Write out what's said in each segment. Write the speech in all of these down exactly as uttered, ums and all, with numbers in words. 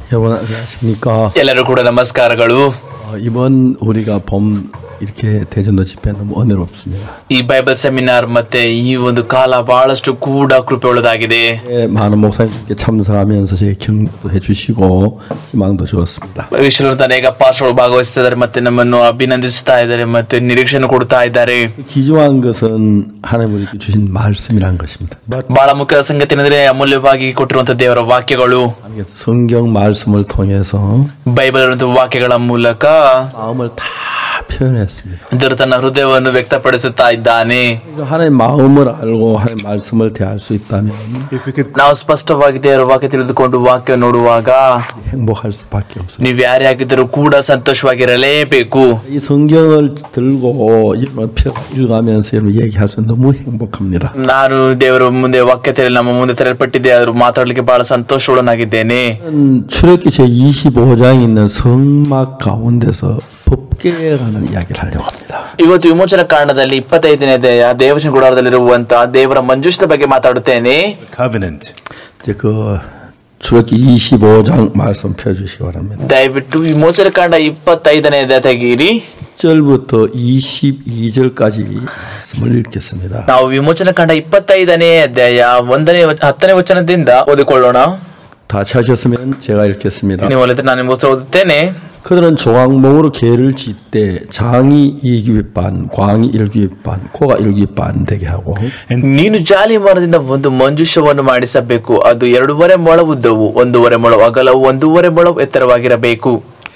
여러분 안녕하십니까? ಎಲ್ಲರೂ ಕೂಡ ನಮಸ್ಕಾರಗಳು. 어, 이번 우리가 봄 이렇게 대전도 집회 너무 은혜롭습니다. ಈ ಬೈಬಲ್ ಸೆಮಿನಾರ್ ಮತ್ತೆ ಈ ಒಂದು ಕಾಲ ಬಹಳಷ್ಟು ಕೂಡ ಕೃಪೆ ಉಳ್ಳದಾಗಿದೆ. 예, 많은 목사님께 참석하면서 제 격려도 해주시고 희망도 주었습니다. ವಿಶ್ವದ ಅನೇಕ ಪಾಸ್ಟರ್ಗಳು ಭಾಗವಹಿಸುತ್ತಿದ್ದಾರೆ ಮತ್ತೆ ನಮ್ಮನ್ನು ಅಭಿನಂದಿಸುತ್ತಾ ಇದ್ದಾರೆ ಮತ್ತೆ ನಿರೀಕ್ಷೆಯನ್ನು ಕೊಡ್ತಾ ಇದ್ದಾರೆ. 귀중한 것은 하나님 우리에게 주신 말씀이란 것입니다. ಬಹಳ ಮುಖ್ಯ ಸಂಗತಿ ಏನಂದ್ರೆ ಅಮೂಲ್ಯವಾಗಿ ಕೊಟ್ಟಿರುವಂತಹ ದೇವರ ವಾಕ್ಯಗಳು. 성경 말씀을 통해서 ಬೈಬಲ್ ಇರುವಂತಹ ವಾಕ್ಯಗಳ ಮೂಲಕ 마음을 다 표현했습니다. ದೇವರು ತನ್ನ ಹೃದಯವನ್ನು ವ್ಯಕ್ತಪಡಿಸುತ್ತಾ ಇದ್ದಾನೆ. 하나님 마음을 알고 하나님 말씀을 대할 수 있다면 ನಾವು ಸ್ಪಷ್ಟವಾಗಿ ದೇವರ ವಾಕ್ಯ ತಿಳಿದುಕೊಂಡು ವಾಕ್ಯ ನೋಡುವಾಗ 행복할 수밖에 없어요. ನೀವು ಯಾರೇ ಆಗಿದ್ದರೂ ಕೂಡ ಸಂತೋಷವಾಗಿರಲೇಬೇಕು. 이 성경을 들고 읽으면서 여러분 얘기할 수 너무 행복합니다. ನಾನು ದೇವರ ಮುಂದೆ ವಾಕ್ಯ ತೆರೆ ನಮ್ಮ ಮುಂದೆ ತೆರೆಯಲ್ಪಟ್ಟಿದೆ ಆದರೂ ಮಾತಾಡಲಿಕ್ಕೆ ಬಹಳ ಸಂತೋಷವುಳ್ಳನಾಗಿದ್ದೇನೆ. 출애굽기 제이십오 장에 있는 성막 가운데서 법궤라는 이야기를 하려고 합니다. ಇವತ್ತು ವಿಮೋಚನ ಕಾಂಡದಲ್ಲಿ ಇಪ್ಪತ್ತೈದನೇ ಅಧ್ಯಾಯ ದೇವಚನ ಗುಡಾರದಲ್ಲಿರುವಂತಹ ದೇವರ ಮಂಜೂಷದ ಬಗ್ಗೆ ಮಾತಾಡುತ್ತೇನೆ. Covenant. 이제 그 출애굽기 이십오 장 말씀 펴주시기 바랍니다. ದಯವಿಟ್ಟು ವಿಮೋಚನ ಕಾಂಡ ಇಪ್ಪತ್ತೈದನೇ ಅಧ್ಯಾಯ ತೆಗೀರಿ. 일 절부터 이십이 절까지 말씀을 읽겠습니다. ನಾವು ವಿಮೋಚನ ಕಾಂಡ ಇಪ್ಪತ್ತೈದನೇ ಅಧ್ಯಾಯ ಒಂದನೇ ಹತ್ತನೇ ವಚನದಿಂದ ಓದಿಕೊಳ್ಳೋಣ. 다 찾으셨으면 제가 읽겠습니다. ನೀವು ಒಲಿದ್ರೆ ನಾನು ನಿಮಗೆ ಓದುತ್ತೇನೆ. 그들은 조각목으로 개를 짓되 장이 이규빗 반, 광이 일규빗 반, 코가 일규빗 반 되게 하고 ನೀನು ಜಾಲಿ ಮರದಿಂದ ಒಂದು ಮಂಜೂಷವನ್ನು ಮಾಡಿಸಬೇಕು. ಅದು ಎರಡೂವರೆ ಮೊಳ ಉದ್ದವು, ಒಂದೂವರೆ ಮೊಳ ಅಗಲವು, ಒಂದೂವರೆ ಮೊಳ ಎತ್ತರವಾಗಿರಬೇಕು.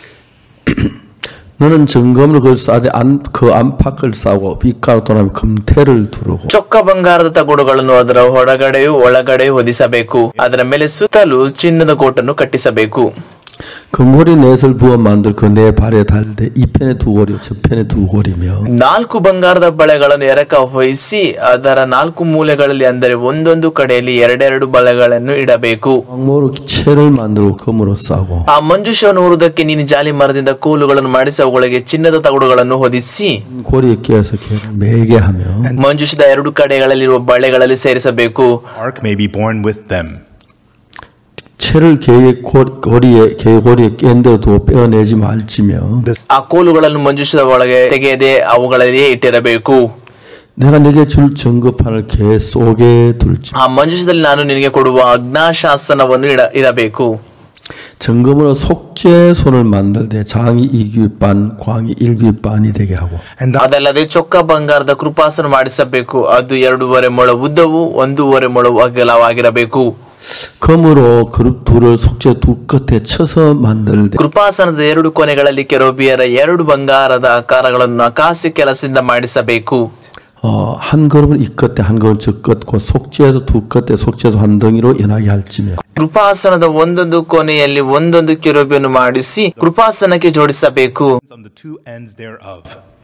너는 정금을 그 싸되 안, 그 안팎을 싸고 빛가루 도나미 금태를 두르고 ಚೊಕ್ಕ ಬಂಗಾರದ ತಗುಡುಗಳನ್ನು ಅದರ ಹೊರಗಡೆಯೂ ಒಳಗಡೆಯೂ ಹೊದಿಸಬೇಕು. ಅದರ ಮೇಲೆ ಸುತ್ತಲೂ ಚಿನ್ನದ ಕೋಟನ್ನು ಕಟ್ಟಿಸಬೇಕು. 금고리 넷을 부어 만들 그 네 발에 달되 이 편에 두 고리 저편에 두 고리며 ನಾಲ್ಕು ಬಂಗಾರದ ಬಳೆಗಳನ್ನು ಎರಕ ಹೊಯಿಸಿ ಅದರ ನಾಲ್ಕು ಮೂಲೆಗಳಲ್ಲಿ ಅಂದರೆ ಒಂದೊಂದು ಕಡೆಯಲ್ಲಿ ಎರಡೆರಡು ಬಳೆಗಳನ್ನು ಇಡಬೇಕು. 광모로 채를 만들고 금으로 싸고 ಆ ಮಂಜೂಷವನ್ನು ಹೊರುವುದಕ್ಕೆ ನೀನು ಜಾಲಿ ಮರದಿಂದ ಕೋಲುಗಳನ್ನು ಮಾಡಿಸಿ ಅವುಗಳಿಗೆ ಚಿನ್ನದ ತಗುಡುಗಳನ್ನು ಹೊದಿಸಿ 고리에 끼어서 개를 매게 하며 ಮಂಜೂಷದ ಎರಡು ಕಡೆಗಳಲ್ಲಿರುವ ಬಳೆಗಳಲ್ಲಿ ಸೇರಿಸಬೇಕು. Ark may be born with them. 채를 개의 고리에 개 고리에 깬 데로 두어 빼어내지 말지며 ಆ ಕೋಲುಗಳನ್ನು ಮಂಜೂಷದ ಒಳಗೆ ತೆಗೆಯದೆ ಅವುಗಳಲ್ಲಿಯೇ ಇಟ್ಟಿರಬೇಕು. 내가 내게 줄 증거판을 개 속에 둘지 ಆ ಮಂಜೂಷದಲ್ಲಿ ನಾನು ನಿನಗೆ ಕೊಡುವ ಆಜ್ಞಾಶಾಸನವನ್ನು ಇಡ ಇರಬೇಕು. 정금으로 속죄손을 만들되 장이 이규빗 반, 광이 일규빗 반이 되게 하고 ಅದಲ್ಲದೆ ಚೊಕ್ಕ ಬಂಗಾರದ ಕೃಪಾಸನ ಮಾಡಿಸಬೇಕು. ಅದು ಎರಡೂವರೆ ಮೊಳ ಉದ್ದವು, ಒಂದೂವರೆ ಮೊಳ ಅಗಲವಾಗಿರಬೇಕು. 금으로 그룹 둘을 속죄 두 끝에 쳐서 만들되 ಕೃಪಾಸನದ ಎರಡು ಕೊನೆಗಳಲ್ಲಿ ಕೆರೂಬಿಯರ ಎರಡು ಬಂಗಾರದ ಆಕಾರಗಳನ್ನು ಕಾಸಿ ಕೆಲಸದಿಂದ ಮಾಡಿಸಬೇಕು. 어, 한 그룹은 이 끝에 한 그룹은 저 끝, 그 속죄에서 두 끝에 속죄에서 한 덩이로 연하게 할지며 ಕೃಪಾಸನದ ಒಂದೊಂದು ಕೊನೆಯಲ್ಲಿ ಒಂದೊಂದು ಕೆರೂಬಿಯನ್ನು ಮಾಡಿಸಿ ಕೃಪಾಸನಕ್ಕೆ ಜೋಡಿಸಬೇಕು. On the two ends thereof.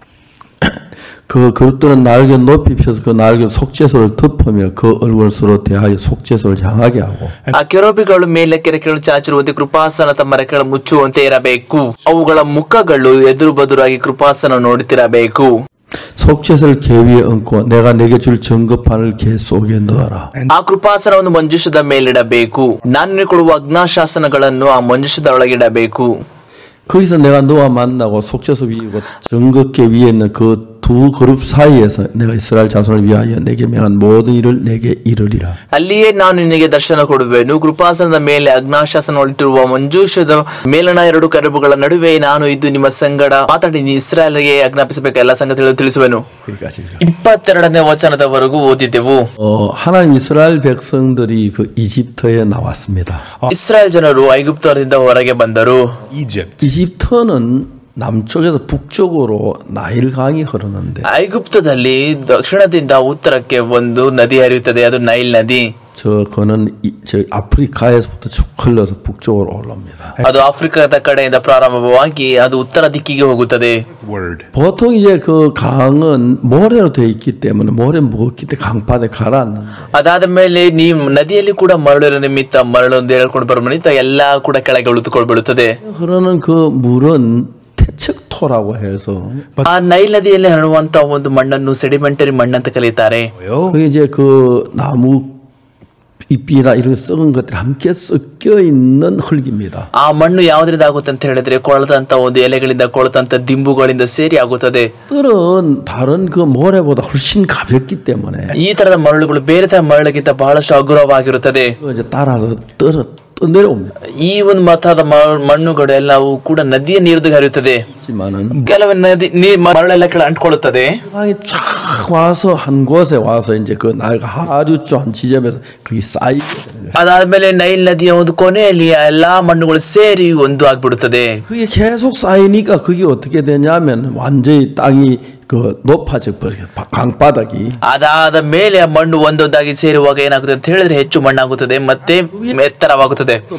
그 그룹들은 날개 높이 펴서 그 날개 속죄소를 덮으며 그 얼굴을 서로 대하여 속죄소를 향하게 하고 ಆ ಕೆರೂಬಿಗಳು ಮೇಲಕ್ಕೆ ರೆಕ್ಕೆಗಳು ಚಾಚಿರುವಂತೆ ಕೃಪಾಸನ ತಮ್ಮ ರೆಕ್ಕೆಗಳು ಮುಚ್ಚುವಂತೆ ಇರಬೇಕು. ಅವುಗಳ ಮುಖಗಳು ಎದುರು ಬದುರಾಗಿ ಕೃಪಾಸನ ನೋಡುತ್ತಿರಬೇಕು. 속죄소를 개 위에 얹고 내가 내게 줄 증거판을 개 속에 넣어라. ಆ ಕೃಪಾಸನವನ್ನು ಮಂಜೂಷದ ಮೇಲಿಡಬೇಕು. ನಾನು ಕೊಡುವ ಆಜ್ಞಾಶಾಸನಗಳನ್ನು ಆ ಮಂಜೂಷದ ಒಳಗಿಡಬೇಕು. 거기서 내가 너와 만나고 속죄소 위이고 증거궤 위에 있는 그 두 그룹 사이에서 내가 이스라엘 자손을 위하여 내게 명한 모든 일을 내게 이르리라. ಅಲ್ಲಿಯೇ ನಾನು ನಿನಗೆ ದರ್ಶನ ಕೊಡುವೆನು. ಕೃಪಾಸನದ ಮೇಲೆ ಆಜ್ಞಾಶಾಸನ ಇಟ್ಟಿರುವ ಮಂಜೂಷದ ಮೇಲಣ ಎರಡು ಕರುಬುಗಳ ನಡುವೆ ನಾನು ಇದ್ದು ನಿಮ್ಮ ಸಂಗಡ ಮಾತಾಡಿ ಇಸ್ರಾಯೇಲಿಗೆ ಆಜ್ಞಾಪಿಸಬೇಕು ಎಲ್ಲ ಸಂಗತಿಗಳನ್ನು ತಿಳಿಸುವೆನು. ಇಪ್ಪತ್ತೆರಡನೇ ವಚನದವರೆಗೂ ಓದಿದೆವು. 어, 하나님 이스라엘 백성들이 그 이집트에 나왔습니다. ಇಸ್ರಾಯೇಲ್ ಜನರು ಐಗುಪ್ತದಿಂದ ಹೊರಗೆ ಬಂದರು. Egypt. 이집트는 남쪽에서 북쪽으로 나일강이 흐르는데 ಐಗುಪ್ತದಲ್ಲಿ ದಕ್ಷಿಣದಿಂದ ಉತ್ತರಕ್ಕೆ ಒಂದು ನದಿ ಹರಿಯುತ್ತದೆ. ಅದು ನೈಲ್ ನದಿ. 저 그는 이, 저 아프리카에서부터 쭉 흘러서 북쪽으로 올라옵니다. ಅದು ಆಫ್ರಿಕಾದ ಕಡೆಯಿಂದ ಪ್ರಾರಂಭವಾಗಿ ಅದು ಉತ್ತರ ದಿಕ್ಕಿಗೆ ಹೋಗುತ್ತದೆ. Word. 보통 이제 그 강은 모래로 되어 있기 때문에 모래 무겁기 때문에 강바닥에 가라앉는데 ಅದಾದ ಮೇಲೆ ನೀವು ನದಿಯಲ್ಲಿ ಕೂಡ ಮರಳಿನ ನಿಮಿತ್ತ ಮರಳೊಂದು ಹೇಳ್ಕೊಂಡು ಬರುವ ನಿಮಿತ್ತ ಎಲ್ಲಾ ಕೂಡ ಕೆಳಗೆ ಉಳಿದುಕೊಂಡು ಬೀಳುತ್ತದೆ. 흐르는 그 물은 태척토라고 해서 ಆ ನೈಲ್ ನದಿಯಲ್ಲಿ ಹರಿಯುವಂತಹ ಒಂದು ಮಣ್ಣನ್ನು ಸೆಡಿಮೆಂಟರಿ ಮಣ್ಣಂತ ಕರೀತಾರೆ. 그 이제 그 나무 잎이나 이런 썩은 것들이 함께 섞여 있는 흙입니다. ಆ ಮಣ್ಣು ಯಾವುದರಿಂದ ಆಗುತ್ತೆ ಅಂತ ಹೇಳಿದ್ರೆ ಕೊಳೆತಂತ ಒಂದು ಎಲೆಗಳಿಂದ ಕೊಳೆತಂತ ದಿಂಬುಗಳಿಂದ ಸೇರಿ ಆಗುತ್ತದೆ. 뜰은 다른 그 모래보다 훨씬 가볍기 때문에 ಈ ತರದ ಮರಳುಗಳು ಬೇರೆ ತರ ಮರಳಿಗಿಂತ ಬಹಳಷ್ಟು ಹಗುರವಾಗಿರುತ್ತದೆ. 그 이제 따라서 떨어 떠내려옵니다. ಈ ಒಂದು ಮತದ ಮಣ್ಣುಗಳು ಎಲ್ಲವೂ ಕೂಡ ನದಿಯ ನೀರು ಹರಿಯುತ್ತದೆ. 하지만은 ಕೆಲವು ನದಿ ನೀ ಮರಳೆಲ್ಲ ಕೆಳ ಅಂಟ್ಕೊಳ್ಳುತ್ತದೆ. 강이 쫙 와서 한 곳에 와서 이제 그 나일가 하류쪽 한 지점에서 그게 쌓이게 되는 거예요. ಅದಾದ್ಮೇಲೆ ನೈಲ್ ನದಿಯ ಒಂದು ಕೊನೆಯಲ್ಲಿ ಆ ಎಲ್ಲಾ ಮಣ್ಣುಗಳು ಸೇರಿ ಒಂದು ಆಗ್ಬಿಡುತ್ತದೆ. 그게 계속 쌓이니까 그게 어떻게 되냐면 완전히 땅이 그 높아져 버려요. 강바닥이. ಅದಾದ ಮೇಲೆ ಆ ಮಣ್ಣು ಒಂದೊಂದಾಗಿ ಸೇರುವಾಗ ಏನಾಗುತ್ತೆ ಅಂತ ಹೇಳಿದ್ರೆ ಹೆಚ್ಚು ಮಣ್ಣಾಗುತ್ತದೆ ಮತ್ತೆ ಎತ್ತರವಾಗುತ್ತದೆ. 또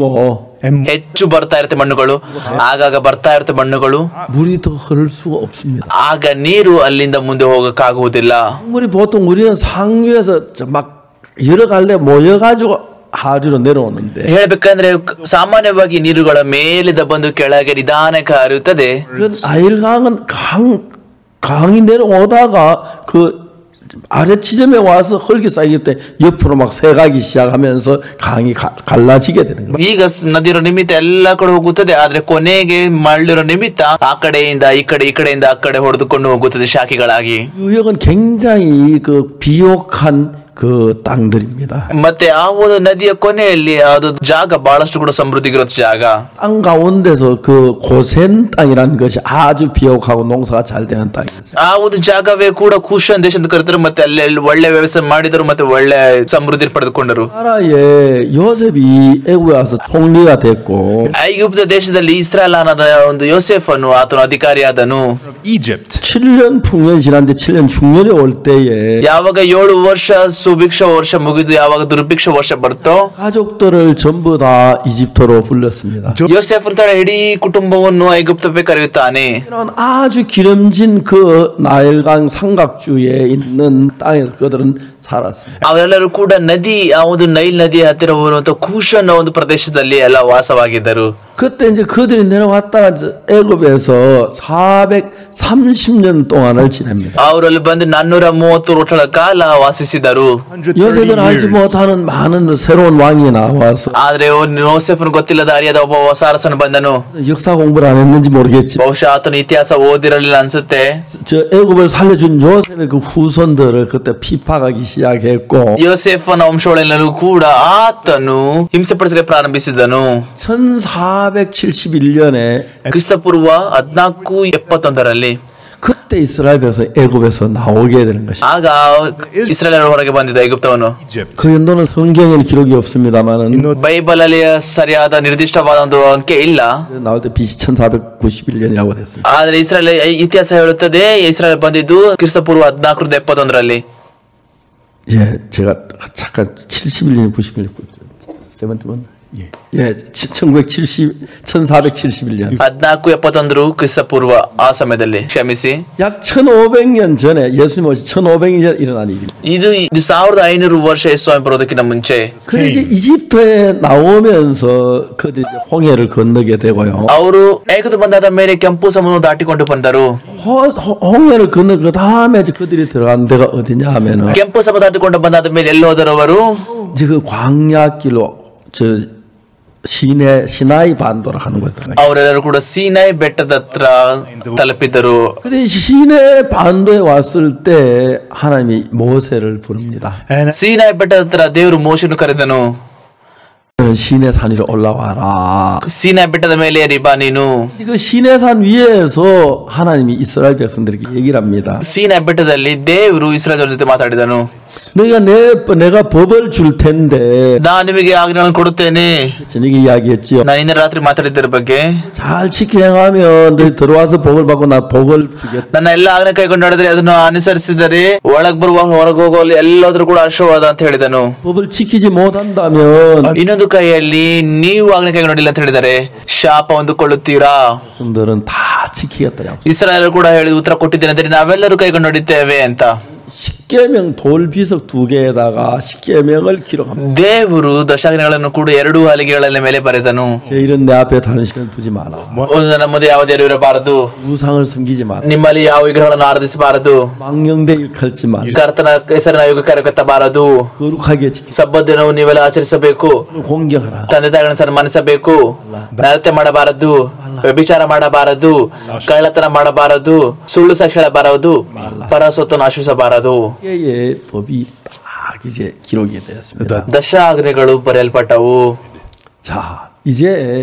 피고 ಹೆಚ್ಚು ಬರ್ತಾ ಇರುತ್ತೆ ಮಣ್ಣುಗಳು, ಆಗಾಗ ಬರ್ತಾ ಇರುತ್ತೆ ಮಣ್ಣುಗಳು. 물이 더 흐를 수가 없습니다. ಆಗ ನೀರು ಅಲ್ಲಿಂದ ಮುಂದೆ ಹೋಗಕ್ಕಾಗುವುದಿಲ್ಲ. 물이 보통 우리는 상류에서 저 막 여러 갈래 모여가지고 하류로 내려오는데 ಹೇಳ್ಬೇಕಂದ್ರೆ ಸಾಮಾನ್ಯವಾಗಿ ನೀರುಗಳ ಮೇಲಿಂದ ಬಂದು ಕೆಳಗೆ ನಿಧಾನಕ್ಕೆ ಹರಿಯುತ್ತದೆ. 그 나일강은 강 강이 내려오다가 그 아래 지점에 와서 흙이 쌓이기 때문에 옆으로 막 새가기 시작하면서 강이 가, 갈라지게 되는 거예요. ಈಗ ನದಿರೋ ನಿಮಿತ್ತ ಎಲ್ಲ ಕಡೆ ಹೋಗುತ್ತದೆ, ಆದ್ರೆ ಕೊನೆಗೆ ಮರಳಿರೋ ನಿಮಿತ್ತ ಆ ಕಡೆಯಿಂದ ಈ ಕಡೆ ಈ ಕಡೆಯಿಂದ ಆ ಕಡೆ ಹೊಡೆದುಕೊಂಡು ಹೋಗುತ್ತದೆ ಶಾಖೆಗಳಾಗಿ. 유역은 굉장히 그 비옥한 그 땅들입니다. ಮತ್ತೆ ಆ ಒಂದು ನದಿಯ ಕೊನೆಯಲ್ಲಿ ಅದು ಜಾಗ ಬಹಳಷ್ಟು ಕೂಡ ಸಮೃದ್ಧಿಗಿರೋ ಜಾಗ. 땅 가운데서 그 고센 땅이라는 것이 아주 비옥하고 농사가 잘 되는 땅이었어요. ಆ ಒಂದು ಜಾಗವೇ ಕೂಡ ಕುಶನ್ ದೇಶ ಅಂತ ಕರೀತಾರೆ. ಮತ್ತೆ ಅಲ್ಲಿ ಒಳ್ಳೆ ವ್ಯವಸಾಯ ಮಾಡಿದರು ಮತ್ತೆ ಒಳ್ಳೆ ಸಮೃದ್ಧಿ ಪಡೆದುಕೊಂಡರು. 나라에 요셉이 애굽에 와서 총리가 됐고 ಐಗುಪ್ತ ದೇಶದಲ್ಲಿ ಇಸ್ರಾಯೇಲ್ ಅನ್ನದ ಒಂದು ಯೋಸೆಫನು ಆತನು ಅಧಿಕಾರಿಯಾದನು. of Egypt. 칠 년 풍년이 지났는데 칠 년 중년이 올 때에 ಯಾವಾಗ ಏಳು ವರ್ಷ ಸುಭಿಕ್ಷ ವರ್ಷ ಮುಗಿದು ಯಾವಾಗ ದುರ್ಭಿಕ್ಷ ವರ್ಷ ಬರ್ತೋ 가족들을 전부 다 이집트로 불렀습니다. ಯೋಸೆಫ್ ಅಂತ ಇಡೀ ಕುಟುಂಬವನ್ನು ಐಗುಪ್ತಕ್ಕೆ ಕರೆಯುತ್ತಾನೆ. 이런 아주 기름진 그 나일강 삼각주에 있는 땅에서 그들은 살았습니다. ಅವರೆಲ್ಲರೂ ಕೂಡ ನದಿ ಆ ಒಂದು ನೈಲ್ ನದಿ ಹತ್ತಿರ ಬರುವಂತ ಕೂಷನ್ ಒಂದು ಪ್ರದೇಶದಲ್ಲಿ ಎಲ್ಲ ವಾಸವಾಗಿದ್ದರು. 그때 이제 그들이 내려왔다가 애굽에서 사백삼십 년 동안을 지냅니다. ಅವರಲ್ಲಿ ಬಂದು ನಾನ್ನೂರ ಮೂವತ್ತು ವರ್ಷಗಳ ಕಾಲ ವಾಸಿಸಿದರು. 요셉은 알지 못하는 많은 새로운 왕이 나와서 ಆದ್ರೆ ಯೋಸೆಫನ್ ಗೊತ್ತಿಲ್ಲದ ಅರಿಯದ ಒಬ್ಬ ಹೊಸ ಅರಸನು ಬಂದನು. 역사 공부를 안 했는지 모르겠지. ಬಹುಶಃ ಆತನು ಇತಿಹಾಸ ಓದಿರಲಿಲ್ಲ ಅನ್ಸುತ್ತೆ. 저 애굽을 살려준 요셉의 그 후손들을 그때 핍박하기 시작했고 ಯೋಸೆಫನ ವಂಶಗಳೆಲ್ಲರೂ ಕೂಡ ಆತನು ಹಿಂಸೆ ಪಡಿಸಲು ಪ್ರಾರಂಭಿಸಿದನು. 천사백칠십일 년에 ಕ್ರಿಸ್ತ ಪೂರ್ವ ಹದಿನಾಲ್ಕು ಎಪ್ಪತ್ತೊಂದರಲ್ಲಿ 그때 이스라엘 백성 애굽에서 나오게 되는 것이죠. ಆಗ ಇಸ್ರಾಯೇಲರು ಹೊರಗೆ ಬಂದಿದ್ದ ಐಗುಪ್ತವನ್ನು. Egypt. 그 연도는 성경에는 기록이 없습니다만은 ಬೈಬಲ್ ಅಲ್ಲಿ ಸರಿಯಾದ ನಿರ್ದಿಷ್ಟವಾದ ಒಂದು ಅಂಕೆ ಇಲ್ಲ. 나올 때 비씨 천사백구십일 년이라고 됐습니다. ಆದ್ರೆ ಇಸ್ರಾಯೇಲ್ ಇತಿಹಾಸ ಹೇಳುತ್ತದೆ ಇಸ್ರಾಯೇಲ್ ಬಂದಿದ್ದು ಕ್ರಿಸ್ತ ಪೂರ್ವ ಹದಿನಾಲ್ಕರಿಂದ ಎಪ್ಪತ್ತೊಂದರಲ್ಲಿ. 예, 제가 잠깐 칠십일 년, 구십일 년, 세븐티원. 예, 예, 천구백칠십, 천사백칠십일 년. ಹದಿನಾಲ್ಕು ಎಪ್ಪತ್ತೊಂದರು ಕ್ರಿಸ್ತ ಪೂರ್ವ ಆ ಸಮಯದಲ್ಲಿ ಕ್ಷಮಿಸಿ. 약 천오백 년 전에 예수님 오시 천오백 년 일어난 일입니다. ಇದು ಇದು ಸಾವಿರದ ಐನೂರು ವರ್ಷ ಯೇಸುಸ್ವಾಮಿ ಬರೋದಕ್ಕಿಂತ ಮುಂಚೆ. 그래 이제 이집트에 나오면서 그들이 이제 홍해를 건너게 되고요. ಅವರು ಐಗುಪ್ತ ಬಂದಾದ ಮೇಲೆ ಕೆಂಪು ಸಮುದ್ರ ದಾಟಿಕೊಂಡು ಬಂದರು. 호, 호, 홍해를 건너 그 다음에 이제 그들이 들어간 데가 어디냐 하면은 ಕೆಂಪು ಸಮುದ್ರ ದಾಟಿಕೊಂಡು ಬಂದಾದ ಮೇಲೆ ಎಲ್ಲಿ ಹೋದರು ಅವರು? 이제 그 광야길로 저 시내 시나이 반도로 가는 거잖아요. ಅವರೆಲ್ಲರೂ ಕೂಡ ಸೀನಾಯಿ ಬೆಟ್ಟದ ಹತ್ರ ತಲುಪಿದರು. 근데 시내 반도에 왔을 때 하나님이 모세를 부릅니다. And ಸೀನಾಯಿ ಬೆಟ್ಟದ ಹತ್ರ ದೇವರು ಮೋಶೆಯನ್ನು ಕರೆದನು. 시내 산 위로 올라와라. ಸೀನಾಯಿ ಬೆಟ್ಟದ ಮೇಲೆ ಏರಿಬಾ ನೀನು. 그 시내산 위에서 하나님이 이스라엘 백성들에게 얘기를 합니다. ಸೀನಾಯಿ ಬೆಟ್ಟದಲ್ಲಿ ದೇವರು ಇಸ್ರಾಯೇಲ್ ಜೊತೆ ಮಾತಾಡಿದನು. 너희가 내 내가 법을 줄 텐데 ನಾ ನಿಮಗೆ ಆಜ್ಞೆಗಳನ್ನು ಕೊಡುತ್ತೇನೆ. 저녁에 이야기했지요. ನಾನು ನಿನ್ನೆ ರಾತ್ರಿ ಮಾತಾಡಿದ್ದರ ಬಗ್ಗೆ. 잘 지켜 행하면 너희 들어와서 복을 받고 나 복을 주겠다. ನನ್ನ ಎಲ್ಲ ಆಜ್ಞೆ ಕೈಗೊಂಡು ನಡೆದರೆ ಅದನ್ನು ಅನುಸರಿಸಿದರೆ ಒಳಗ್ ಬರುವಾಗ ಹೊರಗೆ ಹೋಗಲು ಎಲ್ಲಾದ್ರೂ ಕೂಡ ಆಶೀರ್ವಾದ ಅಂತ ಹೇಳಿದನು. 법을 지키지 못한다면 ಇನ್ನೊಂದು ಕೈಯಲ್ಲಿ ನೀವು ಆಜ್ಞೆ ಕೈಗೊಂಡು ನೋಡಿಲ್ಲ ಅಂತ ಹೇಳಿದರೆ ಶಾಪ ಹೊಂದಿಕೊಳ್ಳುತ್ತೀರಾ. 백성들은 다 지키겠다. ಇಸ್ರಾಯೇಲರು ಕೂಡ ಹೇಳಿ ಉತ್ತರ ಕೊಟ್ಟಿದ್ದೇನೆ ಅಂದರೆ ನಾವೆಲ್ಲರೂ ಕೈಗೊಂಡು ನೋಡಿದ್ದೇವೆ ಅಂತ. 십계명 돌비석 두 개에다가 십계명을 기록합니다. ದೇವರು ದಶಾಜ್ಞೆಗಳನ್ನು ಕೂಡ ಎರಡು ಹಲಿಗೆಗಳ ಮೇಲೆ ಬರೆದನು. 이런 내 앞에 다니시는 두지 마라. ಒಂದು ನನ್ನ ಮುಂದೆ ಯಾವ ದೇವರು ಇರಬಾರದು, 우상을 섬기지 마라. ನಿಮ್ಮಲ್ಲಿ ಯಾವ ವಿಗ್ರಹಗಳನ್ನು ಆರಾಧಿಸಬಾರದು, 망령되 일컬지 마라. ಕರ್ತನ ಹೆಸರಿನ ಯೋಗ ಕರೆಕತ್ತಬಾರದು, 거룩하게 지키. ಸಬ್ಬತ್ ದಿನವು ನೀವೆಲ್ಲ ಆಚರಿಸಬೇಕು, 공경하라. ತಂದೆ ತಾಯಿಗಳನ್ನು ಸನ್ಮಾನಿಸಬೇಕು, ನರತೆ ಮಾಡಬಾರದು, ವ್ಯಭಿಚಾರ ಮಾಡಬಾರದು, ಕಳ್ಳತನ ಮಾಡಬಾರದು, ಸುಳ್ಳು ಸಾಕ್ಷಿ ಹೇಳಬಾರದು, ಪರಸೊತ್ತನ್ನು ಆಶಿಸಬಾರದು. 의 법이 딱 이제 기록이 되었습니다. ದಶ ಆಜ್ಞೆಗಳು ಬರೆಯಲ್ಪಟ್ಟವು. 자, 이제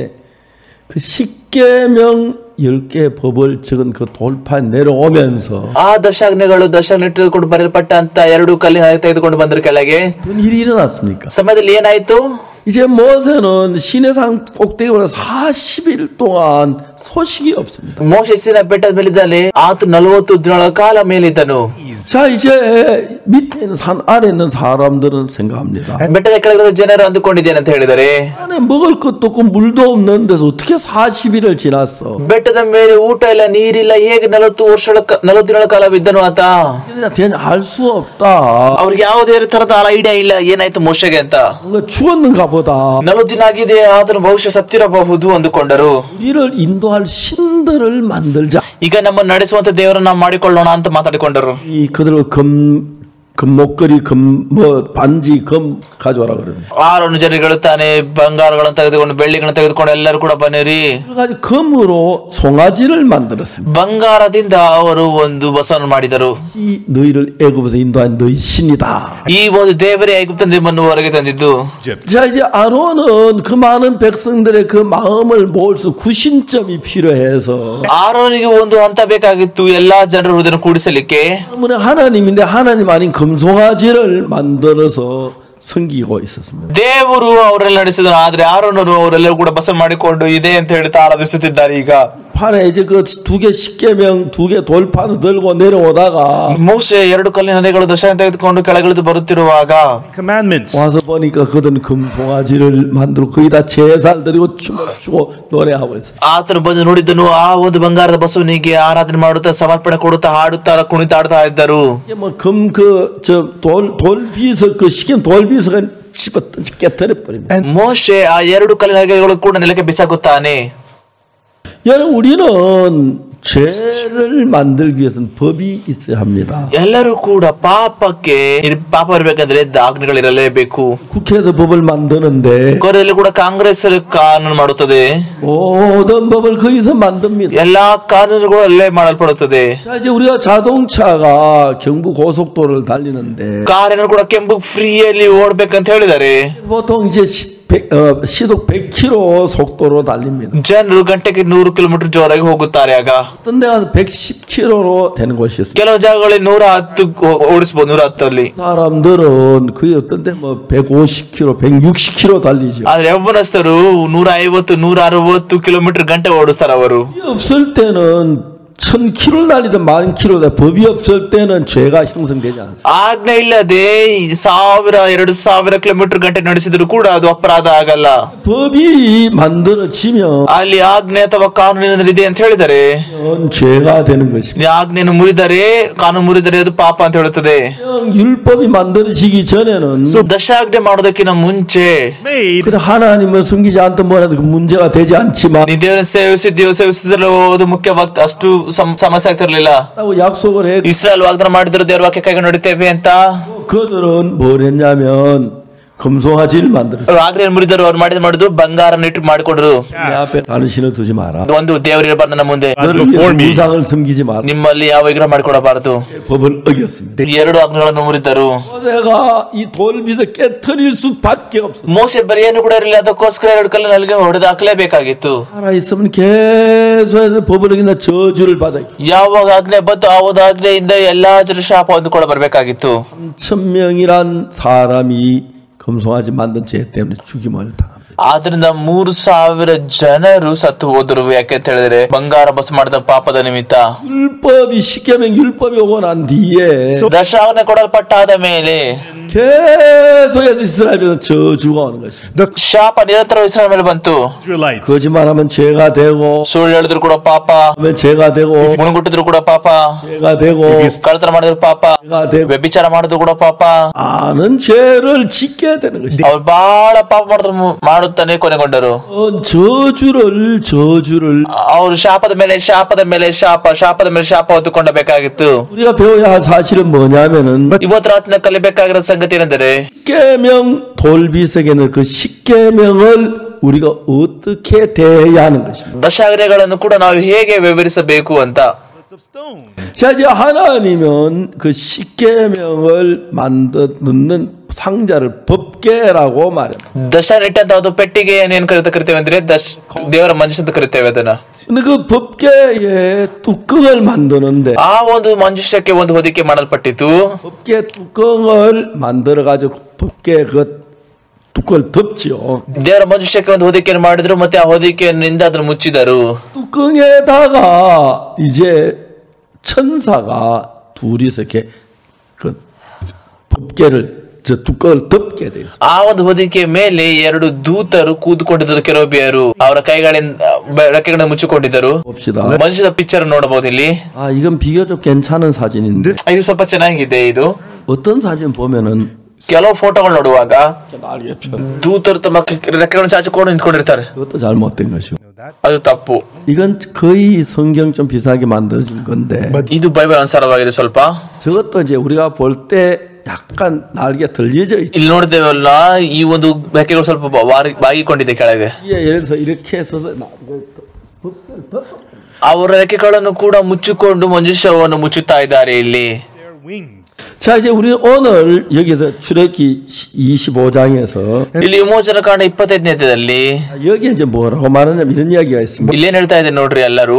그 십계명 열 개 법을 적은 그 돌판 내려오면서 ಆ ದಶಾಜ್ಞೆಗಳು ದಶಾಜ್ಞೆ ಇಟ್ಟುಕೊಂಡು ಬರೆಯಲ್ಪಟ್ಟ ಅಂತ ಎರಡು ಕಲ್ಲಿನ ತೆಗೆದುಕೊಂಡು ಬಂದ್ರ ಕೆಳಗೆ 어떤 일이 일어났습니까? ಸಮಯದಲ್ಲಿ ಏನಾಯ್ತು? 이제 모세는 시내산 꼭대기에 올라서 사십 일 동안 소식이 없습니다. ಮೋಶೆ ಸಿನ ಬೆಟ್ಟದ ಮೇಲಿದ್ದಾನೆ, ಆತ ನಲವತ್ತು ದಿನಗಳ ಕಾಲ ಮೇಲಿದ್ದನು. 자, 이제 밑에 있는 산 아래 있는 사람들은 생각합니다. ಬೆಟ್ಟದ ಕೆಳಗಿರುವ ಜನರು ಅಂದುಕೊಂಡಿದ್ದೇನೆ ಅಂತ ಹೇಳಿದರೆ, 안에 먹을 것도 없고 물도 없는 데서 어떻게 사십 일을 지났어? ಬೆಟ್ಟದ ಮೇಲೆ ಊಟ ಇಲ್ಲ ನೀರಿಲ್ಲ, ಹೇಗೆ ನಲವತ್ತು ವರ್ಷಗಳ ನಲವತ್ತು ದಿನಗಳ ಕಾಲ ಬಿದ್ದನು ಆತ? 그냥 알 수 없다. ಅವ್ರಿಗೆ ಯಾವುದೇ ತರದ ಐಡಿಯಾ ಇಲ್ಲ ಏನಾಯ್ತು ಮೋಶೆಗೆ ಅಂತ. 뭔가 죽었는가 보다. ನಲವತ್ತು ದಿನ ಆಗಿದೆ, ಆತನು ಬಹುಶಃ ಸತ್ತಿರಬಹುದು ಅಂದುಕೊಂಡರು. 우리를 인도할 신들을 만들자. ಈಗ ನಮ್ಮ ನಡೆಸುವಂತ ದೇವರನ್ನ ಮಾಡಿಕೊಳ್ಳೋಣ ಅಂತ ಮಾತಾಡಿಕೊಂಡರು. 이 그들을 금, 금 목걸이, 금 뭐 반지, 금 가져와라 그러는. ಆರೋನು ಜನರು ಹೇಳುತ್ತಾನೆ, ಬಂಗಾರಗಳನ್ನು ತೆಗೆದುಕೊಂಡು ಬೆಳ್ಳಿಗಳನ್ನು ತೆಗೆದುಕೊಂಡು ಎಲ್ಲರೂ ಕೂಡ ಬನ್ನಿರಿ. 그래가지고 금으로 송아지를 만들었습니다. ಬಂಗಾರದಿಂದ ಅವರು ಒಂದು ಬಸವನ್ನು ಮಾಡಿದರು. 이 너희를 애굽에서 인도한 너희 신이다. ಈ ಒಂದು ದೇವರೇ ಐಗುಪ್ತ ನಿಮ್ಮನ್ನು ಹೊರಗೆ ತಂದಿದ್ದು. 자, 이제 아론은 그 많은 백성들의 그 마음을 모을 수 구신점이 필요해서 ಆರೋನಿಗೆ ಒಂದು ಹಂತ ಬೇಕಾಗಿತ್ತು ಎಲ್ಲಾ ಜನರ ಹೃದಯ ಕೂಡಿಸಲಿಕ್ಕೆ. 그러면 하나님인데 하나님 아닌 금송아지를 만들어서 섬기고 있었습니다. ದೇವರು ಅವರೆಲ್ಲ ನಡೆಸಿದನು, ಆದ್ರೆ ಆರೋನರು ಅವರೆಲ್ಲರೂ ಕೂಡ ಬಸವನ್ ಮಾಡಿಕೊಂಡು ಇದೆ ಅಂತ ಹೇಳ್ತಾ ಆರಾಧಿಸುತ್ತಿದ್ದಾರೆ. ಈಗ 판에 이제 그 두 개 십계명 두 개 돌판을 들고 내려오다가 ಮೋಶೆ ಎರಡು ಕಲ್ಲಿನ ನದಿಗಳು ದಶಾಜ್ಞೆ ತೆಗೆದುಕೊಂಡು ಕೆಳಗಿಳಿದು ಬರುತ್ತಿರುವಾಗ Commandments. 와서 보니까 그들은 금송아지를 만들고 거기다 제사를 드리고 춤을 추고 노래하고 있어요. ಆತನು ಬಂದು ನೋಡಿದ್ದನು, ಆ ಒಂದು ಬಂಗಾರದ ಬಸವನಿಗೆ ಆರಾಧನೆ ಮಾಡುತ್ತಾ ಸಮರ್ಪಣೆ ಕೊಡುತ್ತಾ ಹಾಡುತ್ತಾ ಕುಣಿತಾಡ್ತಾ ಇದ್ದರು. 뭐금그저돌 돌비석 그 시킨 돌비석은 집어 깨뜨려 버립니다. ಮೋಶೆ ಆ ಎರಡು ಕಲ್ಲಿನ ನದಿಗಳು ಕೂಡ ನೆಲಕ್ಕೆ ಬಿಸಾಕುತ್ತಾನೆ. 여러분, 우리는 죄를 만들기 위해서는 법이 있어야 합니다. ಎಲ್ಲರೂ ಕೂಡ ಪಾಪಕ್ಕೆ ಪಾಪ ಇರಬೇಕಂದ್ರೆ ಆಜ್ಞೆಗಳಿರಲೇಬೇಕು. 국회에서 법을 만드는데 ಕೊನೆಯಲ್ಲಿ ಕೂಡ ಕಾಂಗ್ರೆಸ್ ಕಾನೂನು ಮಾಡುತ್ತದೆ, 모든 법을 거기서 만듭니다. ಎಲ್ಲಾ ಕಾನೂನುಗಳು ಅಲ್ಲೇ ಮಾಡಲ್ಪಡುತ್ತದೆ. 자, 이제 우리가 자동차가 경부 고속도로를 달리는데 ಕಾರಿನ ಕೂಡ ಕೆಂಪು ಫ್ರೀಯಲ್ಲಿ ಓಡ್ಬೇಕಂತ ಹೇಳಿದ್ದಾರೆ. 보통 이제 백, 어, 시속 백 킬로미터 속도로 달립니다. ಜನರು ಗಂಟೆಗೆ ನೂರು ಕಿಲೋಮೀಟರ್ ಜೋರಾಗಿ ಹೋಗುತ್ತಾರೆ. ಆಗ 어떤 데가 백십 킬로미터로 되는 곳이 있어요. ಕೆಲವು ಜಾಗಗಳಲ್ಲಿ ನೂರ ಹತ್ತು ಓಡಿಸಬಹುದು, ನೂರ ಹತ್ತಲ್ಲಿ. 사람들은 거의 어떤 데 뭐 백오십 킬로미터, 백육십 킬로미터 달리죠. ಆದ್ರೆ ಯೌವನಸ್ಥರು ನೂರ ಐವತ್ತು ನೂರ ಅರವತ್ತು ಕಿಲೋಮೀಟರ್ ಗಂಟೆ ಓಡಿಸ್ತಾರೆ ಅವರು. 없을 때는 천 킬로미터 달리든 만 킬로미터 법이 없을 때는 죄가 형성되지 않습니다. ಆಜ್ಞೆ ಇಲ್ಲದೆ ಸಾವಿರ ಎರಡು ಸಾವಿರ ಕಿಲೋಮೀಟರ್ ಗಂಟೆ ನಡೆಸಿದ್ರು ಕೂಡ ಅದು ಅಪರಾಧ ಆಗಲ್ಲ. 법이 만들어지면 ಅಲ್ಲಿ ಆಜ್ಞೆ ಅಥವಾ ಕಾನೂನು ಇದೆ ಅಂತ ಹೇಳಿದರೆ 죄가 되는 것입니다. ಆಜ್ಞೆಯನ್ನು ಮುರಿದರೆ, ಕಾನೂನು ಮುರಿದರೆ ಅದು ಪಾಪ ಅಂತ ಹೇಳುತ್ತದೆ. 율법이 만들어지기 전에는 ದಶಾಜ್ಞೆ ಮಾಡೋದಕ್ಕಿಂತ ಮುಂಚೆ Made. 그래 하나님을 섬기지 않던 뭐라도 그 문제가 되지 않지만 ನೀ ದೇವರ ಸೇವಿಸಿದ್ದೀವೋ ಸೇವಿಸಿದ್ರಲ್ಲೋ ಅದು ಮುಖ್ಯವಾಗ್ತ ಅಷ್ಟು ಸಮ- ಸಮಸ್ಯೆ ಆಗ್ತಿರ್ಲಿಲ್ಲ. 라고 약속을 해. ಇಸ್ರಾಯೇಲ್ ವಾಗ್ದಾನ ಮಾಡಿದ್ರು ದೇವರ ವಾಕ್ಯ ಕೈಗೆ ನೋಡುತ್ತೇವೆ ಅಂತ. 그들은 뭘 했냐면 금송아지를 만들었어요. ಆಜ್ಞೆಯನ್ನು ಮುರಿದರು, ಅವ್ರು ಮಾಡಿದ್ ಮಾಡಿದ್ರು ಬಂಗಾರ ಇಟ್ಟು ಮಾಡಿಕೊಂಡ್ರು. 내 앞에 다니시는 두지 마라. ಒಂದು ದೇವರು ಇರಬಾರ್ದು ನಮ್ಮ ಮುಂದೆ, 너를 before 위해서 me. 우상을 섬기지 마라. ನಿಮ್ಮಲ್ಲಿ ಯಾವ ವಿಗ್ರಹ ಮಾಡಿಕೊಡಬಾರದು. 법을 어겼습니다. ಈ ಎರಡು ಆಜ್ಞೆಗಳನ್ನು ಮುರಿದರು. 모세가 이 돌비서 깨트릴 수밖에 없었어요. ಮೋಶೆ ಬರೀ ಏನು ಕೂಡ ಇರಲಿಲ್ಲ, ಅದಕ್ಕೋಸ್ಕರ ಎರಡು ಕಲ್ಲು ನಲ್ಲಿಗೆ ಹೊಡೆದು ಹಾಕಲೇಬೇಕಾಗಿತ್ತು. 살아 있으면 계속 법을 어긴다 저주를 받아요. ಯಾವಾಗ ಆಜ್ಞೆ ಬಂತು ಆ ಒಂದು ಆಜ್ಞೆಯಿಂದ ಎಲ್ಲಾ ಜನ ಶಾಪ ಹೊಂದಿಕೊಂಡು ಬರ್ಬೇಕಾಗಿತ್ತು. 삼천 명이란 사람이 금송아지 만든 죄 때문에 죽임을 당합니다. ಆದ್ರಿಂದ ಮೂರು ಸಾವಿರ ಜನರು ಸತ್ತು ಹೋದರು. ಯಾಕೆ ಅಂತ ಹೇಳಿದ್ರೆ ಬಂಗಾರ ಬಸ್ ಮಾಡಿದ ಪಾಪದ ನಿಮಿತ್ತ. 율법이 십계명 율법이 오고 난 뒤에 ದಶಾವಣೆ ಕೊಡಲ್ಪಟ್ಟಾದ ಮೇಲೆ 계속해서 이스라엘에는 저주가 오는 것입니다. The ಶಾಪ ನಿರಂತರ ಇಸ್ರಾಯೇಲ್ ಮೇಲೆ ಬಂತು. Israelites, 거짓말하면 죄가 되고, ಸುಳ್ಳು ಹೇಳಿದ್ರು ಕೂಡ ಪಾಪ, 하면 죄가 되고, ಮುಣುಗುಟ್ಟಿದ್ರು ಕೂಡ ಪಾಪ, 죄가 되고, ಕಳ್ಳತನ ಮಾಡಿದ್ರು ಪಾಪ, 죄가 되고, ವ್ಯಭಿಚಾರ ಮಾಡಿದ್ರು ಕೂಡ ಪಾಪ. 아는 죄를 짓게 되는 것입니다. ಅವ್ರು ಬಹಳ ಪಾಪ ಮಾಡಿದ್ರು ಮಾಡುತ್ತಾನೆ ಕೊನೆಗೊಂಡರು. 저주를 저주를 ಅವರು ಶಾಪದ ಮೇಲೆ ಶಾಪದ ಮೇಲೆ ಶಾಪ ಶಾಪದ ಮೇಲೆ ಶಾಪ ಹೊತ್ತುಕೊಂಡಬೇಕಾಗಿತ್ತು. 우리가 배워야 할 사실은 뭐냐면은 ಇವತ್ತು ರಾತ್ರಿ ಕಲಿಬೇಕಾಗಿರೋ ಸಂಗತಿ ಏನೆಂದರೆ 십계명 돌비석에는 그 십계명을 우리가 어떻게 대해야 하는 것입니다. ದಶಾಜ್ಞೆಗಳನ್ನು ಕೂಡ ನಾವು ಹೇಗೆ ವಿವರಿಸಬೇಕು ಅಂತ. of stone. 자, 이제 하나님은 그 십계명을 만드 넣는 상자를 법궤라고 말합니다. ದಶ ಇಟ್ಟಂತ ಅದು ಪೆಟ್ಟಿಗೆಯನ್ನು ಏನ್ ಕರಿತ ಕರಿತೇವೆ ಅಂದ್ರೆ ದಶ ದೇವರ ಮಂಜುಷ ಅಂತ ಕರಿತೇವೆ ಅದನ್ನ. 근데 그 법궤의 뚜껑을 만드는데 ಆ ಒಂದು ಮಂಜುಷಕ್ಕೆ ಒಂದು ಹೊದಿಕೆ ಮಾಡಲ್ಪಟ್ಟಿತು. 법궤 뚜껑을 만들어 가지고 법궤 그 뚜껑을 덮지요. ದೇವರ ಮಂಜುಷಕ್ಕೆ ಒಂದು ಹೊದಿಕೆಯನ್ನು ಮಾಡಿದ್ರು, ಮತ್ತೆ ಆ ಹೊದಿಕೆಯಿಂದ ಅದನ್ನು ಮುಚ್ಚಿದರು. 뚜껑에다가 이제 천사가 둘이서 이렇게 그 법궤를 저 뚜껑을 덮게 돼 있어요. ಆ ಒಂದು ಹೊದಿಕೆ ಮೇಲೆ ಎರಡು ದೂತರು ಕೂತ್ಕೊಂಡಿದ್ದರು, ಕೆರೂಬಿಯರು. ಅವರ ಕೈಗಳಿಂದ ರೆಕ್ಕೆಗಳನ್ನು ಮುಚ್ಚಿಕೊಂಡಿದ್ದರು. 봅시다. ಮನುಷ್ಯದ ಪಿಕ್ಚರ್ ನೋಡಬಹುದು ಇಲ್ಲಿ. 아, 이건 비교적 괜찮은 사진인데 ಇದು ಸ್ವಲ್ಪ ಚೆನ್ನಾಗಿದೆ. ಇದು 어떤 사진 보면은 ಕೆಲವು ಫೋಟೋಗಳು ನೋಡುವಾಗ 날개 편 ದೂತರು ತಮ್ಮ ರೆಕ್ಕೆಗಳನ್ನು ಚಾಚಿಕೊಂಡು ನಿಂತ್ಕೊಂಡಿರ್ತಾರೆ. 그것도 잘못된 것이고 ಅದು ತಪ್ಪು. 이건 거의 성경 좀 비슷하게 만들어진 건데 ಇದು ಬೈಬಲ್ ಅನುಸಾರವಾಗಿದೆ ಸ್ವಲ್ಪ. 저것도 이제 우리가 볼 때 약간 날개 들려져 있죠. ಇಲ್ಲಿ ನೋಡಿದ್ದೇವಲ್ಲ, ಈ ಒಂದು ರೆಕ್ಕೆಗಳು ಸ್ವಲ್ಪ ಬಾರಿ- ಬಾಗಿಕೊಂಡಿದೆ ಕೆಳಗೆ. 이게 예를 들어서 이렇게 서서 법궤를 덮어 ಅವರ ರೆಕ್ಕೆಗಳನ್ನು ಕೂಡ ಮುಚ್ಚಿಕೊಂಡು ಮಂಜುಷವನ್ನು ಮುಚ್ಚುತ್ತಾ ಇದ್ದಾರೆ ಇಲ್ಲಿ. Their wings. 자, 이제 우리 오늘 여기서 출애굽기 이십오 장에서 ಇಲ್ಲಿ ವಿಮೋಚನ ಕಾಂಡ ಇಪ್ಪತ್ತೈದನೇದಲ್ಲಿ 여기 이제 뭐라고 말하냐면 이런 이야기가 있습니다. ಇಲ್ಲೇನ್ ಹೇಳ್ತಾ ಇದೆ ನೋಡ್ರಿ ಎಲ್ಲರೂ.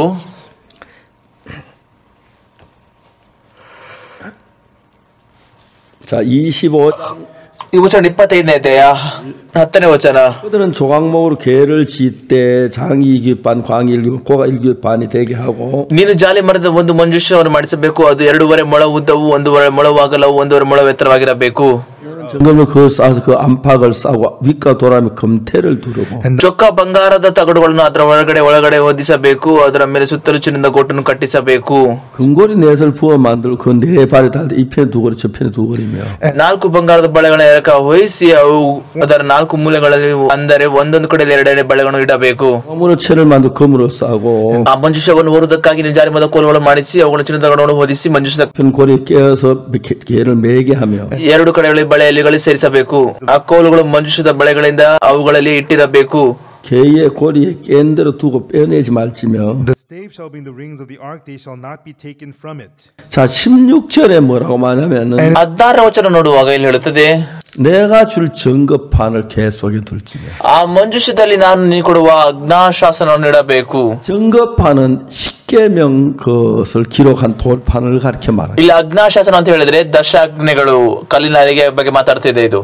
자, 이십오 장 ವಿಮೋಚನ ಇಪ್ಪತ್ತೈದನೇ ಅಧ್ಯಾಯ ಹತ್ತನೇ ವಚನ. 그들은 조각목으로 괴를 짓되 장이 일급반 광이 일급 고가 일급반이 되게 하고 ನೀನು ಜಾಲಿ ಮರದ ಒಂದು ಮಂಜುಷವನ್ನು ಮಾಡಿಸಬೇಕು. ಅದು ಎರಡೂವರೆ ಮೊಳ ಉದ್ದವು, ಒಂದೂವರೆ ಮೊಳ ಅಗಲವು, ಒಂದೂವರೆ ಮೊಳ ಎತ್ತರವಾಗಿರಬೇಕು. 정금을 그 싸서 그 안팎을 싸고 윗과 도람에 금태를 두르고 ಚೊಕ್ಕ ಬಂಗಾರದ ತಗಡುಗಳನ್ನು ಅದರ ಒಳಗಡೆ ಒಳಗಡೆ ಹೊದಿಸಬೇಕು. ಅದರ ಮೇಲೆ ಸುತ್ತಲೂ ಚಿನ್ನದ ಗೋಟನ್ನು ಕಟ್ಟಿಸಬೇಕು. 금고리 넷을 부어 만들고 그 네 발에 달되 이 편에 두 고리 저 편에 두 고리며 ನಾಲ್ಕು ಬಂಗಾರದ ಬಳೆಗಳನ್ನ ಎರಕ ವಹಿಸಿ ಅವು ಅದರ ನಾಲ್ಕು ಮೂಲೆಗಳಲ್ಲಿ, ಅಂದರೆ ಒಂದೊಂದು ಕಡೆ ಎರಡೆರಡು ಬಳೆಗಳನ್ನು ಇಡಬೇಕು. 검으로 채를 만들고 금으로 싸고 ಆ ಮಂಜುಷವನ್ನು ಹೊರುವುದಕ್ಕಾಗಿ ನಿಜಾರಿ ಮದ ಕೋಲುಗಳನ್ನು ಮಾಡಿಸಿ ಅವುಗಳ ಚಿನ್ನದ ತಗಡುಗಳನ್ನು ಹೊದಿಸಿ ಮಂಜುಷ 편 고리에 깨어서 개를 매게 하며 ಎರಡು ಕಡೆಗಳಲ್ಲಿ ಬಳೆಯಲ್ಲಿ ಸೇರಿಸಬೇಕು. ಆ ಕೋಲುಗಳು ಮಂಜುಷದ ಬಳೆಗಳಿಂದ ಅವುಗಳಲ್ಲಿ ಇಟ್ಟಿರಬೇಕು. 개의 고리에 깬 대로 두고 빼내지 말지며 The stave shall be in the rings of the ark; they shall not be taken from it. 자, 십육 절에 뭐라고 말하냐면은 ಹದಿನಾರನೇ ವಚನ ನೋಡುವಾಗ ಇಲ್ಲಿ ಹೇಳುತ್ತದೆ, 내가 줄 증거판을 개 속에 둘지며 ಆ ಮಂಜುಷದಲ್ಲಿ ನಾನು ನೀನು ಕೊಡುವ ಅಜ್ಞಾಶಾಸನವನ್ನು ಇಡಬೇಕು. 증거판은 십계명 것을 기록한 돌판을 가르쳐 말합니다. ಇಲ್ಲಿ ಅಜ್ಞಾಶಾಸನ ಅಂತ ಹೇಳಿದ್ರೆ ದಶಾಜ್ಞೆಗಳು, ಕಲ್ಲಿನ ಅಲಿಗೆ ಬಗ್ಗೆ ಮಾತಾಡ್ತಿದೆ ಇದು.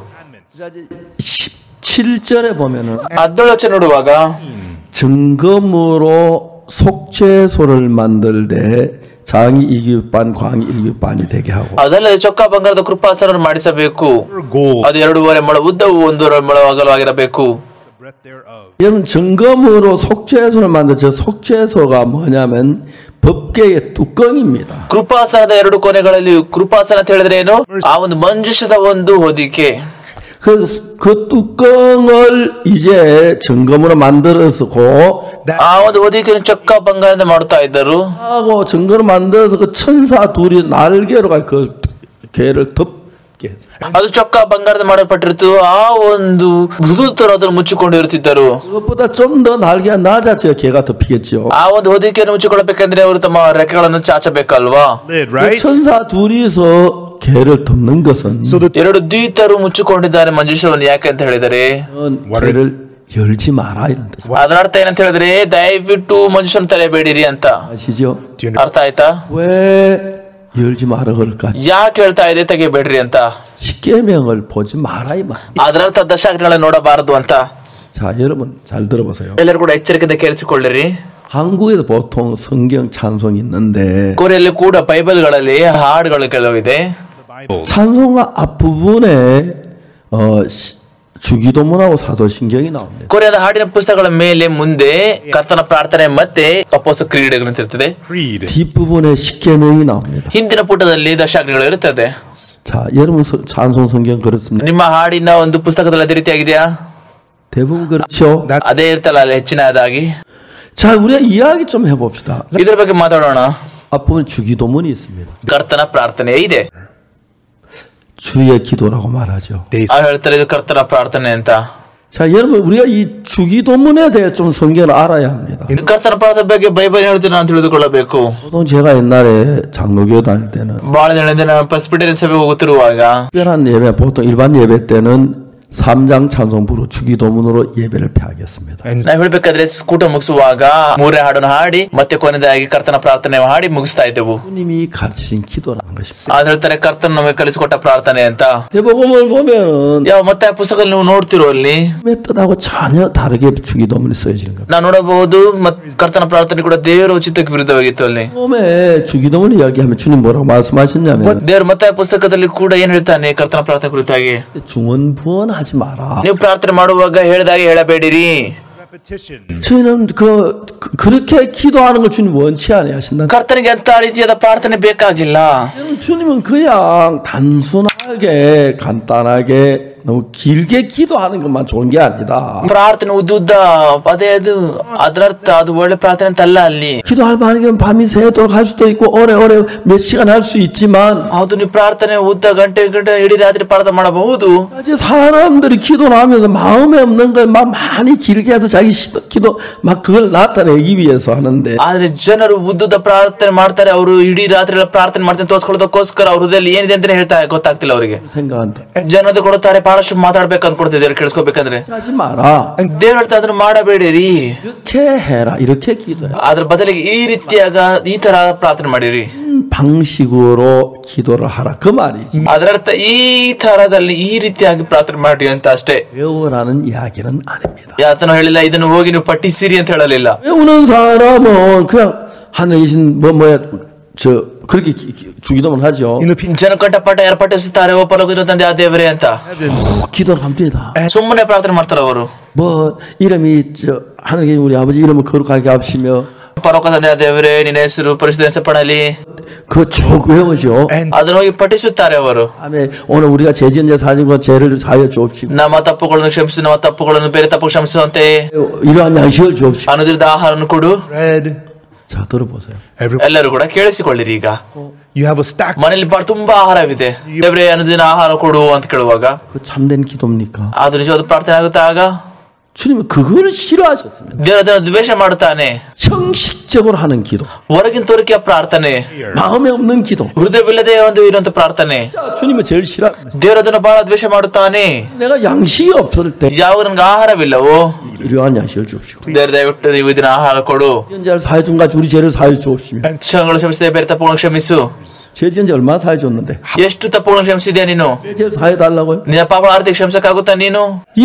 십칠 절에 보면은 ಹದಿನೇಳು ವಚನ ನೋಡುವಾಗ 증거무로 속죄소를 만들되 장이 이규반 광이 일규반이 되게 하고 ಅದಲ್ಲದೆ ಚೊಕ್ಕ ಬಂಗಾರದ ಕೃಪಾಸನವನ್ನು ಮಾಡಿಸಬೇಕು. Gold, ಅದು ಎರಡೂವರೆ ಮೊಳ ಉದ್ದವು, ಒಂದೂವರೆ ಮೊಳ ಅಗಲವಾಗಿರಬೇಕು. the breadth thereof. 여러분 증거무로 속죄소를 만들 저 속죄소가 뭐냐면 법궤의 뚜껑입니다. ಕೃಪಾಸನದ ಎರಡು ಕೊನೆಗಳಲ್ಲಿ ಕೃಪಾಸನ ಅಂತ ಹೇಳಿದ್ರೆ ಏನು? ಆ ಒಂದು ಮಂಜುಷದ ಒಂದು ಹೊದಿಕೆ. 그, 그 뚜껑을 이제 증거무로 만들어서고 ಆ ಒಂದು ಹೊದಿಕೆಯನ್ನು ಚೊಕ್ಕ ಬಂಗಾರದಿಂದ ಮಾಡುತ್ತಾ ಇದ್ದರು. 하고 증거를 만들어서 그 천사 둘이 날개로 그 개를 덮게 했어요. ಅದು ಚೊಕ್ಕ ಬಂಗಾರದ ಮಾಡಲ್ಪಟ್ಟಿರುತ್ತು. ಆ ಒಂದು ಮೃದುತರು ಅದನ್ನು ಮುಚ್ಚಿಕೊಂಡಿರುತ್ತಿದ್ದರು. 그것보다 좀 더 날개가 낮아져야 개가 덮이겠죠. ಆ ಒಂದು ಹೊದಿಕೆಯನ್ನು ಮುಚ್ಚಿಕೊಳ್ಳಬೇಕಂದ್ರೆ ಅವರು ತಮ್ಮ ರೆಕ್ಕೆಗಳನ್ನು ಚಾಚಬೇಕಲ್ವಾ? Lid, 그 right? 천사 둘이서 개를 덮는 것은 So the ಎರಡು ದ್ವೀತರು ಮುಚ್ಚಿಕೊಂಡಿದ್ದಾರೆ ಮಂಜುಷವನ್ನು. ಯಾಕೆ ಅಂತ ಹೇಳಿದರೆ 개를 열지 마라 이런 뜻. ಅದರ ಅರ್ಥ ಏನಂತ ಹೇಳಿದ್ರೆ ದಯವಿಟ್ಟು ಮಂಜುಷವನ್ನು ತೆರೆಯಬೇಡಿರಿ ಅಂತ. 아시죠? ಅರ್ಥ ಆಯ್ತಾ? 왜 열지 마라 그럴까? ಯಾಕೆ ಹೇಳ್ತಾ ಇದೆ ತೆಗಿಬೇಡ್ರಿ ಅಂತ? 십계명을 보지 마라 이 말. ಅದರರ್ಥ ದಶಾಜ್ಞೆಗಳನ್ನ ನೋಡಬಾರದು ಅಂತ. 자, 여러분 잘 들어보세요. ಎಲ್ಲರೂ ಕೂಡ ಎಚ್ಚರಿಕೆಯಿಂದ ಕೇಳಿಸಿಕೊಳ್ಳಿರಿ. 한국에서 보통 성경 찬송이 있는데 ಕೊರಿಯಲ್ಲಿ ಕೂಡ ಬೈಬಲ್ಗಳಲ್ಲಿ ಹಾಡುಗಳು ಕೆಲವಿದೆ. 찬송가 앞부분에 어, 시, 주기도문하고 사도신경이 나옵니다. ಕೊರಿಯಾದ ಹಾಡಿನ ಪುಸ್ತಕಗಳ ಮೇಲೆ ಮುಂದೆ ಕರ್ತನ ಪ್ರಾರ್ಥನೆ ಮತ್ತೆ ಅಪೊಸ್ತಲ ಕ್ರೀಡೆಗಳು ಇರುತ್ತದೆ. Creed. 뒷부분에 십계명이 나옵니다. ಹಿಂದಿನ ಪುಟದಲ್ಲಿ ದಶಾಜ್ಞೆಗಳು ಇರುತ್ತದೆ. 자, 여러분 서, 찬송 성경 그렇습니다. ನಿಮ್ಮ ಹಾಡಿನ ಒಂದು ಪುಸ್ತಕದಲ್ಲಿ ಅದೇ ರೀತಿಯಾಗಿದೆಯಾ? 대부분 그렇죠. That ಅದೇ ಇರ್ತಲ್ಲ ಅಲ್ಲಿ ಹೆಚ್ಚಿನದಾಗಿ. 자, 우리가 이야기 좀 해봅시다. ಇದರ ಬಗ್ಗೆ ಮಾತಾಡೋಣ. 앞부분 주기도문이 있습니다. ಕರ್ತನ ಪ್ರಾರ್ಥನೆ ಇದೆ. 주의 기도라고 말하죠. they ಅವ್ರು ಹೇಳ್ತಾರೆ ಇದು ಕರ್ತನ ಪ್ರಾರ್ಥನೆ ಅಂತ. 자, 여러분 우리가 이 주기도문에 대해 좀 성경을 알아야 합니다. ಕರ್ತನ ಪ್ರಾರ್ಥನೆ ಬಗ್ಗೆ ಬೈಬಲ್ ಹೇಳ್ತೀನಿ ನಾನು ತಿಳಿದುಕೊಳ್ಳಬೇಕು. 보통 제가 옛날에 장로교 다닐 때는 ಬಹಳ ದಿನದಿಂದ ನಾನು ಪ್ರೆಸ್ಬಿಟೇರಿಯನ್ ಸಭೆ ಹೋಗುತ್ತಿರುವಾಗ 특별한 예배, 보통 일반 예배 때는 삼 장 찬송부로 주기도문으로 예배를 폐하겠습니다. and ನಾವು ಹೇಳ್ಬೇಕಾದ್ರೆ ಕೂಟ ಮುಗಿಸುವಾಗ ಮೂರನೇ ಹಾಡನ್ನು ಹಾಡಿ ಮತ್ತೆ ಕೊನೆಯದಾಗಿ ಕರ್ತನ ಪ್ರಾರ್ಥನೆ ಹಾಡಿ ಮುಗಿಸ್ತಾ ಇದ್ದೆವು. 주님이 가르치신 기도라는 것입니다. ಅದ್ ಹೇಳ್ತಾರೆ ಕರ್ತನ ನಮಗೆ ಕಲಿಸಿಕೊಟ್ಟ ಪ್ರಾರ್ಥನೆ ಅಂತ. 대복음을 보면은 ಯಾವ ಮತ್ತೆ ಆ ಪುಸ್ತಕದಲ್ಲಿ ನೀವು ನೋಡ್ತಿರೋ ಅಲ್ಲಿ 의 뜻하고 전혀 다르게 주기도문이 써지는 겁니다. ನಾವು ನೋಡಬಹುದು ಮತ್ ಕರ್ತನ ಪ್ರಾರ್ಥನೆ ಕೂಡ ದೇವರ ಚಿತ್ತಕ್ಕೆ ವಿರುದ್ಧವಾಗಿತ್ತು ಅಲ್ಲಿ. 처음에 주기도문 이야기하면 주님 뭐라고 말씀하셨냐면 ದೇವ್ರ ಮತ್ತೆ ಆ ಪುಸ್ತಕದಲ್ಲಿ ಕೂಡ ಏನ್ ಹೇಳ್ತಾನೆ ಕರ್ತನ ಪ್ರಾರ್ಥನೆ ಕುರಿತಾಗಿ? 중언부언 하지 마라. ನೀವು ಪ್ರಾರ್ಥನೆ ಮಾಡುವಾಗ ಹೇಳಿದಾಗೆ ಹೇಳಬೇಡಿರಿ. repetition. 저는 그, 그 그렇게 기도하는 걸 주님 원치 않아요 하신다. ಕರ್ತನಿಗೆ ಅಂತ ರೀತಿಯಾದ ಪ್ರಾರ್ಥನೆ ಬೇಕಾಗಿಲ್ಲ. 주님은 그냥 단순하게 간단하게 너무 길게 기도하는 것만 좋은 게 아니다. ಪ್ರಾರ್ಥನೆ ಉದ್ದುದ್ದ ಅದೇ ಅದು ಅದರರ್ಥ ಅದು ಒಳ್ಳೆ ಪ್ರಾರ್ಥನೆ ಅಂತ ಅಲ್ಲ ಅಲ್ಲಿ. 기도할 만하면 밤이 새도록 할 수도 있고 오래오래 몇 시간 할 수 있지만 ಹೌದು ನೀವು ಪ್ರಾರ್ಥನೆ ಉದ್ದ ಗಂಟೆ ಗಂಟೆ ಇಡೀ ರಾತ್ರಿ ಪ್ರಾರ್ಥನೆ ಮಾಡಬಹುದು. 아직 사람들이 기도를 하면서 마음에 없는 걸 막 많이 길게 해서 자기 시도, 기도 막 그걸 나타내기 위해서 하는데 ಆದ್ರೆ ಜನರು ಉದ್ದುದ್ದ ಪ್ರಾರ್ಥನೆ ಮಾಡ್ತಾರೆ. ಅವರು ಇಡೀ ರಾತ್ರಿ ಎಲ್ಲ ಪ್ರಾರ್ಥನೆ ಮಾಡ್ತಾರೆ ತೋರ್ಸ್ಕೊಳ್ಳೋದಕ್ಕೋಸ್ಕರ ಅವ್ರ ಹೃದಯದಲ್ಲಿ ಏನಿದೆ ಅಂತ ಹೇಳ್ತಾ ಗೊತ್ತಾಗ್ತಿಲ್ಲ ಅವರಿಗೆ. 생각한다. ಜನರು ಕೊಡುತ್ತಾರೆ ಬಹಳಷ್ಟು ಮಾತಾಡ್ಬೇಕು ಅನ್ಕೊಡ್ತಿದ್ದಾರೆ ಕೇಳಿಸ್ಕೋಬೇಕಂದ್ರೆ. 하지 마라. ದೇವ್ರ ಹೇಳ್ತಾ ಅದನ್ನ ಮಾಡಬೇಡಿರಿ. 이렇게 해라. 이렇게 기도해. ಅದ್ರ ಬದಲಿಗೆ ಈ ರೀತಿಯಾಗ ಈ ತರ ಪ್ರಾರ್ಥನೆ ಮಾಡಿರಿ. 방식으로 기도를 하라. 그 말이지. ಅದರರ್ಥ ಈ ತರದಲ್ಲಿ ಈ ರೀತಿಯಾಗಿ ಪ್ರಾರ್ಥನೆ ಮಾಡ್ರಿ ಅಂತ ಅಷ್ಟೇ. 외우라는 이야기는 아닙니다. ಯಾತನೂ ಹೇಳಿಲ್ಲ ಇದನ್ನು ಹೋಗಿ ನೀವು ಪಠಿಸಿರಿ ಅಂತ ಹೇಳಲಿಲ್ಲ. 외우는 사람은 그냥 하늘에 계신 뭐 뭐야 저 그렇게 기- 기- 주기도문 하죠. In the pe- ಜನ ಕಂಠಪಾಠ ಯಾರು ಪಠಿಸುತ್ತಾರೆ ಓ ಪರಲೋಕದ ತಂದೆ ಆ ದೇವರೇ ಅಂತ 오, 기도를 합니다. ಸುಮ್ಮನೆ ಪ್ರಾರ್ಥನೆ ಮಾಡ್ತಾರೆ ಅವರು. 뭐 이름이 저 하늘에 계신 우리 아버지 이름을 거룩하게 하시며 ಪರಲೋಕ ತಂದೆ ಆ ದೇವರೇ ನಿನ್ನ ಹೆಸರು ಪರಿಶುದ್ಧ ಹೆಸರು ಪಡಲಿ 그거 쭉 외우죠. and ಅದನ್ನ ಹೋಗಿ ಪಠಿಸುತ್ತಾರೆ ಅವರು. 다음에 오늘 우리가 죄지은 자 사진 것 죄를 사여 주옵시고 ನಮ್ಮ ತಪ್ಪುಗಳನ್ನು ಕ್ಷಮಿಸಿ ನಮ್ಮ ತಪ್ಪುಗಳನ್ನು ಬೇರೆ ತಪ್ಪು ಕ್ಷಮಿಸುವಂತೆ 이러한 양식을 주옵시고. ಅನುದಿನದ ಆಹಾರವನ್ನು ಕೊಡು. bread. 자 들어보세요. Every ಎಲ್ಲರೂ ಕೂಡ ಕೇಳಿಸಿಕೊಳ್ಳಿರಿ. ಈಗ you have a stack. ಮನೇಲಿ ಬಾಳ ತುಂಬಾ ಆಹಾರವಿದೆ. ದೇವರೇ ಅನುದಿನ ಆಹಾರ ಕೊಡು ಅಂತ ಕೇಳುವಾಗ 그 참된 기도입니까? ಅದು ನಿಜವಾದ ಪ್ರಾರ್ಥನೆ ಆಗುತ್ತಾ? ಆಗ 주님은 그걸 싫어하셨습니다. ದೇವರ ಅದನ್ನು ದ್ವೇಷ ಮಾಡುತ್ತಾನೆ. 형식적으로 하는 기도, ಹೊರಗಿನ ತೋರಿಕೆಯ ಪ್ರಾರ್ಥನೆ, 마음에 없는 기도. ಹೃದಯವಿಲ್ಲದೆ ಒಂದು ಇರುವಂತ ಪ್ರಾರ್ಥನೆ 자, 주님은 제일 싫어합니다. ದೇವರ ಅದನ್ನು ಬಹಳ ದ್ವೇಷ ಮಾಡುತ್ತಾನೆ. 내가 양식이 없을 때 ಯಾವ ನನ್ಗೆ ಆಹಾರವಿಲ್ಲವೋ 이러한 양식을 주옵시고. ದೇವರ ದಯವಿಟ್ಟು ನೀವು ಇದನ್ನ ಆಹಾರ ಕೊಡು. 죄지은 자를 사해 준 같이 우리 죄를 사해 주옵시며. ಕ್ಷಮಗಳು ಕ್ಷಮಿಸಿದೆ ಬೇರೆ ತಪ್ಪುಗಳನ್ನು ಕ್ಷಮಿಸು. 죄지은 자 얼마나 사해 줬는데 ಎಷ್ಟು ತಪ್ಪುಗಳನ್ನು ಕ್ಷಮಿಸಿದ್ಯಾ ನೀನು? 내 죄를 사해 달라고요? ನಿನ್ನ ಪಾಪ ಆರ್ಥಿಕ ಕ್ಷಮಿಸಕ್ಕಾಗುತ್ತಾ ನೀನು? 이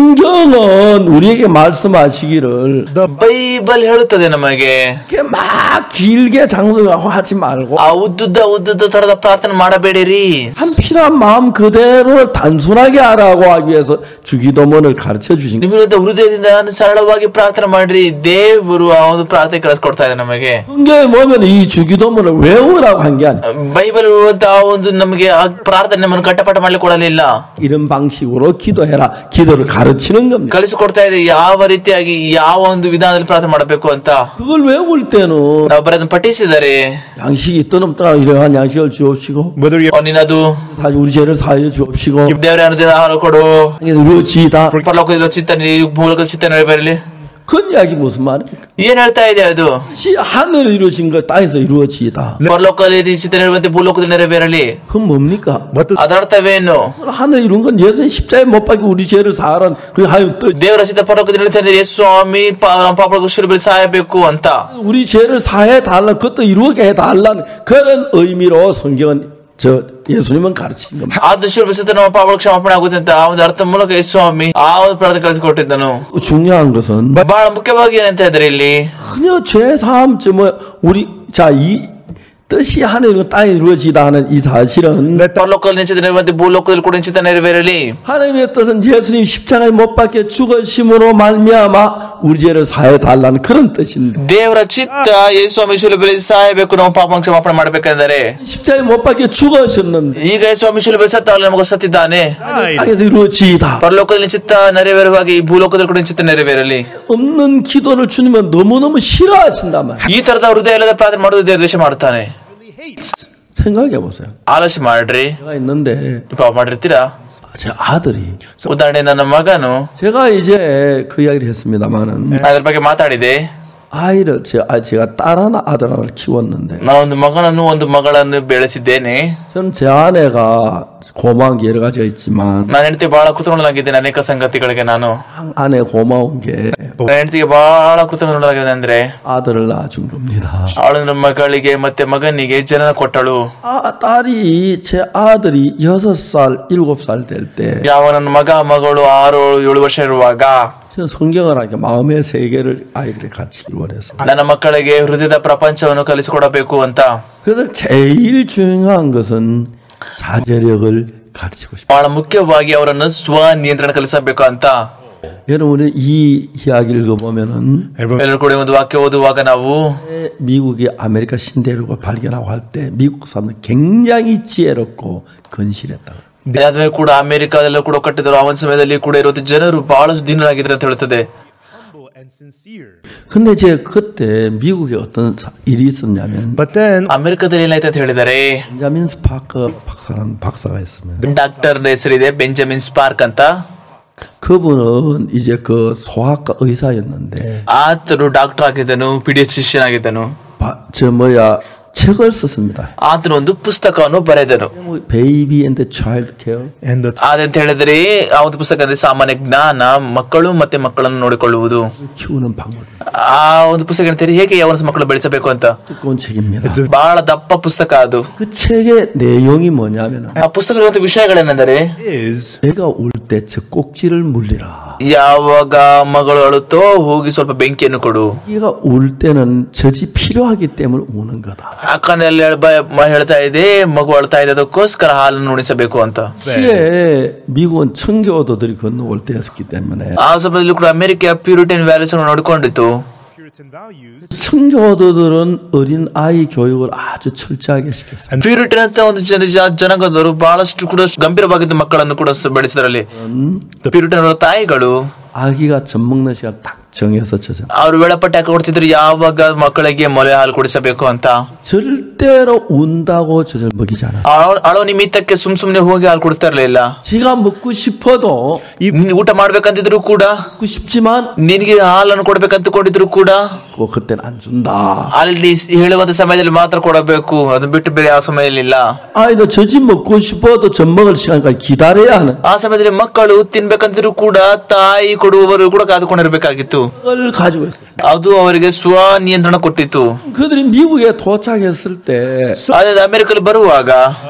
성경은 우리에게 말씀하시기를 The ಬೈಬಲ್ ಹೇಳುತ್ತದೆ ನಮಗೆ 이렇게 막 길게 장소하고 하지 말고 ಆ ಉದ್ದುದ್ದ ಉದ್ದುದ್ದ ತರದ ಪ್ರಾರ್ಥನೆ ಮಾಡಬೇಡಿರಿ. 한 필요한 마음 그대로 단순하게 하라고 하기 위해서 주기도문을 가르쳐 주신 거예요. ನಿಮ್ಮಿಂದ ಹೃದಯದಿಂದ ಸರಳವಾಗಿ ಪ್ರಾರ್ಥನೆ ಮಾಡ್ರಿ. ದೇವರು ಆ ಒಂದು ಪ್ರಾರ್ಥನೆ ಕಳಿಸ್ಕೊಡ್ತಾ ಇದೆ ನಮಗೆ. 성경에 보면 이 주기도문을 외우라고 한 게 아니에요. ಬೈಬಲ್ ಇರುವಂತ ಆ ಒಂದು ನಮಗೆ ಆ ಪ್ರಾರ್ಥನೆ ನಮ್ಮನ್ನು ಕಟ್ಟಪಾಠ ಮಾಡ್ಲಿಕ್ಕೆ ಕೊಡಲಿಲ್ಲ. 이런 방식으로 기도해라. 기도를 가르치는 겁니다. ಕಲಿಸಿಕೊಡ್ತಾ ಇದೆ ಯಾವ ರೀತಿಯಾಗಿ ಯಾವ ಒಂದು ವಿಧಾನದಲ್ಲಿ ಪ್ರಾರ್ಥನೆ ಮಾಡಬೇಕು ಅಂತ. 그걸 외울 때는 ನಾವು ಬರೋದನ್ನ ಪಠಿಸಿದರೆ 양식이 있든 없든 이러한 양식을 주옵시고 whether you ನಿನ್ನದು 사실 우리 죄를 사해 주옵시고 ದೇವರೇ ಅನುದಿನ ಆಹಾರ ಕೊಡು. 이루어지이다. ಪರಲೋಕದಲ್ಲಿ ಚಿತ್ತ ಭೂಲೋಕದ ಚಿತ್ತ ನೆರವೇರಲಿ. 그 이야기 무슨 말입니까? ಏನ್ ಹೇಳ್ತಾ ಇದೆ ಅದು? 시 하늘을 이루신 걸 땅에서 이루어지이다. ಪರಲೋಕದಲ್ಲಿ ಚಿತ್ತ ನೆರವೇರುವಂತೆ ಭೂಲೋಕದಲ್ಲಿ ನೆರವೇರಲಿ. 그건 뭡니까? What does ಅದರ ಅರ್ಥವೇನು? 하늘 이룬 건 예수님 십자가에 못 박혀 우리 죄를 사하란 그 하나님 뜻. ದೇವರ ಚಿತ್ತ ಪರಲೋಕದಲ್ಲಿ ನಡೀತಾ ಯೇಸು ಸ್ವಾಮಿ ಪಾಪಗಳ ಶಿಲುಬೆಯಲ್ಲಿ ಸಾಯಬೇಕು ಅಂತ. 우리 죄를 사해 달라 그것도 이루게 해 달라는 그런 의미로 성경은 저 예수님은 가르친 겁니다. ಆದ ಶಿಲುಬೆ ನಮ್ಮ ಪಾಪಗಳ ಕ್ಷಮಾಪಣೆ ಆಗುತ್ತೆ ಅಂತ ಆ ಒಂದು ಅರ್ಥ ಮೂಲಕ ಯೇಸು ಸ್ವಾಮಿ ಆ ಒಂದು ಪ್ರಾರ್ಥನೆ ಕಲಿಸಿಕೊಟ್ಟಿದ್ದನು. 중요한 것은 ಬಹಳ ಮುಖ್ಯವಾಗಿ ಏನಂತ ಇದ್ರೆ ಇಲ್ಲಿ 그냥 죄 사함 뭐 우리 자 이 뜻이 하늘이고 땅에 이루어지다 하는 이 사실은 ಪರಲೋಕದಲ್ಲಿ ನಿಶ್ಚಿತ ನೆರವೇರುವಂತೆ ಭೂಲೋಕದಲ್ಲಿ ಕೂಡ ನಿಶ್ಚಿತ ನೆರವೇರಲಿ. 하나님의 뜻은 예수님 십자가에 못 박혀 죽으심으로 말미암아 우리 죄를 사해 달라는 그런 뜻인데 ದೇವರ ಚಿತ್ತ ಯೇಸು ಸ್ವಾಮಿ ಶಿಲುಬೆಯಲ್ಲಿ ಸಾಯಬೇಕು ನಾವು ಪಾಪ ಕ್ಷಮಾಪಣೆ ಮಾಡಬೇಕೆಂದರೆ 십자가에 못 박혀 죽으셨는데 ಈಗ ಯೇಸು ಸ್ವಾಮಿ ಶಿಲುಬೆಯಲ್ಲಿ ಸತ್ತಾಗ ನಮಗೆ ಸತ್ತಿದ್ದಾನೆ. 땅에서 이루어지다. ಪರಲೋಕದಲ್ಲಿ ನಿಶ್ಚಿತ ನೆರವೇರುವಾಗ ಈ ಭೂಲೋಕದಲ್ಲಿ ಕೂಡ ನಿಶ್ಚಿತ ನೆರವೇರಲಿ. 없는 기도를 주님은 너무너무 싫어하신단 말이에요. ಈ ತರದ ಹೃದಯ ಇಲ್ಲದ ಪ್ರಾರ್ಥನೆ ಮಾಡೋದು ದೇವರು ದ್ವೇಷ ಮಾಡ್ತಾನೆ. 생각해 보세요. ಆಲೋಚನೆ ಮಾಡ್ರಿ. 제가 있는데 ಪಾಪ ಮಾಡಿರ್ತೀರಾ? 제 아들이 ಉದಾಹರಣೆ ನನ್ನ ಮಗನು 제가 이제 그 이야기를 했습니다만은 ಅದ್ರ ಬಗ್ಗೆ ಮಾತಾಡಿದೆ. 아이를 제, 아, 제가 딸 하나 아들 하나를 키웠는데 ನಾ ಒಂದು ಮಗನನ್ನು ಒಂದು ಮಗಳನ್ನು ಬೆಳೆಸಿದ್ದೇನೆ. 저는 제 아내가 고마운 게 여러 가지가 있지만 ನನ್ನ ಹೆಂಡತಿ ಬಹಳ ಕೃತಜ್ಞನಾಗಿದ್ದೇನೆ ಅನೇಕ ಸಂಗತಿಗಳಿಗೆ. ನಾನು 한 아내 고마운 게 ನನ್ನ ಹೆಂಡತಿಗೆ ಬಹಳ ಕೃತಜ್ಞನಾಗಿದೆ ಅಂದ್ರೆ 아들을 낳아준 겁니다. ಅವಳು ನನ್ನ ಮಗಳಿಗೆ ಮತ್ತೆ ಮಗನಿಗೆ ಜನನ ಕೊಟ್ಟಳು. 아, 딸이 제 아들이 여섯 살 일곱 살 될 때 ಯಾವ ನನ್ನ ಮಗ ಮಗಳು ಆರು ಏಳು ವರ್ಷ ಇರುವಾಗ 저는 성경을 하니까 마음의 세계를 아이들이 가르치기를 원했어요. ನನ್ನ ಮಕ್ಕಳಿಗೆ ಹೃದಯದ ಪ್ರಪಂಚವನ್ನು ಕಲಿಸಿಕೊಡಬೇಕು ಅಂತ. 그래서 제일 중요한 것은 자제력을 가르치고 싶어요. ಬಹಳ ಮುಖ್ಯವಾಗಿ ಅವರನ್ನು ಸ್ವ ನಿಯಂತ್ರಣ ಕಲಿಸಬೇಕು ಅಂತ. 여러분이 이 이야기를 읽어보면은 ಎಲ್ಲರೂ ಕೂಡ ಒಂದು ವಾಕ್ಯ ಓದುವಾಗ ನಾವು 미국이 아메리카 신대륙을 발견하고 할 때 미국 사람들 굉장히 지혜롭고 건실했다. ಅದಾದ್ಮೇಲೆ ಕೂಡ ಅಮೆರಿಕಾದಲ್ಲೂ ಕೂಡ ಕಟ್ಟಿದ್ರು. ಆ ಒಂದು ಸಮಯದಲ್ಲಿ ಕೂಡ ಇರುವಂತ ಜನರು ಬಹಳಷ್ಟು ದಿನರಾಗಿದ್ರು ಅಂತ ಹೇಳುತ್ತದೆ. and sincere. 근데 제 그때 미국에 어떤 일이 있었냐면 But then ಅಮೆರಿಕದಲ್ಲಿ ಏನಾಯ್ತು ಅಂತ ಹೇಳಿದರೆ 벤자민 스파크 박사라는 박사가 있습니다. ಡಾಕ್ಟರ್ ಹೆಸರಿದೆ ಬೆಂಜಮಿನ್ ಸ್ಪಾರ್ಕ್ ಅಂತ. 그분은 이제 그 소아과 의사였는데 ಆತನು ಡಾಕ್ಟರ್ ಆಗಿದ್ದನು, ಪೀಡಿಯಾಟ್ರಿಷಿಯನ್ ಆಗಿದ್ದನು. 바, 저 뭐야 책을 썼습니다. ಆತನು ಒಂದು ಪುಸ್ತಕವನ್ನು ಬರೆದನು. 베이비 앤드 차일드 케어. and the ಅದಂತ ಹೇಳಿದ್ರೆ ಆ ಒಂದು ಪುಸ್ತಕ ಅಂದ್ರೆ ಸಾಮಾನ್ಯ ಜ್ಞಾನ, ಮಕ್ಕಳು ಮತ್ತೆ ಮಕ್ಕಳನ್ನು ನೋಡಿಕೊಳ್ಳುವುದು. 키우는 방법. ಆ ಒಂದು ಪುಸ್ತಕ ಹೇಳ್ತಾರೆ ಹೇಗೆ ಯಾವ ಮಕ್ಕಳು ಬೆಳೆಸಬೇಕು ಅಂತ. 두꺼운 책입니다. ಬಹಳ ದಪ್ಪ ಪುಸ್ತಕ ಅದು. 그 책의 내용이 뭐냐면 ಆ ಪುಸ್ತಕದ ವಿಷಯಗಳೇನೆಂದರೆ is 애가 울 때 젖꼭지를 물리라. ಯಾವಾಗ ಮಗಳು ಅಳುತ್ತೋ ಹೋಗಿ ಸ್ವಲ್ಪ ಬೆಂಕಿಯನ್ನು ಕೊಡು. 애가 울 때는 젖이 필요하기 때문에 우는 거다. ಅಕ್ಕನಲ್ಲಿ ಹೇಳ್ತಾ ಇದೆ ಮಗು ಅಳ್ತಾ ಇದೆ ಅದಕ್ಕೋಸ್ಕರ ಹಾಲನ್ನು ಉಣಿಸಬೇಕು ಅಂತ. 시에 미국은 청교도들이 건너올 때였기 때문에 ಆ ಸಮಯದಲ್ಲಿ ಕೂಡ ಅಮೆರಿಕ ಪ್ಯೂರಿಟನ್ ವ್ಯಾಲ್ಯೂಸ್ ಅನ್ನು ನೋಡಿಕೊಂಡಿತ್ತು. Puritan values. 청교도들은 어린 아이 교육을 아주 철저하게 시켰어요. ಪ್ಯೂರಿಟನ್ ಅಂತ ಒಂದು ಜನ ಜನಾಂಗದವರು ಬಹಳಷ್ಟು ಕೂಡ ಗಂಭೀರವಾಗಿದ್ದ ಮಕ್ಕಳನ್ನು ಕೂಡ ಬೆಳೆಸಿದ್ರಲ್ಲಿ. ಪ್ಯೂರಿಟನ್ ಅವರ ತಾಯಿಗಳು 아기가 젖 먹는 시간 딱 정해서 젖어. ಅವರು ವೇಳಾಪಟ್ಟಿ ಹಾಕಿ ಕೊಡ್ತಿದ್ರು ಯಾವಾಗ ಮಕ್ಕಳಿಗೆ ಮೊಲೆ ಹಾಲು ಕುಡಿಸಬೇಕು ಅಂತ. 절대로 운다고 젖을 먹이지 않아. ಅಳ- ಅಳೋ ನಿಮಿತ್ತಕ್ಕೆ ಸುಮ್ ಸುಮ್ನೆ ಹೋಗಿ ಹಾಲು ಕುಡಿಸ್ತಾ ಇರ್ಲಿಲ್ಲ. 지가 먹고 싶어도 ನೀನ್ ಊಟ ಮಾಡ್ಬೇಕಂತಿದ್ರು ಕೂಡ, 먹고 싶지만 ನಿನಗೆ ಹಾಲನ್ನು ಕೊಡ್ಬೇಕಂತಕೊಂಡಿದ್ರು ಕೂಡ 그 그때는 안 준다. ಅಲ್ಲಿ ಹೇಳುವಂತ ಸಮಯದಲ್ಲಿ ಮಾತ್ರ ಕೊಡಬೇಕು, ಅದನ್ನ ಬಿಟ್ಟು ಬೇರೆ ಯಾವ ಸಮಯದಲ್ಲಿ ಇಲ್ಲ. 아이도 젖이 먹고 싶어도 젖 먹을 시간까지 기다려야 하는. ಆ ಸಮಯದಲ್ಲಿ ಮಕ್ಕಳು ತಿನ್ಬೇಕಂತಿದ್ರು ಕೂಡ ತಾಯಿ ಕೊಡುವವರು ಕೂಡ ಕಾದುಕೊಂಡಿರ್ಬೇಕಾಗಿತ್ತು. 그걸 가지고 있었어요. ಅದು ಅವರಿಗೆ ಸ್ವ ನಿಯಂತ್ರಣ ಕೊಟ್ಟಿತ್ತು. 그들이 미국에 도착했을 때 ಅದೇ ಅಮೆರಿಕಲ್ಲಿ ಬರುವಾಗ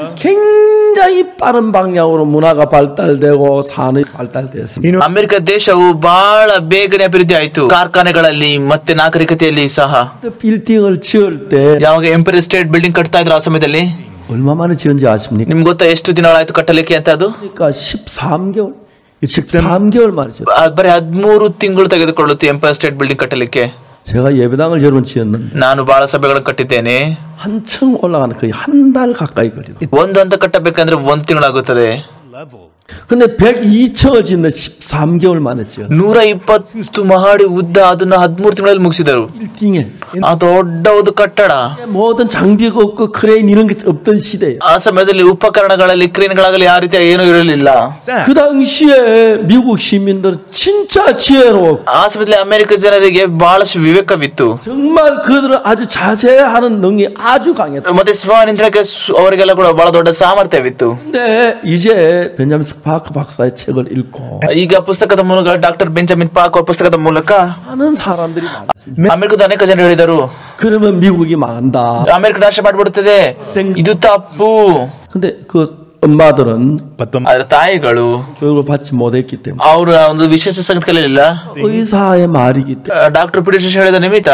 굉장히 빠른 방향으로 문화가 발달되고 산업이 발달됐습니다. You know, ಅಮೆರಿಕ ದೇಶವು ಬಹಳ ಬೇಗನೆ ಅಭಿವೃದ್ಧಿ ಆಯಿತು. ಕಾರ್ಖಾನೆಗಳಲ್ಲಿ ಮತ್ತೆ ನಾಗರಿಕತೆಯಲ್ಲಿ ಸಹ. 빌딩을 지을 때 ಯಾವಾಗ ಎಂಪೈರ್ ಸ್ಟೇಟ್ ಬಿಲ್ಡಿಂಗ್ ಕಟ್ತಾ ಇದ್ರು ಆ ಸಮಯದಲ್ಲಿ 얼마 만에 지은지 아십니까? ನಿಮ್ಗೆ ಗೊತ್ತಾ ಎಷ್ಟು ದಿನಗಳಾಯ್ತು ಕಟ್ಟಲಿಕ್ಕೆ ಅಂತ? ಅದು 그러니까 십삼 개월. 십삼 개월 만이죠. ಅದ್ ಬರೀ ಹದಿಮೂರು ತಿಂಗಳು ತೆಗೆದುಕೊಳ್ಳುತ್ತೆ ಎಂಪೈರ್ ಸ್ಟೇಟ್ ಬಿಲ್ಡಿಂಗ್ ಕಟ್ಟಲಿಕ್ಕೆ. 제가 예배당을 여러 번 지었는데 ನಾನು ಬಹಳ ಸಭೆಗಳನ್ನು ಕಟ್ಟಿದ್ದೇನೆ. 한층 올라가는 거의 한 달 가까이 걸리고 ಒಂದು ಅಂತ ಕಟ್ಟಬೇಕಂದ್ರೆ ಒಂದು ತಿಂಗಳಾಗುತ್ತದೆ. level. 근데 백이 층을 짓는 십삼 개월 만에 지었. ನೂರ ಇಪ್ಪತ್ತು ಮಹಡಿ ಉದ್ದ ಅದನ್ನ ಹದಿಮೂರು ತಿಂಗಳಲ್ಲಿ ಮುಗಿಸಿದರು. 빌딩에 ಆ ದೊಡ್ಡ ಒಂದು ಕಟ್ಟಡ. 모든 장비가 없고 크레인 이런 게 없던 시대에. ಆ ಸಮಯದಲ್ಲಿ ಉಪಕರಣಗಳಲ್ಲಿ ಕ್ರೇನ್ಗಳಾಗಲಿ ಆ ರೀತಿಯ ಏನೂ ಇರಲಿಲ್ಲ. 그 당시에 미국 시민들은 진짜 지혜로워. ಆ ಸಮಯದಲ್ಲಿ ಅಮೆರಿಕ ಜನರಿಗೆ ಬಹಳಷ್ಟು ವಿವೇಕವಿತ್ತು. 정말 그들은 아주 자제하는 능력이 아주 강했다. ಮತ್ತೆ ಸ್ವನಿಯಂತ್ರಣಕ್ಕೆ ಅವರಿಗೆಲ್ಲ ಕೂಡ ಬಹಳ ದೊಡ್ಡ ಸಾಮರ್ಥ್ಯವಿತ್ತು. 근데 이제 베냐민 스파크 박사의 책을 읽고 ಈಗ ಪುಸ್ತಕದ ಮೂಲಕ ಡಾಕ್ಟರ್ ಬೆಂಜಮಿನ್ ಪಾಕ್ ಅವರ ಪುಸ್ತಕದ ಮೂಲಕ 하는 사람들이 많습니다. ಅಮೆರಿಕದ ಅನೇಕ ಜನರು ಹೇಳಿದರು 그러면 미국이 망한다. ಅಮೆರಿಕ ನಾಶ ಮಾಡಿಬಿಡುತ್ತದೆ, ಇದು ತಪ್ಪು. 근데 그 엄마들은 But the ಅದರ ತಾಯಿಗಳು 교육을 받지 못했기 때문에 ಅವರ ಒಂದು ವಿಶೇಷ ಸಂಗತಿ ಕಲಿಯಲಿಲ್ಲ. 의사의 말이기 때문에 ಡಾಕ್ಟರ್ ಪಿಡಿಯಾಟ್ರಿಷಿಯನ್ ಹೇಳಿದ ನಿಮಿತ್ತ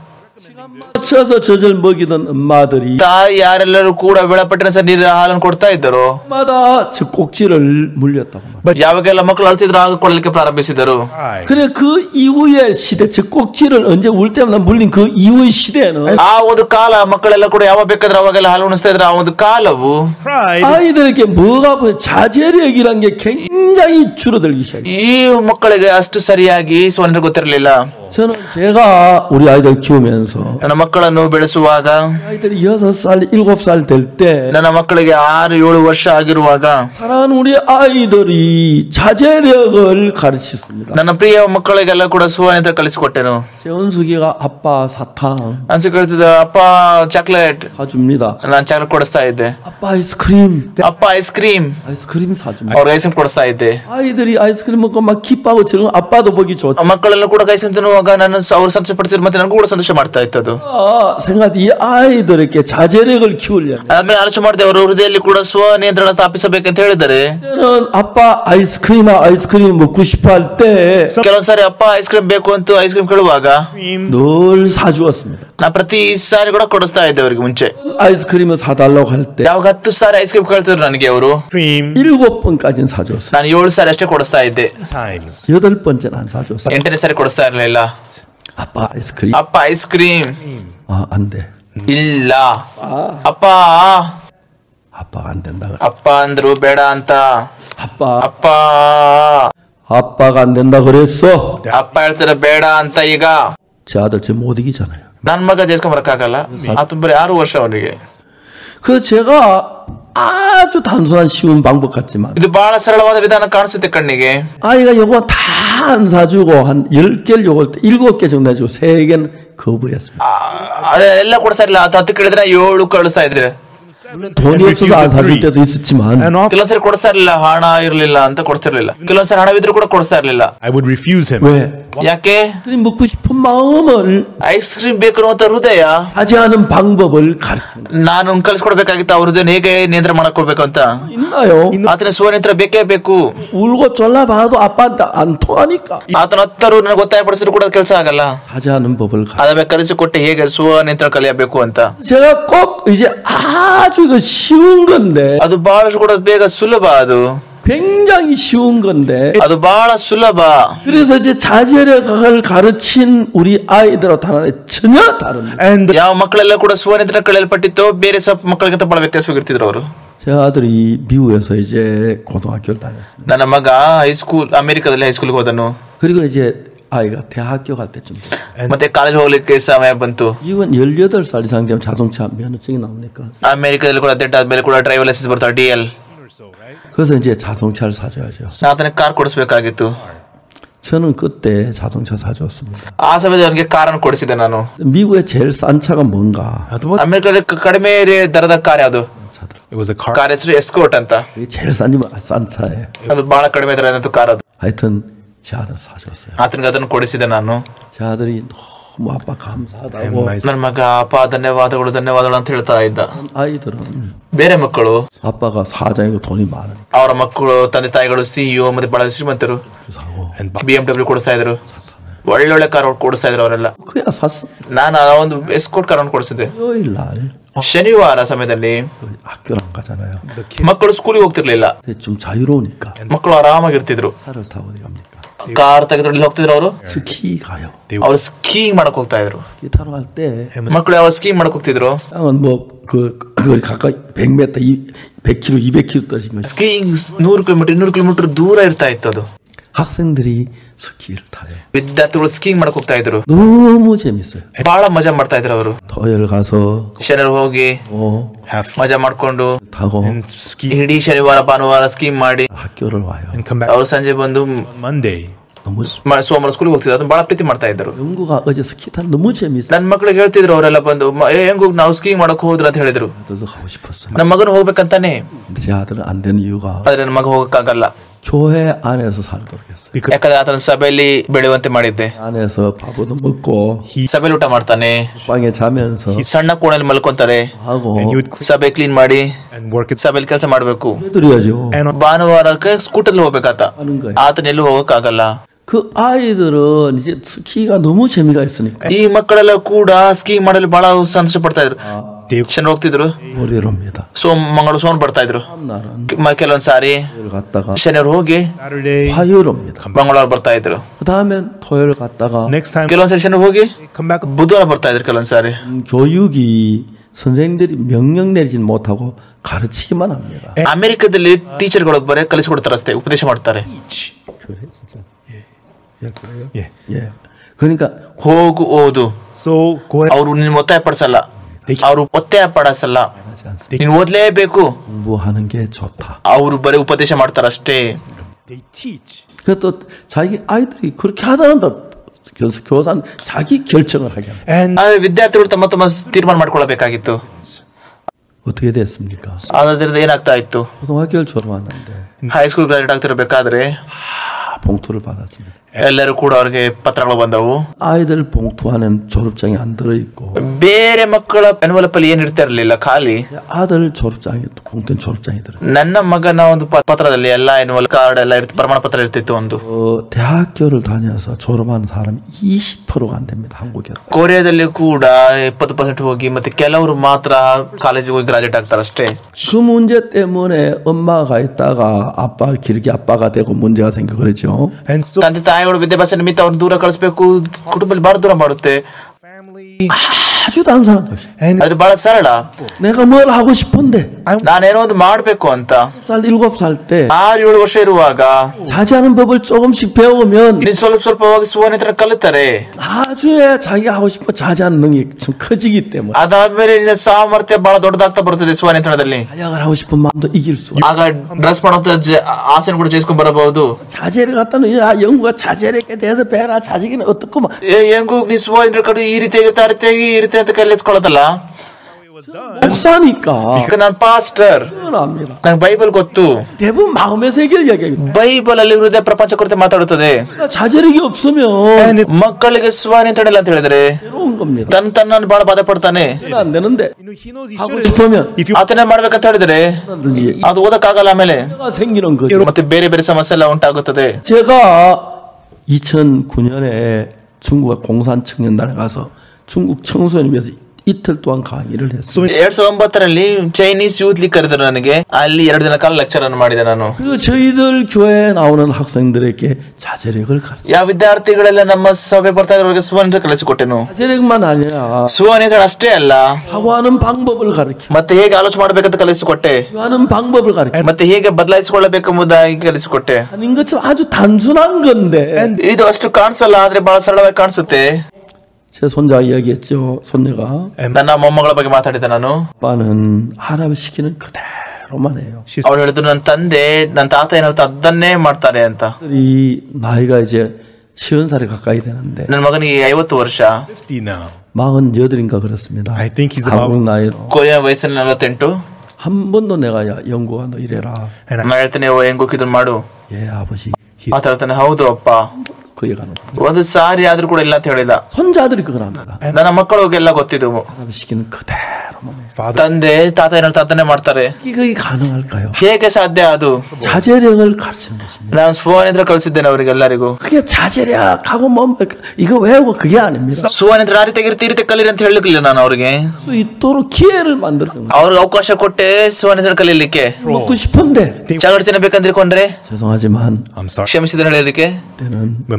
맞춰서 젖을 먹이던 엄마들이 ತಾಯಿ ಯಾರೆಲ್ಲರೂ ಕೂಡ ವೇಳಾಪಟ್ಟಿನ ಸಹ ನೀರಿನ ಹಾಲನ್ನು ಕೊಡ್ತಾ ಇದ್ದರು. 마다 젖꼭지를 물렸다고 말이야. ಯಾವಾಗೆಲ್ಲ ಮಕ್ಕಳು ಅಳ್ತಿದ್ರು ಆಗ ಕೊಡಲಿಕ್ಕೆ ಪ್ರಾರಂಭಿಸಿದರು. 그래 그 이후의 시대 젖꼭지를 언제 울 때마다 물린 그 이후의 시대에는 ಆ ಒಂದು ಕಾಲ ಮಕ್ಕಳೆಲ್ಲ ಕೂಡ ಯಾವಾಗ ಬೇಕಾದ್ರೆ ಅವಾಗೆಲ್ಲ ಹಾಲು ಉಣಿಸ್ತಾ ಇದ್ರು. ಆ ಒಂದು ಕಾಲವು pride 아이들에게 뭐가 보여 자제력이란 게 굉장히 줄어들기 시작해. ಈ ಮಕ್ಕಳಿಗೆ ಅಷ್ಟು ಸರಿಯಾಗಿ ಸ್ವತಂತ್ರ ಗೊತ್ತಿರಲಿಲ್ಲ. 저는 제가 우리 아이들 키우면서 ನನ್ನ ಮಕ್ಕಳನ್ನು ಬೆಳೆಸುವಾಗ 아이들이 여섯 살, 일곱 살 될 때 ನನ್ನ ಮಕ್ಕಳಿಗೆ ಆರು ಏಳು ವರ್ಷ ಆಗಿರುವಾಗ 사랑하는 우리 아이들이 자제력을 가르쳤습니다. ನನ್ನ ಪ್ರಿಯ ಮಕ್ಕಳಿಗೆಲ್ಲ ಕೂಡ ಸುವರ್ಣ ಕಲಿಸಿಕೊಟ್ಟೆನು. 재원숙이가 아빠 사탕 ಅನ್ಸಿ ಕೇಳ್ತಿದ್ದ, ಅಪ್ಪ ಚಾಕ್ಲೇಟ್ 사줍니다. ನಾನು ಚಾಕ್ಲೇಟ್ ಕೊಡಿಸ್ತಾ ಇದ್ದೆ. 아빠 아이스크림, ಅಪ್ಪ ಐಸ್ ಕ್ರೀಮ್ 아이스크림 사줍니다. ಅವ್ರಿಗೆ ಐಸ್ ಕ್ರೀಮ್ ಕೊಡಿಸ್ತಾ ಇದ್ದೆ. 아이들이 아이스크림 먹고 막 기뻐하고 저런 아빠도 보기 좋다. ಮಕ್ಕಳೆಲ್ಲ ಕೂಡ ಐಸ್ ಕ್ರೀಮ್ ತಿನ್ನುವಾಗ ನನ್ನ ಅವ್ರು ಸಂತೋಷ ಪಡ್ತಿದ್ರು, ಮತ್ತೆ ನನಗೂ ಕೂಡ ಸಂತೋಷ ಮಾಡ್ತಾ ಇತ್ತು. ಅದು 아, 생각 이 아이들에게 자제력을 키우려면 ಆದ್ಮೇಲೆ ಆಲೋಚನೆ ಮಾಡಿದೆ, ಅವರ ಹೃದಯದಲ್ಲಿ ಕೂಡ ಸ್ವ ನಿಯಂತ್ರಣ ಸ್ಥಾಪಿಸಬೇಕಂತ ಹೇಳಿದರೆ 때는 아빠 아이스크림 아이스크림 먹고 싶어 할 때 ಕೆಲವೊಂದ್ಸಾರಿ ಅಪ್ಪ ಐಸ್ ಕ್ರೀಮ್ ಬೇಕು ಅಂತ ಐಸ್ ಕ್ರೀಮ್ ಕೇಳುವಾಗ 늘 사주었습니다. ನಾ ಪ್ರತಿ ಸಾರಿ ಕೂಡ ಕೊಡಿಸ್ತಾ ಇದ್ದೆ ಅವರಿಗೆ. ಮುಂಚೆ 아이스크림을 사달라고 할 때 ಯಾವಾಗ ಹತ್ತು ಸಾರಿ ಐಸ್ ಕ್ರೀಮ್ ಕೇಳ್ತಿದ್ರು ನನಗೆ ಅವರು, cream 일곱 번까지는 사줬어요. ನಾನು ಏಳು ಸಾರಿ ಅಷ್ಟೇ ಕೊಡಿಸ್ತಾ ಇದ್ದೆ. times. 여덟 번째는 안 사줬어요. ಎಂಟನೇ ಸಾರಿ ಕೊಡಿಸ್ತಾ ಇರಲಿಲ್ಲ. 아빠 아이스크림 ಅಪ್ಪ ಐಸ್ ಕ್ರೀಮ್ 아, 안 돼. ಇಲ್ಲ, ಅಪ್ಪ 아빠가 안 된다. 그래. ಅಪ್ಪ ಅಂದ್ರು ಬೇಡ ಅಂತ. 아빠 ಅಪ್ಪ 아빠가 안 된다 그랬어. ಅಪ್ಪ ಹೇಳ್ತಾರೆ ಬೇಡ ಅಂತ. ಈಗ 제 아들 제 못 이기잖아요. ನನ್ ಮಗ ಜೇಸ್ಕೊಂಬರಕ್ಕಾಗಲ್ಲ, ಆತು ಬರೀ ಆರು ವರ್ಷ ಅವನಿಗೆ. 그 제가 아주 단순한 쉬운 방법 같지만 ಇದು ಬಹಳ ಸರಳವಾದ ವಿಧಾನ ಕಾಣಿಸುತ್ತೆ ಕಣ್ಣಿಗೆ. 아이가 요거 다 안 사주고 한 열 개를 요걸 때 일곱 개 정도 해주고 세 개는 거부했습니다. ಎಲ್ಲ ಕೊಡ್ತಾ ಇರ್ಲಿಲ್ಲ. ಅದು ಹತ್ತು ಕೇಳಿದ್ರೆ ಏಳು ಕಳಿಸ್ತಾ ಇದ್ರೆ. 돈이 없어서 안 사줄 때도 있었지만 And often ಕೆಲವೊಂದ್ಸರಿ ಕೊಡಿಸ್ತಾ ಇರ್ಲಿಲ್ಲ, ಹಣ ಇರ್ಲಿಲ್ಲ ಅಂತ ಕೊಡ್ತಿರ್ಲಿಲ್ಲ. ಕೆಲವೊಂದ್ಸರಿ ಹಣವಿದ್ರು ಕೂಡ ಕೊಡಿಸ್ತಾ ಇರ್ಲಿಲ್ಲ. I would refuse him. 왜? ಯಾಕೆ? 그들이 먹고 싶은 마음을 ಐಸ್ ಕ್ರೀಮ್ ಬೇಕು ಅನ್ನುವಂತ ಹೃದಯ 하지하는 방법을 가르치는 ನಾನು ಕಲಿಸ್ಕೊಡ್ಬೇಕಾಗಿತ್ತು. ಅವ್ರ ಹೃದಯ ಹೇಗೆ ನಿಯಂತ್ರಣ ಮಾಡಕೊಳ್ಬೇಕು ಅಂತ. 있나요? ಆತನ ಸ್ವನಿಯಂತ್ರಣ ಬೇಕೇ ಬೇಕು. 울고 졸라봐도 아빠한테 안 통하니까 ಆತನ ಹತ್ತರು ನನಗೆ ಒತ್ತಾಯ ಪಡಿಸಿದ್ರು ಕೂಡ ಕೆಲಸ ಆಗಲ್ಲ. 하지하는 법을 가르쳐. ಅದ ಕಲಿಸಿಕೊಟ್ಟೆ ಹೇಗೆ ಸ್ವನಿಯಂತ್ರಣ ಕಲಿಯಬೇಕು ಅಂತ. 제가 꼭 이제 아주 이거 쉬운 건데 ಅದು ಬಹಳಷ್ಟು ಕೂಡ ಬೇಗ ಸುಲಭ. ಅದು 굉장히 쉬운 건데 ಅದು ಬಹಳ ಸುಲಭ. 그래서 이제 자제력을 가르친 우리 아이들하고 다른 전혀 다릅니다. And ಯಾವ ಮಕ್ಕಳೆಲ್ಲ ಕೂಡ ಸ್ವನಿಯಂತ್ರಣ ಕಲಿಯಲ್ಪಟ್ಟಿತ್ತೋ ಬೇರೆ ಸ್ವಲ್ಪ ಮಕ್ಕಳಿಗಿಂತ ಬಹಳ ವ್ಯತ್ಯಾಸವಾಗಿರ್ತಿದ್ರು ಅವರು. 제 아들이 미국에서 이제 고등학교를 다녔습니다. ನನ್ನ ಮಗ ಹೈಸ್ಕೂಲ್ ಅಮೆರಿಕದಲ್ಲಿ ಹೈಸ್ಕೂಲ್ಗೆ ಹೋದನು. 그리고 이제 아이가 대학교 갈 때쯤 돼요. ಮತ್ತೆ ಕಾಲೇಜ್ ಹೋಗ್ಲಿಕ್ಕೆ ಸಮಯ ಬಂತು. 이건 열여덟 살 이상 되면 자동차 면허증이 나오니까 ಅಮೆರಿಕದಲ್ಲಿ ಕೂಡ ಹದಿನೆಂಟು ಆದ್ಮೇಲೆ ಕೂಡ ಡ್ರೈವರ್ ಲೈಸೆನ್ಸ್ ಬರ್ತಾರೆ, ಡಿ ಎಲ್. 그래서 이제 자동차를 사줘야죠. ಆತನಿಗೆ ಕಾರ್ ಕೊಡಿಸ್ಬೇಕಾಗಿತ್ತು. 저는 그때 자동차 사줬습니다. ಆ ಸಮಯದಲ್ಲಿ ಅವನಿಗೆ ಕಾರನ್ನು ಕೊಡಿಸಿದೆ ನಾನು. 미국의 제일 싼 차가 뭔가? ಅಮೆರಿಕದಲ್ಲಿ ಕಡಿಮೆ ದರದ ಕಾರ್ ಯಾವುದು? it was a car. Car ಹೆಸರು ಎಸ್ಕೋಟ್ ಅಂತ. 이게 제일 싼, 싼 차예요. ಅದು ಬಹಳ ಕಡಿಮೆ ದರದಂತ ಕಾರ್ ಅದು. 하여튼 제 아들 사줬어요. ಆತನಿಗೆ ಅದನ್ನು ಕೊಡಿಸಿದೆ ನಾನು. 제 아들이 너무 아빠 감사하다고. And my ನನ್ನ ಮಗ ಅಪ್ಪ ಧನ್ಯವಾದಗಳು ಧನ್ಯವಾದಗಳು ಅಂತ ಹೇಳ್ತಾ ಇದ್ದ. 아이들은 ಬೇರೆ ಮಕ್ಕಳು 아빠가 사장이고 돈이 많으니까 ಅವರ ಮಕ್ಕಳು ತಂದೆ ತಾಯಿಗಳು ಸಿಇಒ ಮತ್ತೆ ಬಹಳ ಶ್ರೀಮಂತರು, 사고 and ಬಿ ಎಂ ಡಬ್ಲ್ಯೂ ಕೊಡಿಸ್ತಾ ಇದ್ರು, ಒಳ್ಳೊಳ್ಳೆ ಕಾರ್ ಕೊಡಿಸ್ತಾ ಇದ್ರು ಅವರೆಲ್ಲ. 그야 샀어. ನಾನು ಆ ಒಂದು ಎಸ್ಕೋಟ್ ಕಾರನ್ನು ಕೊಡಿಸಿದೆ. 토요일 날 ಶನಿವಾರ ಸಮಯದಲ್ಲಿ 학교를 안 가잖아요. ಮಕ್ಕಳು ಸ್ಕೂಲಿಗೆ ಹೋಗ್ತಿರ್ಲಿಲ್ಲ. 근데 좀 자유로우니까 ಮಕ್ಕಳು ಆರಾಮಾಗಿರ್ತಿದ್ರು. 차를 타고 어디 갑니까? ಕಾರ್ ತೆಗೆದು ಹೋಗ್ತಿದ್ರು ಅವರು. 스키 가요. ಅವ್ರು ಸ್ಕೀಯಿಂಗ್ ಮಾಡಕ್ ಹೋಗ್ತಾ ಇದ್ರು. 스키 타러 갈 때 ಮಕ್ಕಳು ಯಾವ ಸ್ಕೀಯಿಂಗ್ ಮಾಡಕ್ ಹೋಗ್ತಿದ್ರು. 땅은 뭐그 거리 가까이 백 미터, 백 백 킬로미터, 이백 킬로미터 떨어진 거죠. ಸ್ಕೀಯಿಂಗ್ ನೂರು ಕಿಲೋಮೀಟರ್ ಇನ್ನೂರು ಕಿಲೋಮೀಟರ್ ದೂರ ಇರ್ತಾ ಇತ್ತು ಅದು. 학생들이 스키를 타요. ವಿದ್ಯಾರ್ಥಿಗಳು ಸ್ಕೀಯಿಂಗ್ ಮಾಡಕ್ ಹೋಗ್ತಾ ಇದ್ರು. 너무 재밌어요. ಬಹಳ ಮಜಾ ಮಾಡ್ತಾ ಇದ್ರು ಅವರು. 토요일 가서 ಶನಿವಾರ ಹೋಗಿ 어, have ಮಜಾ ಮಾಡ್ಕೊಂಡು 타고 and ski ಇಡೀ ಶನಿವಾರ ಭಾನುವಾರ ಸ್ಕೀಮ್ ಮಾಡಿ 학교를 와요. and come back ಅವ್ರು ಸಂಜೆ ಬಂದು on Monday. 너무 ಮ- ಸೋಮವಾರ ಸ್ಕೂಲ್ಗೆ ಹೋಗ್ತಿದ್ರು. ಅದನ್ನ ಬಹಳ ಪ್ರೀತಿ ಮಾಡ್ತಾ ಇದ್ರು. 영구가 어제 스키 타는 너무 재밌어. ನನ್ ಮಕ್ಳಿಗೆ ಹೇಳ್ತಿದ್ರು ಅವರೆಲ್ಲ ಬಂದು ಮ- ಏ ಹೆಂಗ್ ನಾವು ಸ್ಕೀಯಿಂಗ್ ಮಾಡಕ್ ಹೋದ್ರ ಅಂತ ಹೇಳಿದ್ರು. 저도 가고 싶었어요. ನಮ್ಮ ಮಗನು ಹೋಗ್ಬೇಕಂತಾನೆ. 근데 제 아들은 안 되는 이유가 ಆದ್ರೆ ನನ್ನ ಮಗ ಹೋಗಕ್ಕಾಗಲ್ಲ. 교회 안에서 살도록 했어요. Because ಯಾಕಂದ್ರೆ ಆತನ ಸಭೆಯಲ್ಲಿ ಬೆಳೆಯುವಂತೆ ಮಾಡಿದ್ದೆ. 안에서 밥도 먹고 ಸಭೆಲಿ ಊಟ ಮಾಡ್ತಾನೆ, 방에 자면서 ಸಣ್ಣ ಕೋಣೆಯಲ್ಲಿ ಮಲ್ಕೊಂತಾರೆ, 하고 and you would clean ಸಭೆ ಕ್ಲೀನ್ ಮಾಡಿ and work it ಸಭೆಯಲ್ಲಿ ಕೆಲಸ ಮಾಡ್ಬೇಕು. 해드려야죠. and on ಭಾನುವಾರಕ್ಕೆ ಸ್ಕೂಟರ್ಲಿ ಹೋಗ್ಬೇಕಾತ. 하는 거예요. ಆತನ ಎಲ್ಲೂ ಹೋಗಕ್ಕಾಗಲ್ಲ. 그 아이들은 이제 스키가 너무 재미가 있으니까 ಈ ಮಕ್ಕಳೆಲ್ಲ ಕೂಡ ಸ್ಕೀ ಮಾಡಲು ಬಹಳ ಸಂತೋಷ ಪಡ್ತಾ ಇದ್ರು. they ಶನಿ ಹೋಗ್ತಿದ್ರು, 월요일 옵니다. ಸೋಮ್ ಮಂಗಳೂರು ಸೋನ್ ಬರ್ತಾ ಇದ್ರು. 다음 날은 ಮ- ಕೆಲವೊಂದ್ ಸಾರಿ 월요일 갔다가 ಶನಿವಾರ ಹೋಗಿ Saturday 화요일 옵니다. ಮಂಗಳವಾರ ಬರ್ತಾ ಇದ್ರು. 그 다음엔 토요일 갔다가 next time ಕೆಲವೊಂದ್ ಸಾರಿ ಶನಿ ಹೋಗಿ come back ಬುಧವಾರ ಬರ್ತಾ ಇದ್ರು. ಕೆಲವೊಂದ್ ಸಾರಿ 음, 교육이 선생님들이 명령 내리진 못하고 가르치기만 합니다. ಅಮೆರಿಕದಲ್ಲಿ ಟೀಚರ್ಗಳು ಬರೀ ಕಲಿಸಿಕೊಡ್ತಾರೆ ಅಷ್ಟೇ, ಉಪದೇಶ ಮಾಡ್ತಾರೆ. each 그래 진짜. 예, 그래요? yeah 예. 그러니까 ಹೋಗು ಓದು. so go ahead ಅವರು ನಿನ್ ಒತ್ತಾಯ ಪಡಿಸಲ್ಲ, ಅವರು ಒತ್ತಾಯ ಪಡಿಸಲ್ಲ. 하지 않습니다. ನೀನ್ ಓದ್ಲೇಬೇಕು. 공부하는 게 좋다. ಅವರು ಬರೀ ಉಪದೇಶ ಮಾಡ್ತಾರಷ್ಟೇ. they teach 그또 자기 아이들이 그렇게 하다는데 교사 교사는 자기 결정을 하게 합니다. and ಆದ್ರೆ ವಿದ್ಯಾರ್ಥಿಗಳು ತಮ್ಮ ತಮ್ಮ ತೀರ್ಮಾನ ಮಾಡ್ಕೊಳ್ಬೇಕಾಗಿತ್ತು. 어떻게 됐습니까? ಅದ್ರಿಂದ ಏನಾಗ್ತಾ ಇತ್ತು, 고등학교를 졸업하는데 ಹೈಸ್ಕೂಲ್ ಗ್ರಾಜುಯೇಟ್ ಆಗ್ತಿರ್ಬೇಕಾದ್ರೆ 다 봉투를 받았습니다. ಎಲ್ಲರೂ ಕೂಡ ಅವ್ರಿಗೆ ಪತ್ರಗಳು ಬಂದವು. 아이들 봉투 안에는 졸업장이 안 들어있고 ಬೇರೆ ಮಕ್ಕಳ ಎನ್ವಲಪ್ ಅಲ್ಲಿ ಏನ್ ಇರ್ತಾ ಇರ್ಲಿಲ್ಲ, ಖಾಲಿ. 아들 졸업장에 봉투엔 졸업장이 들어. ನನ್ನ ಮಗನ ಒಂದು ಪ- ಪತ್ರದಲ್ಲಿ ಎಲ್ಲ ಎನ್ವಲ್ ಕಾರ್ಡ್ ಎಲ್ಲ ಇರ್ತಿ, ಪ್ರಮಾಣ ಪತ್ರ ಇರ್ತಿತ್ತು ಒಂದು. 어, 대학교를 다녀서 졸업하는 사람이 이십 퍼센트가 안 됩니다. 한국에서. ಕೊರಿಯಾದಲ್ಲಿ ಕೂಡ ಇಪ್ಪತ್ತು ಪರ್ಸೆಂಟ್ ಹೋಗಿ ಮತ್ತೆ ಕೆಲವರು ಮಾತ್ರ ಕಾಲೇಜಿಗೆ ಹೋಗಿ ಗ್ರಾಜುಯೇಟ್ ಆಗ್ತಾರೆ ಅಷ್ಟೇ. 그 문제 때문에 엄마가 가 있다가 아빠 길게 아빠가 되고 문제가 생겨 그랬죠. and so ತಂದೆ ತಾಯಿಗಳು ವಿದ್ಯಾಭ್ಯಾಸ ನಿಮಿತ್ತ ಅವ್ರನ್ನ ದೂರ ಕಳಿಸ್ಬೇಕು, ಕುಟುಂಬದಲ್ಲಿ ಬಹಳ ದೂರ ಮಾಡುತ್ತೆ. family 아주 다른 사람들. and ಅದು ಬಹಳ ಸರಳ. 내가 뭘 하고 싶은데 ನಾನೇನೋ ಒಂದು ಮಾಡ್ಬೇಕು ಅಂತ 살 일곱 살 때 ಆರು ಏಳು ವರ್ಷ ಇರುವಾಗ 자제하는 법을 조금씩 배우면 ನೀನ್ ಸ್ವಲ್ಪ ಸ್ವಲ್ಪವಾಗಿ ಸುವರ್ಣ ಕಲಿತಾರೆ. 나중에 자기가 하고 싶은 자제하는 능력이 좀 커지기 때문에 ಅದಾದ್ಮೇಲೆ ನಿನ್ನ ಸಾಮರ್ಥ್ಯ ಬಹಳ ದೊಡ್ಡದಾಗ್ತಾ ಬರ್ತದೆ ಸುವರ್ಣದಲ್ಲಿ. 자약을 하고 싶은 마음도 이길 수. ಆಗ ಡ್ರಗ್ಸ್ ಮಾಡೋ ಆಸೆನ ಕೂಡ ಜಯಿಸ್ಕೊಂಡ್ ಬರಬಹುದು. 자제를 갖다는 야 영구가 자제력에 대해서 배라 자제기는 어떻고 막 ಹೆಂಗು ನೀ ಸುವರ್ಣ ಕಡೆ ಈ ರೀತಿ ಆ ರೀತಿ ಈ ರೀತಿ ಅಂತ ಕಲಿಸ್ಕೊಳ್ಳೋದಲ್ಲ. 목사니까 ಈಗ ನಾನ್ ಪಾಸ್ಟರ್, 뻔합니다. ನಂಗೆ ಬೈಬಲ್ ಗೊತ್ತು. 대부분 마음의 세계를 얘기해요. ಬೈಬಲ್ ಅಲ್ಲಿ ಹೃದಯ ಪ್ರಪಂಚ ಕುರಿತು ಮಾತಾಡುತ್ತದೆ. 자제력이 없으면 ಮಕ್ಕಳಿಗೆ ಸುವರ್ಣ ಇಲ್ಲ ಅಂತ ಹೇಳಿದ್ರೆ 괴로운 겁니다. ತನ್ನ ತನ್ನ ಬಹಳ ಬಾಧೆ ಪಡ್ತಾನೆ. 안 되는데 you know he knows he 하고 should 싶으면 if you ಆತನೇ ಮಾಡ್ಬೇಕಂತ ಹೇಳಿದ್ರೆ 하든지 ಅದು ಓದಕ್ಕಾಗಲ್ಲ. ಆಮೇಲೆ 가 생기는 거죠. ಮತ್ತೆ ಬೇರೆ ಬೇರೆ ಸಮಸ್ಯೆ ಎಲ್ಲ ಉಂಟಾಗುತ್ತದೆ. 제가 이천구 년에 중국 공산 청년단에 가서 중국 청소년을 위해서 이틀 동안 강의를 했어요. ಎರಡ್ ಸಾವಿರದ ಒಂಬತ್ತರಲ್ಲಿ ಚೈನೀಸ್ ಯೂತ್ ಲೀಗ್ ಕರೆದ್ರು ನನಗೆ. ಅಲ್ಲಿ ಎರಡು ದಿನ ಕಾಲ ಲೆಕ್ಚರ್ ಅನ್ನು ಮಾಡಿದೆ ನಾನು. 그리고 저희들 교회에 나오는 학생들에게 자제력을 가르쳐. ಯಾವ ವಿದ್ಯಾರ್ಥಿಗಳೆಲ್ಲ ನಮ್ಮ ಸಭೆ ಬರ್ತಾ ಇರೋರಿಗೆ ಸುವರ್ಣ ಕಲಿಸಿಕೊಟ್ಟೆನು. 자제력만 아니라 ಸುವರ್ಣ ಅಷ್ಟೇ ಅಲ್ಲ, 사고하는 방법을 가르쳐. ಮತ್ತೆ ಹೇಗೆ ಆಲೋಚನೆ ಮಾಡ್ಬೇಕಂತ ಕಲಿಸಿಕೊಟ್ಟೆ, 하는 방법을 가르쳐. ಮತ್ತೆ ಹೇಗೆ ಬದಲಾಯಿಸಿಕೊಳ್ಳಬೇಕೆಂಬುದಾಗಿ ಕಲಿಸಿಕೊಟ್ಟೆ. 아닌 것처럼 아주 단순한 건데. ಇದು ಅಷ್ಟು ಕಾಣಿಸಲ್ಲ, ಆದ್ರೆ ಬಹಳ ಸರಳವಾಗಿ ಕಾಣಿಸುತ್ತೆ. 제 손자 이야기했죠. 손녀가 ನನ್ನ ಮೊಮ್ಮಗಳ ಬಗ್ಗೆ ಮಾತಾಡಿದೆ ನಾನು. 아빠는 하나님 시키는 그대로만 해요. ಅವ್ರು ಹೇಳಿದ್ರು ನನ್ನ ತಂದೆ ನನ್ನ ತಾತ ಏನ್ ಹೇಳ್ತಾ ಅದನ್ನೇ ಮಾಡ್ತಾರೆ ಅಂತ. 이 나이가 이제 서른 살이 가까이 되는데 ನನ್ನ ಮಗನಿಗೆ ಐವತ್ತು ವರ್ಷ, fifty now 마흔여덟인가 그렇습니다. I think he's about 한국 나이로 Korea ವಯಸ್ಸಿನ ನಲವತ್ತೆಂಟು. 한 번도 내가 야 영구가 너 이래라. and ನಾನು ಹೇಳ್ತೇನೆ ಓ ಹೆಂಗು ಇದನ್ನ ಮಾಡು. 예 아버지. ಮಾತಾಡ್ತಾನೆ, ಹೌದು ಅಪ್ಪ. 그 얘기하는 거예요. ಒಂದು ಸಾರಿ ಆದ್ರೂ ಕೂಡ ಇಲ್ಲ ಅಂತ ಹೇಳಿಲ್ಲ. 손자들이 그걸 합니다. ನನ್ನ ಮಕ್ಕಳಿಗೆಲ್ಲ ಗೊತ್ತಿದ್ವು. 하나님 시키는 그대로만 해요. father ತಂದೆ ತಾತ ಏನ್ ಹೇಳ್ತಾ ಅದನ್ನೇ ಮಾಡ್ತಾರೆ. 이게 가능할까요? ಹೇಗೆ ಸಾಧ್ಯ ಅದು? 자제력을 가르치는 것입니다. ನಾನು ಸುವರ್ಣ ಕಳಿಸಿದ್ದೇನೆ ಅವರಿಗೆಲ್ಲರಿಗೂ. 그게 자제력하고 뭐 이거 외우고 그게 아닙니다. ಸುವರ್ಣ ಆ ರೀತಿ ಈ ರೀತಿ ಕಲೀರಿ ಅಂತ ಹೇಳಲಿಲ್ಲ ನಾನು ಅವ್ರಿಗೆ. 수 있도록 기회를 만들어준 거예요. ಅವ್ರಿಗೆ ಅವಕಾಶ ಕೊಟ್ಟೆ ಸುವರ್ಣ ಕಲೀಲಿಕ್ಕೆ. 먹고 싶은데 ಚಗಡ್ ತಿನ್ನಬೇಕಂದ್ಕೊಂಡ್ರೆ 죄송하지만 I'm sorry ಕ್ಷಮಿಸಿದ್ರೆ ಹೇಳಲಿಕ್ಕೆ 때는 when my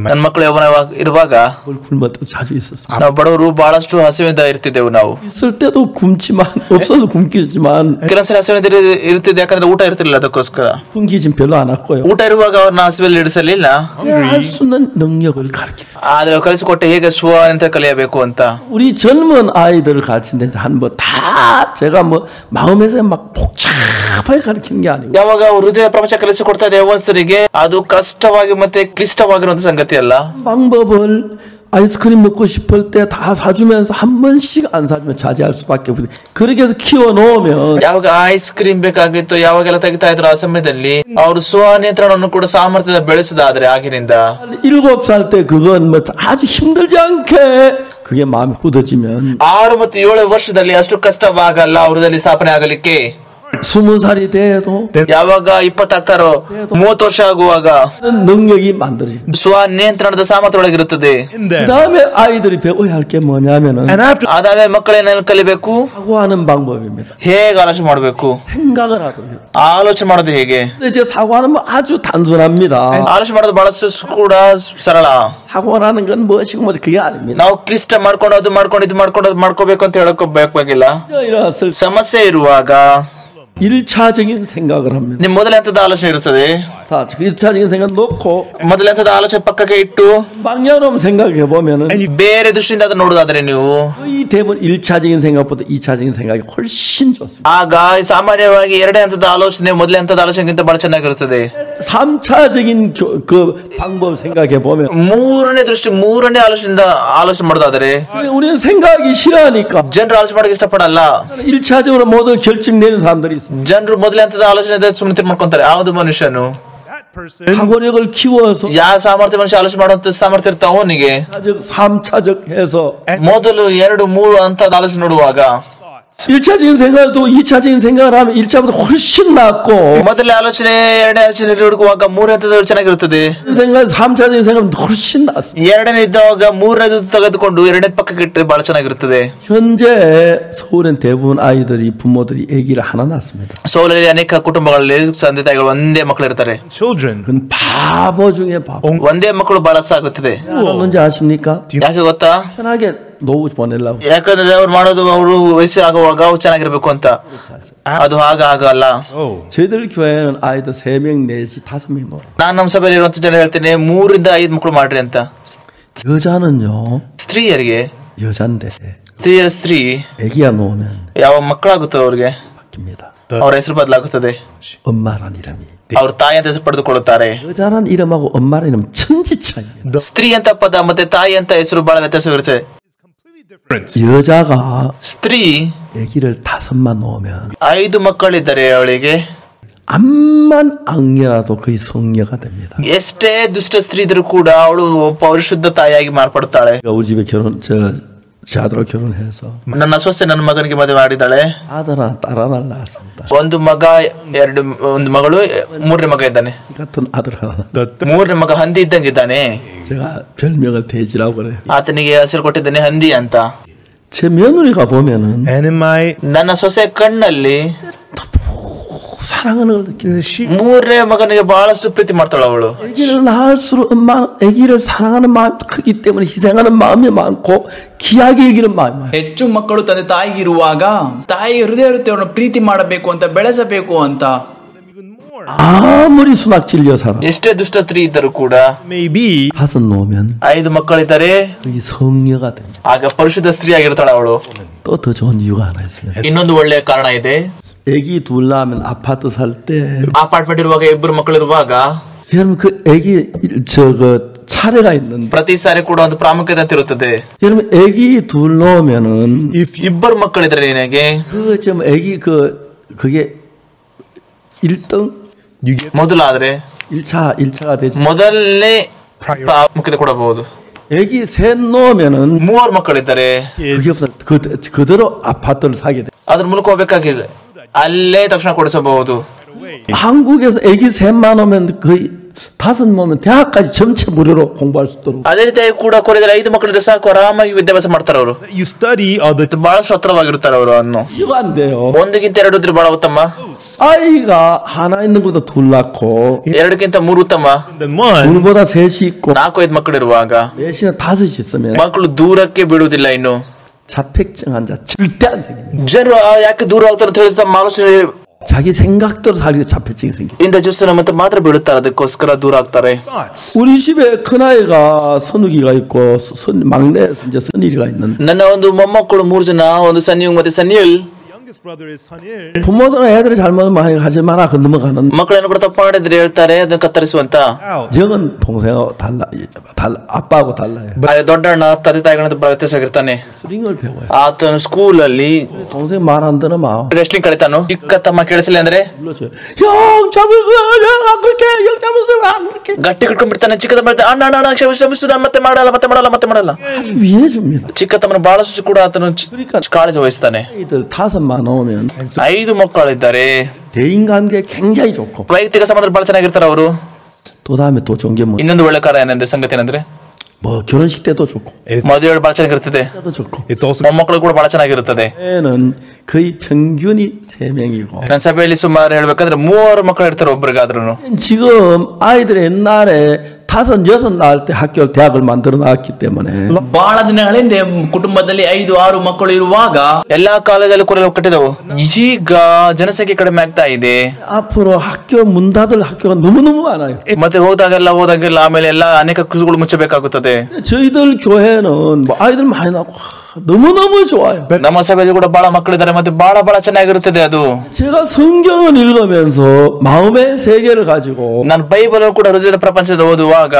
ನನ್ನ ಮಕ್ಕಳು ಯೌವನ ಇರುವಾಗ 그걸 굶었던 자주 있었어요. ನಾವು ಬಡವರು ಬಹಳಷ್ಟು ಹಸಿವಿಂದ ಇರ್ತಿದ್ದೆವು. ನಾವು 있을 때도 굶지만 없어서 굶기지만 ಕೆಲವೊಂದ್ಸರಿ ಹಸಿವಿಂದ ಇರ್- ಇರ್ತಿದ್ದೆ, ಯಾಕಂದ್ರೆ ಊಟ ಇರ್ತಿರ್ಲಿಲ್ಲ. ಅದಕ್ಕೋಸ್ಕರ 굶기진 별로 안 왔고요. ಊಟ ಇರುವಾಗ ಅವ್ರನ್ನ ಹಸಿವೆಲ್ಲಿ ಇಡಿಸಲಿಲ್ಲ. 할 수 있는 능력을 가르쳐. ಆದ್ರೆ ಕಲಿಸಿಕೊಟ್ಟೆ ಹೇಗೆ ಸ್ವ ಅಂತ ಕಲಿಯಬೇಕು ಅಂತ. 우리 젊은 아이들을 가르치는데 한 뭐 다 제가 뭐 마음에서 막 복잡하게 가르치는 게 아니고 ಯಾವಾಗ ಹೃದಯ ಪ್ರಪಂಚ ಕಲಿಸಿಕೊಡ್ತಾ ಇದೆ ಯೌವನಸ್ಥರಿಗೆ, ಅದು ಕಷ್ಟವಾಗಿ ಮತ್ತೆ ಕ್ಲಿಷ್ಟವಾಗಿರುವಂತ ಸಂಗತಿ ಅಲ್ಲ. 방법을 아이스크림 먹고 싶을 때 다 사주면서 한 번씩 안 사주면 자제할 수밖에 없거든요. 그렇게 해서 키워놓으면 ಯಾವಾಗ ಐಸ್ ಕ್ರೀಮ್ ಬೇಕಾಗಿತ್ತು, ಯಾವಾಗೆಲ್ಲ ತೆಗಿತಾ ಇದ್ರು ಆ ಸಮಯದಲ್ಲಿ ಅವರು ಸ್ವ ನಿಯಂತ್ರಣವನ್ನು ಕೂಡ ಸಾಮರ್ಥ್ಯದ ಬೆಳೆಸದಾದ್ರೆ ಆಗಿನಿಂದ 일곱 살 때 그건 뭐 아주 힘들지 않게 그게 마음이 굳어지면 ಆರು ಮತ್ತು ಏಳು ವರ್ಷದಲ್ಲಿ ಅಷ್ಟು ಕಷ್ಟವಾಗಲ್ಲ ಹೃದಯದಲ್ಲಿ ಸ್ಥಾಪನೆ ಆಗಲಿಕ್ಕೆ. 스무 살이 돼도 ಯಾವಾಗ ಇಪ್ಪತ್ತಾಗ್ತಾರೋ ಮೂವತ್ತು ವರ್ಷ ಆಗುವಾಗ 능력이 만들어집니다. ಸ್ವ ನಿಯಂತ್ರಣದ ಸಾಮರ್ಥ್ಯ ಒಳಗಿರುತ್ತದೆ. In 그 them. 다음에 아이들이 배워야 할 게 뭐냐면은 And after ಆದಾವೆ ಮಕ್ಕಳೇನೇನು ಕಲಿಬೇಕು, 사고하는 방법입니다. ಹೇಗೆ ಆಲೋಚನೆ ಮಾಡಬೇಕು, 생각을 하도록. ಆಲೋಚನೆ ಮಾಡೋದು ಹೇಗೆ. 근데 이제 사고하는 건 아주 단순합니다. ಆಲೋಚನೆ ಮಾಡೋದು ಬಹಳಷ್ಟು ಕೂಡ ಸರಳ. 사고라는 건 무엇이고 뭐 그게 아닙니다. ನಾವು ಕ್ಲಿಷ್ಟ ಮಾಡ್ಕೊಂಡು ಅದು ಮಾಡ್ಕೊಂಡು ಇದು ಮಾಡ್ಕೊಂಡು ಅದು ಮಾಡ್ಕೋಬೇಕು ಅಂತ ಹೇಳಕ್ ಬೇಕಾಗಿಲ್ಲ. 일어났을 ಸಮಸ್ಯೆ ಇರುವಾಗ 일차적인 생각을 합니다. ನಿಮ್ ಮೊದಲ ಹಂತದ ಆಲೋಚನೆ ಇರುತ್ತದೆ. 다 일차적인 생각 놓고 ಮೊದಲ ಹಂತದ ಆಲೋಚನೆ ಪಕ್ಕಕ್ಕೆ ಇಟ್ಟು 방향으로 생각해 보면은 ಬೇರೆ ದೃಷ್ಟಿಯಿಂದ ಅದನ್ನ ನೋಡೋದಾದ್ರೆ ನೀವು 거의 대부분 일차적인 생각보다 이차적인 생각이 훨씬 좋습니다. ಆಗ ಸಾಮಾನ್ಯವಾಗಿ ಎರಡನೇ ಹಂತದ ಆಲೋಚನೆ ಮೊದಲನೇ ಹಂತದ ಆಲೋಚನೆಗಿಂತ ಬಹಳ ಚೆನ್ನಾಗಿರುತ್ತದೆ. 삼차적인 교- 그 방법 생각해 보면 ಮೂರನೇ ದೃಷ್ಟಿ ಮೂರನೇ ಆಲೋಚನೆಯಿಂದ ಆಲೋಚನೆ ಮಾಡೋದಾದ್ರೆ 우리는 생각이 싫어하니까 ಜನರು ಆಲೋಚನೆ ಮಾಡಕ್ಕೆ ಇಷ್ಟಪಡಲ್ಲ. 일차적으로 모든 결정 내는 사람들이 있습니다. ಜನರು ಮೊದಲನೇ ಹಂತದ ಆಲೋಚನೆ ಸುಮ್ಮನೆ ತೀರ್ಮಾನ ಮಾಡ್ಕೊಂತಾರೆ. ಯಾವ್ದು ಮನುಷ್ಯನು that person, 사고력을 키워서 ಯಾವ ಸಾಮರ್ಥ್ಯ ಮನುಷ್ಯ ಆಲೋಚನೆ ಮಾಡುವಂತ ಸಾಮರ್ಥ್ಯ ಇರ್ತಾವ ಅವನಿಗೆ 차적, 삼차적 해서 ಮೊದಲು ಎರಡು ಮೂರು ಹಂತದ ಆಲೋಚನೆ ನೋಡುವಾಗ 일차적인 생각을 또 이차적인 생각을 하면 일차보다 훨씬 낫고 ಮೊದಲನೇ ಆಲೋಚನೆ ಎರಡನೇ ಆಲೋಚನೆ ಹುಡುಕುವಾಗ ಮೂರನೇ ಹಂತದ ಚೆನ್ನಾಗಿರುತ್ತದೆ. 생각 삼차적인 생각은 훨씬 낫습니다. ಎರಡನೇ ಇದ್ದಾಗ ಮೂರನೇದು ತೆಗೆದುಕೊಂಡು ಎರಡನೇ ಪಕ್ಕಕ್ಕೆ ಇಟ್ಟು ಬಹಳ ಚೆನ್ನಾಗಿರುತ್ತದೆ. 현재 서울엔 대부분 아이들이 부모들이 아기를 하나 낳습니다. ಸೋಲಲ್ಲಿ ಅನೇಕ ಕುಟುಂಬಗಳಲ್ಲಿ ತಂದೆ ತಾಯಿಗಳು ಒಂದೇ ಮಕ್ಕಳು ಇರ್ತಾರೆ. children, 그건 바보 중에 바보. ಒಂದೇ ಮಕ್ಕಳು ಬಹಳ ಸಾಗುತ್ತದೆ. 뭔지 아십니까? ಯಾಕೆ ಗೊತ್ತಾ? 편하게 노후 보내려고. ಯಾಕಂದ್ರೆ ಅವ್ರು ಮಾಡೋದು ಅವರು ವಯಸ್ಸಾಗುವಾಗ ಅವ್ರು ಚೆನ್ನಾಗಿರ್ಬೇಕು ಅಂತ. ಅದು ಆಗ ಆಗಲ್ಲ. oh, 저희들 교회는 아이들 세 명, 넷이 다섯 명 놀아. ನಾನ್ ನಮ್ಮ ಸಭೆಯಲ್ಲಿ ಇರುವಂತ ಜನ ಹೇಳ್ತೇನೆ, ಮೂರಿಂದ ಐದು ಮಕ್ಕಳು ಮಾಡ್ರಿ ಅಂತ. 여자는요, ಸ್ತ್ರೀಯರಿಗೆ 여잔데 ಸ್ತ್ರೀಯರ ಸ್ತ್ರೀ 아기가 놓으면 ಯಾವ ಮಕ್ಕಳಾಗುತ್ತೋ ಅವ್ರಿಗೆ 바뀝니다. ಅವ್ರ ಹೆಸರು ಬದಲಾಗುತ್ತದೆ. 엄마란 이름이. ಅವ್ರ ತಾಯಿ ಅಂತ ಹೆಸರು ಪಡೆದುಕೊಳ್ಳುತ್ತಾರೆ. 여자란 이름하고 엄마란 이름 천지 차이예요. ಸ್ತ್ರೀ ಅಂತ ಪದ ಮತ್ತೆ ತಾಯಿ ಅಂತ ಹೆಸರು ಬಹಳ ವ್ಯತ್ಯಾಸವಿರುತ್ತೆ. different. 여자가 ಸ್ತ್ರೀ 아기를 다섯만 놓으면 ಐದು ಮಕ್ಕಳಿದ್ದಾರೆ ಅವಳಿಗೆ, 암만 악녀라도 거의 성녀가 됩니다. ಎಷ್ಟೇ ದುಷ್ಟ ಸ್ತ್ರೀ ಇದ್ರೂ ಕೂಡ ಅವಳು ಪರಿಶುದ್ಧ ತಾಯಿಯಾಗಿ ಮಾರ್ಪಡುತ್ತಾಳೆ. 우리 집에 결혼 저 제 아들하고 결혼해서 ನನ್ನ ಸೊಸೆ ನನ್ನ ಮಗನಿಗೆ ಮದುವೆ ಮಾಡಿದ್ದಾಳೆ. 아들 하나 딸 하나 낳았습니다. ಒಂದು ಮಗ, ಎರಡು ಒಂದು ಮಗಳು, ಮೂರನೇ ಮಗ ಇದ್ದಾನೆ. 이 같은 아들 하나. The th- ಮೂರನೇ ಮಗ ಹಂದಿ ಇದ್ದಂಗಿದ್ದಾನೆ. 제가 별명을 돼지라고 그래요. ಆತನಿಗೆ ಹೆಸರು ಕೊಟ್ಟಿದ್ದಾನೆ ಹಂದಿ ಅಂತ. 제 며느리가 보면은 and in my ನನ್ನ ಸೊಸೆ ಕಣ್ಣಲ್ಲಿ 사랑하는 걸 느끼는. she ಮೂರನೇ ಮಗನಿಗೆ ಬಹಳಷ್ಟು ಪ್ರೀತಿ ಮಾಡ್ತಾಳ ಅವಳು. 아기를 낳을수록 엄마는 아기를 사랑하는 마음이 크기 때문에 희생하는 마음이 많고 귀하게 여기는 마음이 많아요. ಹೆಚ್ಚು ಮಕ್ಕಳು ತಂದೆ ತಾಯಿಗೆ ಇರುವಾಗ ತಾಯಿಗೆ ಹೃದಯ ಇರುತ್ತೆ, ಅವ್ರನ್ನ ಪ್ರೀತಿ ಮಾಡಬೇಕು ಅಂತ, ಬೆಳೆಸಬೇಕು ಅಂತ. 아무리 수납 질려 살아 ಎಷ್ಟೇ ದುಷ್ಟ ಸ್ತ್ರೀ ಇದ್ದರೂ ಕೂಡ maybe 다섯 놓으면 ಐದು ಮಕ್ಕಳಿದ್ದಾರೆ, 여기 성녀가 됩니다. ಆಗ ಪರಿಶುದ್ಧ ಸ್ತ್ರೀ ಆಗಿರ್ತಾಳ ಅವಳು. 또 더 좋은 이유가 하나 있습니다. ಇನ್ನೊಂದು ಒಳ್ಳೆಯ ಕಾರಣ ಇದೆ. 아기 둘 낳으면 아파트 살 때 ಅಪಾರ್ಟ್ಮೆಂಟ್ ಇರುವಾಗ ಇಬ್ಬರು ಮಕ್ಕಳು ಇರುವಾಗ 여러분 그 아기 저그 차례가 있는데 ಪ್ರತಿ ಸಾರಿ ಕೂಡ ಒಂದು ಪ್ರಾಮುಖ್ಯತೆ ಅಂತ ಇರುತ್ತದೆ. 여러분 아기 둘 놓으면은 if you ಇಬ್ಬರು ಮಕ್ಕಳಿದ್ರೆ ನಿನಗೆ 그 지금 아기 그 그게 일 등 you get ಮೊದಲಾದ್ರೆ 일 차 일 차가 되죠. ಮೊದಲನೇ ಪ್ರಾಮುಖ್ಯತೆ ಕೊಡಬಹುದು. 아기 셋 놓으면은 ಮೂವರು ಮಕ್ಕಳಿದ್ದಾರೆ, 그게 kids, 없어 그 그대로 아파트를 사게 돼. ಅದ್ರ ಮೂಲಕ ಹೋಗ್ಬೇಕಾಗಿಲ್ಲ, ಅಲ್ಲೇ ತಕ್ಷಣ ಕೊಡಿಸಬಹುದು. 한국에서 애기 셋만 오면 거의 다섯 오면 대학까지 전체 무료로 공부할 수 있도록. ಅದೇ ರೀತಿಯಾಗಿ ಕೂಡ ಕೊರಿಯದಲ್ಲಿ ಐದು ಮಕ್ಕಳಿದ್ರೆ ಸಾಕು ಆರಾಮಾಗಿ ವಿದ್ಯಾಭ್ಯಾಸ ಮಾಡ್ತಾರೆ ಅವರು. You study all the ಬಹಳಷ್ಟು ಹತ್ರವಾಗಿರ್ತಾರೆ ಅವರು. ಅನ್ನು 이거 안 돼요. ಒಂದಕ್ಕಿಂತ ಎರಡು ಇದ್ರೆ ಬಹಳ ಉತ್ತಮ. 아이가 하나 있는 것보다 둘 낳고 ಎರಡಕ್ಕಿಂತ ಮೂರು ಉತ್ತಮ. than one. 둘보다 셋이 있고 ನಾಲ್ಕು ಐದು ಮಕ್ಕಳು ಇರುವಾಗ 넷이나 다섯이 있으면 ಮಕ್ಕಳು ದೂರಕ್ಕೆ ಬಿಡುವುದಿಲ್ಲ. ಇನ್ನು 자폐증 환자 절대 안 생깁니다. ಜನರು ಆ ಯಾಕೆ ದೂರ ಆಗ್ತಾರೆ ಅಂತ ಹೇಳಿದ್ರೆ ತಮ್ಮ ಆಲೋಚನೆ 자기 생각대로 살기 자폐증이 생겨. ಇಂದ ಜ್ಯೂಸ್ನ ಮತ್ತೆ ಮಾತ್ರ ಬಿಡುತ್ತಾರೆ, ಅದಕ್ಕೋಸ್ಕರ ದೂರ ಆಗ್ತಾರೆ. Thoughts. 우리 집에 큰아이가 선욱이가 있고 선, 막내 이제 선일이가 있는데 ನನ್ನ ಒಂದು ಮೊಮ್ಮಕ್ಕಳು ಮೂರು ಜನ, ಒಂದು ಸನ್ಯುಗ್ ಮತ್ತೆ ಸನ್ಯುಲ್. Youngest brother is Hanil. 부모들은 애들이 잘못 많이 하지 마라 그 넘어가는. ಮಕ್ಕಳೇನು ಕೂಡ ತಪ್ಪು ಮಾಡಿದ್ರೆ ಹೇಳ್ತಾರೆ ಅದನ್ನ ಕತ್ತರಿಸುವಂತ. Out. 형은 동생하고 달라, 달라 아빠하고 달라요. ಆ ದೊಡ್ಡಣ್ಣ ತಂದೆ ತಾಯಿಗಳಂತ ಬಹಳ ವ್ಯತ್ಯಾಸವಾಗಿರ್ತಾನೆ. 스링을 배워요. ಆತನು ಸ್ಕೂಲ್ ಅಲ್ಲಿ 동생 말 안 들으면 ರೆಸ್ಲಿಂಗ್ ಕಲಿತಾನು. ಚಿಕ್ಕ ತಮ್ಮ ಕೇಳಿಸಲಿ ಅಂದ್ರೆ 불러줘요. 형 잡으세요. 형안 그렇게 형 잡으세요. 안 그렇게. ಗಟ್ಟಿ ಕಟ್ಕೊಂಡ್ಬಿಡ್ತಾನೆ. ಚಿಕ್ಕ ತಮ್ಮ ಹೇಳ್ತಾನೆ, ಅಣ್ಣ ಅಣ್ಣ ಅಣ್ಣ ಕ್ಷಮಿಸು ಕ್ಷಮಿಸು, ನಾನು ಮತ್ತೆ ಮಾಡಲ್ಲ ಮತ್ತೆ ಮಾಡಲ್ಲ ಮತ್ತೆ ಮಾಡಲ್ಲ. 아주 위해줍니다. ಚಿಕ್ಕ ತಮ್ಮನ ಬಹಳಷ್ಟು ಕೂಡ ಆತನು ಚಿ- ಕಾಳಜಿ ವಹಿಸ್ತಾನೆ. 아이들 다섯만 오면 ಐದು ಮಕ್ಕಳಿದ್ದಾರೆ. 대인관계 굉장히 좋고 ವೈಯಕ್ತಿಕ ಸಂಬಂಧ ಬಹಳ ಚೆನ್ನಾಗಿರ್ತಾರೆ ಅವರು. 또 다음에 또 좋은 게 뭐, ಇನ್ನೊಂದು ಒಳ್ಳೆ ಕಾರ ಏನಂದ್ರೆ ಸಂಗತಿ ಏನಂದ್ರೆ 뭐 결혼식 때도 좋고 ಮದುವೆ ಬಹಳ ಚೆನ್ನಾಗಿರ್ತದೆ. 때도 좋고 It's also ಮೊಮ್ಮಕ್ಕಳು ಕೂಡ ಬಹಳ ಚೆನ್ನಾಗಿರುತ್ತದೆ. 애는 거의 평균이 세 명이고 ನನ್ನ ಸಭೆಯಲ್ಲಿ ಸುಮಾರು ಹೇಳ್ಬೇಕಂದ್ರೆ ಮೂವರು ಮಕ್ಕಳು ಇರ್ತಾರೆ ಒಬ್ರಿಗಾದ್ರೂ. 지금 아이들이 옛날에 다섯 여섯 낳을 때 학교 대학을 만들어 놨기 때문에 ಬಹಳ ದಿನಗಳ ಹಿಂದೆ ಕುಟುಂಬದಲ್ಲಿ ಐದು ಆರು ಮಕ್ಕಳು ಇರುವಾಗ ಎಲ್ಲಾ ಕಾಲೇಜಲ್ಲಿ ಕೂಡ ಕಟ್ಟಿದವು. ಈಗ ಜನಸಂಖ್ಯೆ ಕಡಿಮೆ ಆಗ್ತಾ ಇದೆ. 앞으로 학교 문 닫을 학교가 너무너무 많아요. ಮತ್ತೆ ಹೋದಾಗೆಲ್ಲ ಹೋದಾಗೆಲ್ಲ ಆಮೇಲೆ ಎಲ್ಲ ಅನೇಕ ಕುಸುಗಳು ಮುಚ್ಚಬೇಕಾಗುತ್ತದೆ. 저희들 교회는 뭐 아이들 많이 낳고 너무너무 좋아요. ನಮ್ಮ ಸಭೆಯಲ್ಲಿ ಕೂಡ ಬಹಳ ಮಕ್ಕಳಿದ್ದಾರೆ ಮತ್ತೆ ಬಹಳ ಬಹಳ ಚೆನ್ನಾಗಿರುತ್ತದೆ ಅದು. 제가 성경을 읽으면서 마음의 세계를 가지고 ನಾನು ಬೈಬಲ್ ಕೂಡ ಹೃದಯದ ಪ್ರಪಂಚದ ಓದುವಾಗ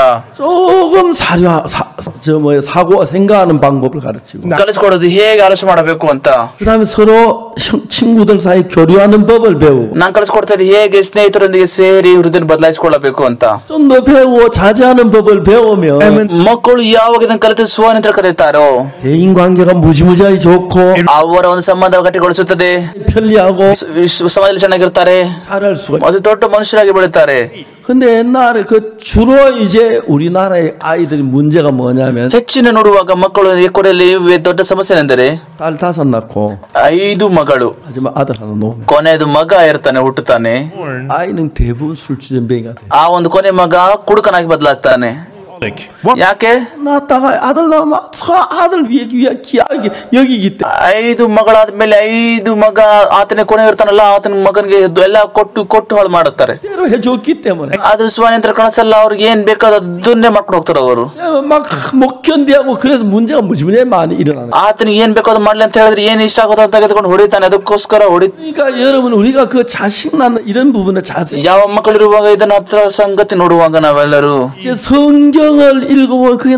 조금 사려 사, 저 뭐 사고 생각하는 방법을 가르치고 ಕಲಿಸ್ಕೊಡೋದು ಹೇಗೆ ಆಲೋಚನೆ ಮಾಡಬೇಕು ಅಂತ. 그다음에 서로 형, 친구들 사이 교류하는 법을 배우고 ನಾನು ಕಲಿಸ್ಕೊಡ್ತಾ ಇದ್ದೆ ಹೇಗೆ ಸ್ನೇಹಿತರೊಂದಿಗೆ ಸೇರಿ ಹೃದಯ ಬದಲಾಯಿಸಿಕೊಳ್ಳಬೇಕು ಅಂತ. 좀 더 배우고 자제하는 법을 배우면 ಮಕ್ಕಳು ಯಾವಾಗ ಇದನ್ನು ಕಲಿತು ಸ್ವನಿಂತ್ರ ಕಲಿತಾರೋ 대인 관계가 무지무지하게 좋고 ಅವರ ಒಂದು ಸಂಬಂಧ ಗಟ್ಟಿಗೊಳಿಸುತ್ತದೆ. 편리하고 ವಿಶ್ವ- ಸಮಾಜದಲ್ಲಿ ಚೆನ್ನಾಗಿರ್ತಾರೆ 잘할 수가 있어요. ಮತ್ತೆ ದೊಡ್ಡ ಮನುಷ್ಯರಾಗಿ ಬೆಳೀತಾರೆ. 근데 옛날에 그 주로 이제 우리나라의 아이들이 문제가 뭐냐면 ಹೆಚ್ಚಿನ ನೋಡುವಾಗ ಮಕ್ಕಳು ಕೊನೆಯಲ್ಲಿ ದೊಡ್ಡ ಸಮಸ್ಯೆ ಎಂದರೆ 딸 다섯 낳고 ಐದು ಮಗಳು, 하지만 아들 하나 놓으면 ಕೊನೆಯದು ಮಗ ಇರ್ತಾನೆ ಹುಟ್ಟುತ್ತಾನೆ. 아이는 대부분 술주전뱅이가 돼. ಆ ಒಂದು ಕೊನೆ ಮಗ ಕುಡುಕನಾಗಿ ಬದಲಾಗ್ತಾನೆ. like what? ಯಾಕೆ? 낳다가 아들 나오면 아들 위에 위에 귀하게 여기기 때문에 ಐದು ಮಗಳಾದ್ಮೇಲೆ ಐದು ಮಗ ಆತನ ಕೊನೆ ಇರ್ತಾನಲ್ಲ ಆತನ ಮಗನಿಗೆ ಎಲ್ಲ ಕೊಟ್ಟು ಕೊಟ್ಟು ಹಾಳು ಮಾಡುತ್ತಾರೆ. 대로 해줬기 때문에 ಅದು ಸ್ವನಿಂತ್ರ ಕನಸಲ್ಲ. ಅವ್ರಿಗೆ ಏನ್ ಬೇಕಾದನ್ನೇ ಮಾಡ್ಕೊಂಡು ಹೋಗ್ತಾರೆ ಅವರು. 막 못 견디하고 그래서 문제가 무지무지하게 많이 일어나는 거예요. ಆತನಿಗೆ ಏನ್ ಬೇಕಾದ ಮಾಡ್ಲಿ ಅಂತ ಹೇಳಿದ್ರೆ ಏನ್ ಇಷ್ಟ ಆಗೋದು ಅಂತ ತೆಗೆದುಕೊಂಡು ಹೊಡಿತಾನೆ. ಅದಕ್ಕೋಸ್ಕರ ಹೊಡಿ 그러니까 여러분 우리가 그 자식 낳는 이런 부분에 자세 ಯಾವ ಮಕ್ಕಳಿರುವಾಗ ಇದನ್ನ ಹತ್ರ ಸಂಗತಿ ನೋಡುವಾಗ ನಾವೆಲ್ಲರೂ 이제 성경을 읽어보면 그게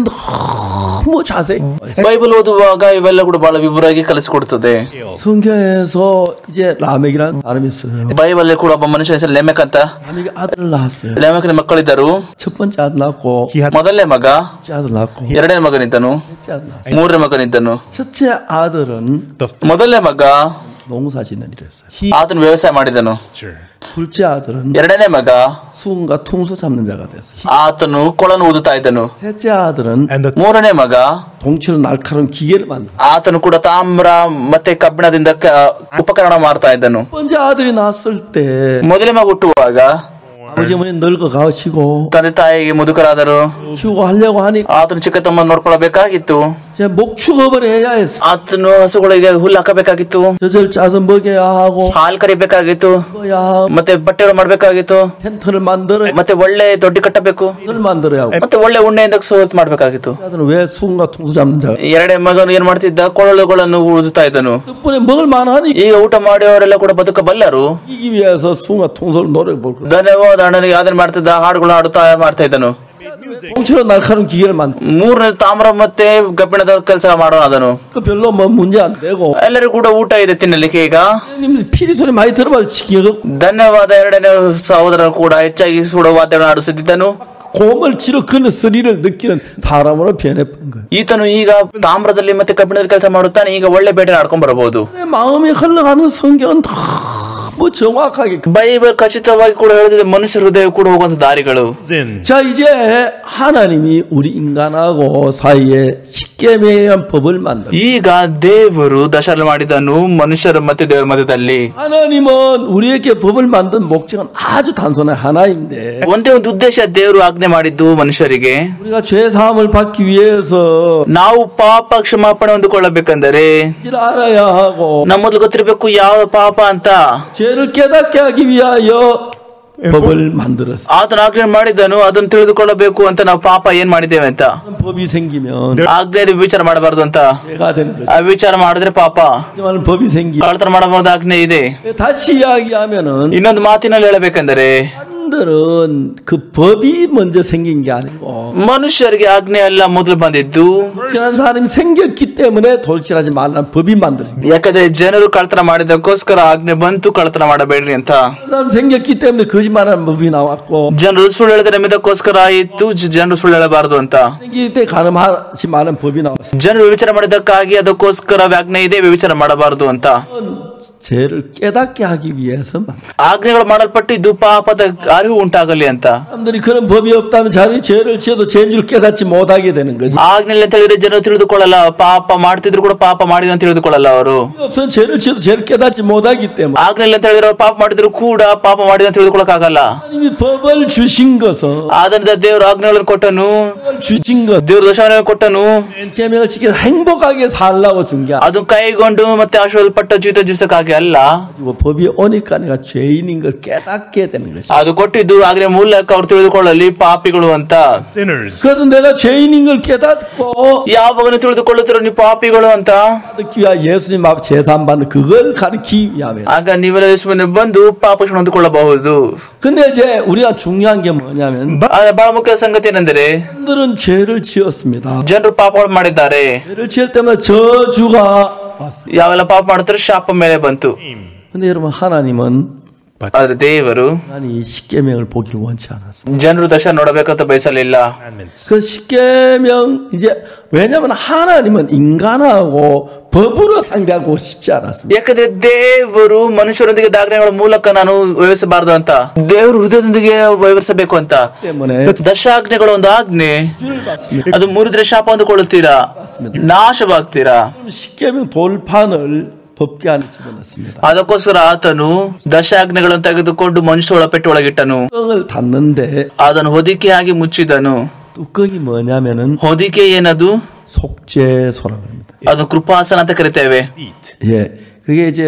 너무 자세히 ಬೈಬಲ್ ಓದುವಾಗ ಇವೆಲ್ಲ ಕೂಡ ಬಹಳ ವಿವರವಾಗಿ ಕಲಿಸಿಕೊಡ್ತದೆ. 성경에서 이제 라멕이라는 사람이 있어요. ಬೈಬಲ್ ಕೂಡ ಒಬ್ಬ ಮನುಷ್ಯ ಹೆಸರು ಲೆಮೆಕ್ ಅಂತ. 라멕이 아들 낳았어요. ಲೆಮೆಕ್ನ ಮಕ್ಕಳಿದ್ದರು. 첫 번째 아들 낳고 He had ಮೊದಲನೇ ಮಗ, 둘째 아들 낳고 ಎರಡನೇ ಮಗನಿದ್ದನು, 셋째 아들 낳았어요. ಮೂರನೇ ಮಗನಿದ್ದನು. 첫째 아들은 the ಮೊದಲನೇ ಮಗ 농사 짓는 일을 했어요. he ಆತನು ವ್ಯವಸಾಯ ಮಾಡಿದನು. future. 둘째 아들은 ಎರಡನೇ ಮಗ 수은과 퉁소 잡는 자가 됐어요. ಆತನು ಕೊಳನು ಊದುತ್ತಾ ಇದ್ದನು. 셋째 아들은 And the ಮೂರನೇ ಮಗ 동치로 날카로운 기계를 만들어. ಆತನು ಕೂಡ ತಾಮ್ರ ಮತ್ತೆ ಕಬ್ಬಿಣದಿಂದ ಕ- ಉಪಕರಣ ಮಾಡ್ತಾ ಇದ್ದನು. 첫 번째 아들이 낳았을 때 ಮೊದಲನೇ ಮಗ ಹುಟ್ಟುವಾಗ 아버지 어머니 늙어 가시고 ತಂದೆ ತಾಯಿಗೆ ಮುದುಕರಾದರು. 키우고 하려고 하니까 ಆತನು ಚಿಕ್ಕ ತಮ್ಮ ನೋಡ್ಕೊಳ್ಬೇಕಾಗಿತ್ತು. 이제 목축업을 해야 했어. ಆತನು ಹಸುಗಳಿಗೆ ಹುಲ್ಲು ಹಾಕಬೇಕಾಗಿತ್ತು, 젖을 짜서 먹여야 하고 ಹಾಲು ಕರಿಬೇಕಾಗಿತ್ತು, 먹어야 하고 ಮತ್ತೆ ಬಟ್ಟೆಗಳು ಮಾಡ್ಬೇಕಾಗಿತ್ತು, 텐트를 만들어 ಮತ್ತೆ ಒಳ್ಳೆ ದೊಡ್ಡಿ ಕಟ್ಟಬೇಕು, 을 만들어야 하고. ಮತ್ತೆ ಒಳ್ಳೆ ಉಣ್ಣೆಯಿಂದ ಸೋತ್ ಮಾಡ್ಬೇಕಾಗಿತ್ತು. 아들은 왜 수은과 퉁소 잡는 자가 ಎರಡನೇ ಮಗನು ಏನ್ ಮಾಡ್ತಿದ್ದ, ಕೊಳಲುಗಳನ್ನು ಊದುತ್ತಾ ಇದ್ದನು. 덕분에 먹을 만하니 ಈಗ ಊಟ ಮಾಡಿಯವರೆಲ್ಲ ಕೂಡ ಬದುಕಬಲ್ಲರು. 이기 위해서 수은과 퉁소를 노래 볼 거야. ಧನ್ಯವಾದ ಅಣ್ಣನಿಗೆ ಅದನ್ನ ಮಾಡ್ತಿದ್ದ, ಹಾಡುಗಳು ಹಾಡುತ್ತಾ ಮಾಡ್ತಾ ಇದ್ದನು. 동치로 날카로운 기계를 만들. ಮೂರನೇ ತಾಮ್ರ ಮತ್ತೆ ಕಬ್ಬಿಣದ ಕೆಲಸ ಮಾಡೋಣ ಅದನು. 그 별로 뭐 문제 안 되고. ಎಲ್ಲರಿಗೂ ಕೂಡ ಊಟ ಇದೆ ತಿನ್ನಲಿಕ್ಕೆ. ಈಗ 님 피리 소리 많이 들어봐서 지겨워. ಧನ್ಯವಾದ ಎರಡನೇ ಸಹೋದರನು ಕೂಡ ಹೆಚ್ಚಾಗಿ ಸುಡ ವಾದ್ಯಗಳನ್ನು ಆಡಿಸುತ್ತಿದ್ದನು. 곰을 치러 그는 소리를 느끼는 사람으로 변해버린 거예요. ಈತನು ಈಗ ತಾಮ್ರದಲ್ಲಿ ಮತ್ತೆ ಕಬ್ಬಿಣದ ಕೆಲಸ ಮಾಡುತ್ತಾನೆ. ಈಗ ಒಳ್ಳೆ ಬೇಟೆ ಆಡ್ಕೊಂಡ್ ಬರಬಹುದು. 내 마음이 흘러가는 성경은 너무 너무 정확하게. ಬೈಬಲ್ ಖಚಿತವಾಗಿ ಕೂಡ ಹೇಳಿದ್ರೆ ಮನುಷ್ಯ ಹೃದಯ ಕೂಡ ಹೋಗುವಂತ ದಾರಿಗಳು. Sin. 자 이제 하나님이 우리 인간하고 사이에 십계명의 법을 만들. ಈಗ ದೇವರು ದಶಾಲ ಮಾಡಿದನು ಮನುಷ್ಯರ ಮತ್ತೆ ದೇವರ ಮಧ್ಯದಲ್ಲಿ. 하나님은 우리에게 법을 만든 목적은 아주 단순한 하나인데. ಒಂದೇ ಒಂದು ಉದ್ದೇಶ ದೇವರು ಆಜ್ಞೆ ಮಾಡಿದ್ದು ಮನುಷ್ಯರಿಗೆ. 우리가 죄 사함을 받기 위해서 ನಾವು ಪಾಪ ಕ್ಷಮಾಪಣೆ ಹೊಂದಿಕೊಳ್ಳಬೇಕಂದರೆ 이를 알아야 하고 ನಮ್ಮ ಮೊದಲು ಗೊತ್ತಿರಬೇಕು ಯಾವ ಪಾಪ ಅಂತ. 죄를 깨닫게 하기 위하여 법을 만들었어. ಆತನ ಆಜ್ಞೆ ಮಾಡಿದನು ಅದನ್ನು ತಿಳಿದುಕೊಳ್ಳಬೇಕು ಅಂತ ನಾವು ಪಾಪ ಏನ್ ಮಾಡಿದ್ದೇವೆ ಅಂತ. 법이 생기면 ಆಜ್ಞೆ ವಿಚಾರ ಮಾಡಬಾರ್ದು ಅಂತ. 죄가 되는 거죠. ಆ ವಿಚಾರ ಮಾಡಿದ್ರೆ ಪಾಪ. 하지만 법이 생기. ಕಳ್ಳತನ ಮಾಡಬಾರ್ದು ಆಜ್ಞೆ ಇದೆ. 다시 이야기하면은 ಇನ್ನೊಂದು ಮಾತಿನಲ್ಲಿ ಹೇಳಬೇಕಂದರೆ 사람들은 그 법이 먼저 생긴 게 아니고 ಮನುಷ್ಯರಿಗೆ ಆಜ್ಞೆ ಎಲ್ಲ ಮೊದಲು ಬಂದಿದ್ದು. 그런 사람이 생겼기 때문에 돌질하지 말라는 법이 만들어진 거예요. ಯಾಕಂದ್ರೆ ಜನರು ಕಳ್ಳತನ ಮಾಡಿದಕ್ಕೋಸ್ಕರ ಆಜ್ಞೆ ಬಂತು ಕಳ್ಳತನ ಮಾಡಬೇಡ್ರಿ ಅಂತ. 사람 생겼기 때문에 거짓말하는 법이 나왔고 ಜನರು ಸುಳ್ಳು ಹೇಳಿದ್ರೆ ನಿಮಿತ್ತಕ್ಕೋಸ್ಕರ ಆಯಿತು ಜನರು ಸುಳ್ಳು ಹೇಳಬಾರದು ಅಂತ. 생기기 때 가늠하지 말라는 법이 나왔어요. ಜನರು ವಿಚಾರ ಮಾಡಿದ್ದಕ್ಕಾಗಿ ಅದಕ್ಕೋಸ್ಕರ ಆಜ್ಞೆ ಇದೆ ವ್ಯಭಿಚಾರ ಮಾಡಬಾರದು ಅಂತ. 죄를 깨닫게 하기 위해서만. ಆಜ್ಞೆಗಳು ಮಾಡಲ್ಪಟ್ಟಿದ್ದು ಪಾಪದ ಅರಿವು ಉಂಟಾಗಲಿ ಅಂತ. 사람들이 그런 법이 없다면 자기 죄를 지어도 죄인 줄 깨닫지 못하게 되는 거지. ಆಜ್ಞೆ ಅಂತ ಹೇಳಿದ್ರೆ ಜನರು ತಿಳಿದುಕೊಳ್ಳಲ್ಲ. ಪಾಪ ಮಾಡ್ತಿದ್ರು ಕೂಡ ಪಾಪ ಮಾಡಿದ ಅಂತ ತಿಳಿದುಕೊಳ್ಳಲ್ಲ ಅವರು. 없으면 죄를 지어도 죄를 깨닫지 못하기 때문에. ಆಜ್ಞೆ ಅಂತ ಹೇಳಿದ್ರೆ ಅವ್ರು ಪಾಪ ಮಾಡಿದ್ರು ಕೂಡ ಪಾಪ ಮಾಡಿದ ಅಂತ ತಿಳಿದುಕೊಳ್ಳಕ್ ಆಗಲ್ಲ. 하나님이 법을 주신 것은 ಆದ್ರಿಂದ ದೇವರು ಆಜ್ಞೆಗಳನ್ನು ಕೊಟ್ಟನು. 주신 것. ದೇವರು ದಶಾವಣೆಯನ್ನು ಕೊಟ್ಟನು. 계명을 지켜 행복하게 살라고 준 게 아니고 ಅದು ಕೈಗೊಂಡು ಮತ್ತೆ ಆಶೀರ್ವಾದಪಟ್ಟ ಜೀವಿತ ಜೀವಿಸಕ್ಕಾಗಿ ಅಲ್ಲ. 법이 오니까 내가 죄인인 걸 깨닫게 되는 것이. ಅದು ಕೊಟ್ಟಿದ್ದು ಆಜ್ಞೆ ಮೂಲಕ ಅವ್ರು ತಿಳಿದುಕೊಳ್ಳಲಿ ಪಾಪಿಗಳು ಅಂತ. Sinners. 그래서 내가 죄인인 걸 깨닫고 ಯಾವಾಗ ನೀವು ತಿಳಿದುಕೊಳ್ಳುತ್ತೀರೋ ನೀವು ಪಾಪಿಗಳು ಅಂತ. 받기 위하 예수님 앞 제사 안 받는 그걸 가르치기 위함에. ಆಗ ನೀವೆಲ್ಲ ಯೇಸುವಿನ ಬಂದು ಪಾಪ ಕ್ಷಮೆ ಹೊಂದಿಕೊಳ್ಳಬಹುದು. 근데 이제 우리가 중요한 게 뭐냐면 ಆದ್ರೆ ಬಹಳ ಮುಖ್ಯ ಸಂಗತಿ ಏನೆಂದರೆ 사람들은 죄를 지었습니다. ಜನರು ಪಾಪಗಳು ಮಾಡಿದ್ದಾರೆ. 죄를 지을 때마다 저주가 왔어요. ಯಾವೆಲ್ಲ ಪಾಪ ಮಾಡ್ತಾರೆ ಶಾಪ ಮೇಲೆ ಬಂತು. 근데 여러분 하나님은 ಆದ್ರೆ ದೇವರು 아니 십계명을 보기를 원치 않았어요. ಜನರು ದಶ ನೋಡಬೇಕಂತ ಬಯಸಲಿಲ್ಲ. Commandments. 그 십계명 이제 왜냐하면 하나님은 인간하고 법으로 상대하고 싶지 않았습니다. ಯಾಕಂದ್ರೆ ದೇವರು ಮನುಷ್ಯರೊಂದಿಗೆ ಆಜ್ಞೆಗಳ ಮೂಲಕ ನಾನು ವ್ಯವಹರಿಸಬಾರದು ಅಂತ. ದೇವರು ಹೃದಯದೊಂದಿಗೆ ವ್ಯವಹರಿಸಬೇಕು ಅಂತ. 때문에 ದಶಾಜ್ಞೆಗಳು ಒಂದು ಆಜ್ಞೆ. 주를 받습니다. ಅದು ಮುರಿದ್ರೆ ಶಾಪ ಹೊಂದಿಕೊಳ್ಳುತ್ತೀರಾ, ನಾಶವಾಗ್ತೀರಾ. 십계명 돌판을 법궤 안에 집어넣습니다. ಅದಕ್ಕೋಸ್ಕರ ಆತನು ದಶಾಜ್ಞೆಗಳನ್ನು ತೆಗೆದುಕೊಂಡು ಮನುಷ್ಯ ಒಳಪೆಟ್ಟು ಒಳಗಿಟ್ಟನು. 뚜껑을 닫는데 ಅದನ್ನು ಹೊದಿಕೆಯಾಗಿ ಮುಚ್ಚಿದನು. 뚜껑이 뭐냐면은 ಹೊದಿಕೆ ಏನದು? 속죄소라고 합니다. ಅದು ಕೃಪಾಸನ ಅಂತ ಕರಿತೇವೆ. Feet. 예, 그게 이제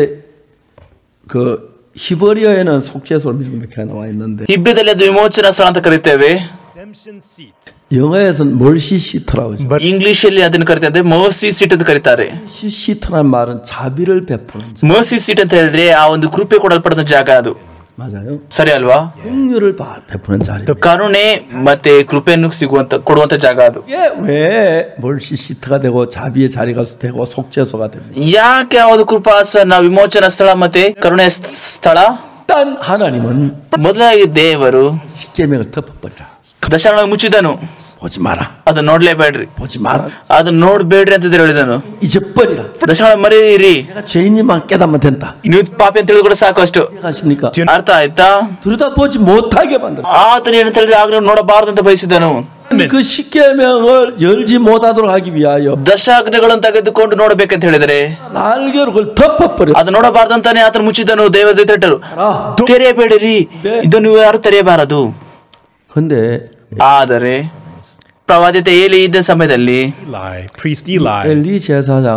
그 히브리어에는 속죄소로 이렇게 나와 있는데 ಹಿಬ್ರಿದಲ್ಲಿ ಅದು ವಿಮೋಚನಾ ಸ್ಥಳ ಅಂತ ಕರಿತೇವೆ. Redemption seat. 영어에서는 멀시 시트라고 하죠. But ಇಂಗ್ಲಿಷ್ ಅಲ್ಲಿ ಅದನ್ನು ಕರಿತಾರೆ ಮರ್ಸಿ ಸೀಟ್ ಅಂತ ಕರೀತಾರೆ. 멀시 시트라는 말은 자비를 베푸는 자. ಮರ್ಸಿ ಸೀಟ್ ಅಂತ ಹೇಳಿದ್ರೆ ಆ ಒಂದು ಕೃಪೆ ಕೊಡಲ್ಪಡುವ ಜಾಗ ಅದು. 맞아요. ಸರಿ ಅಲ್ವಾ? 긍휼을 바- 베푸는 자리. ಕರುಣೆ ಮತ್ತೆ ಕೃಪೆಯನ್ನು ಸಿಗುವಂತ ಕೊಡುವಂತ ಜಾಗ ಅದು. 이게 왜 멀시 시트가 되고 자비의 자리가 되고 속죄소가 됩니까? ಯಾಕೆ ಯಾವುದು ಕೃಪಾಸನ ವಿಮೋಚನಾ ಸ್ಥಳ ಮತ್ತೆ ಕರುಣೆ ಸ್ಥಳ? 일단 하나님은 ಮೊದಲಾಗಿ ದೇವರು 십계명을 덮어버리라. ದಶಾಣ ಮುಚ್ಚಿದನು. 보지 마라. ಅದನ್ನ ನೋಡ್ಲೇಬೇಡ್ರಿ, 보지 마라. ಅದನ್ನ ನೋಡ್ಬೇಡ್ರಿ ಅಂತ ದೇವರು ಹೇಳಿದನು. 잊어버리라. ದಶಾಣ ಮರೀರಿ, 내가 죄인이만 깨닫으면 된다. ನೀವು ಪಾಪಿ ಅಂತ ತಿಳಿದು ಕೂಡ ಸಾಕು ಅಷ್ಟು. 하십니까? ಅರ್ಥ ಆಯ್ತಾ? 들여다보지 못하게 만들어. ಆತನ ಏನಂತ ಹೇಳಿದ್ರೆ ಆಗ ನೋಡಬಾರದು ಅಂತ ಬಯಸಿದನು. 그 십계명을 열지 못하도록 하기 위하여 ದಶಾಜ್ಞೆಗಳನ್ನು ತೆಗೆದುಕೊಂಡು ನೋಡ್ಬೇಕಂತ ಹೇಳಿದ್ರೆ 날개로 그걸 덮어버려. ಅದು ನೋಡಬಾರ್ದಂತಾನೆ ಆತನ ಮುಚ್ಚಿದನು. ದೇವರ ತಿಟ್ಟರು ತೆರೆಯಬೇಡಿರಿ, ಇದನ್ನು ಯಾರು ತೆರೆಯಬಾರದು. 근데 ಆದರೆ ಪ್ರವಾದಿತ ಏಲಿ ಇದ್ದ ಸಮಯದಲ್ಲಿ Eli, priest Eli, 엘리 제사장은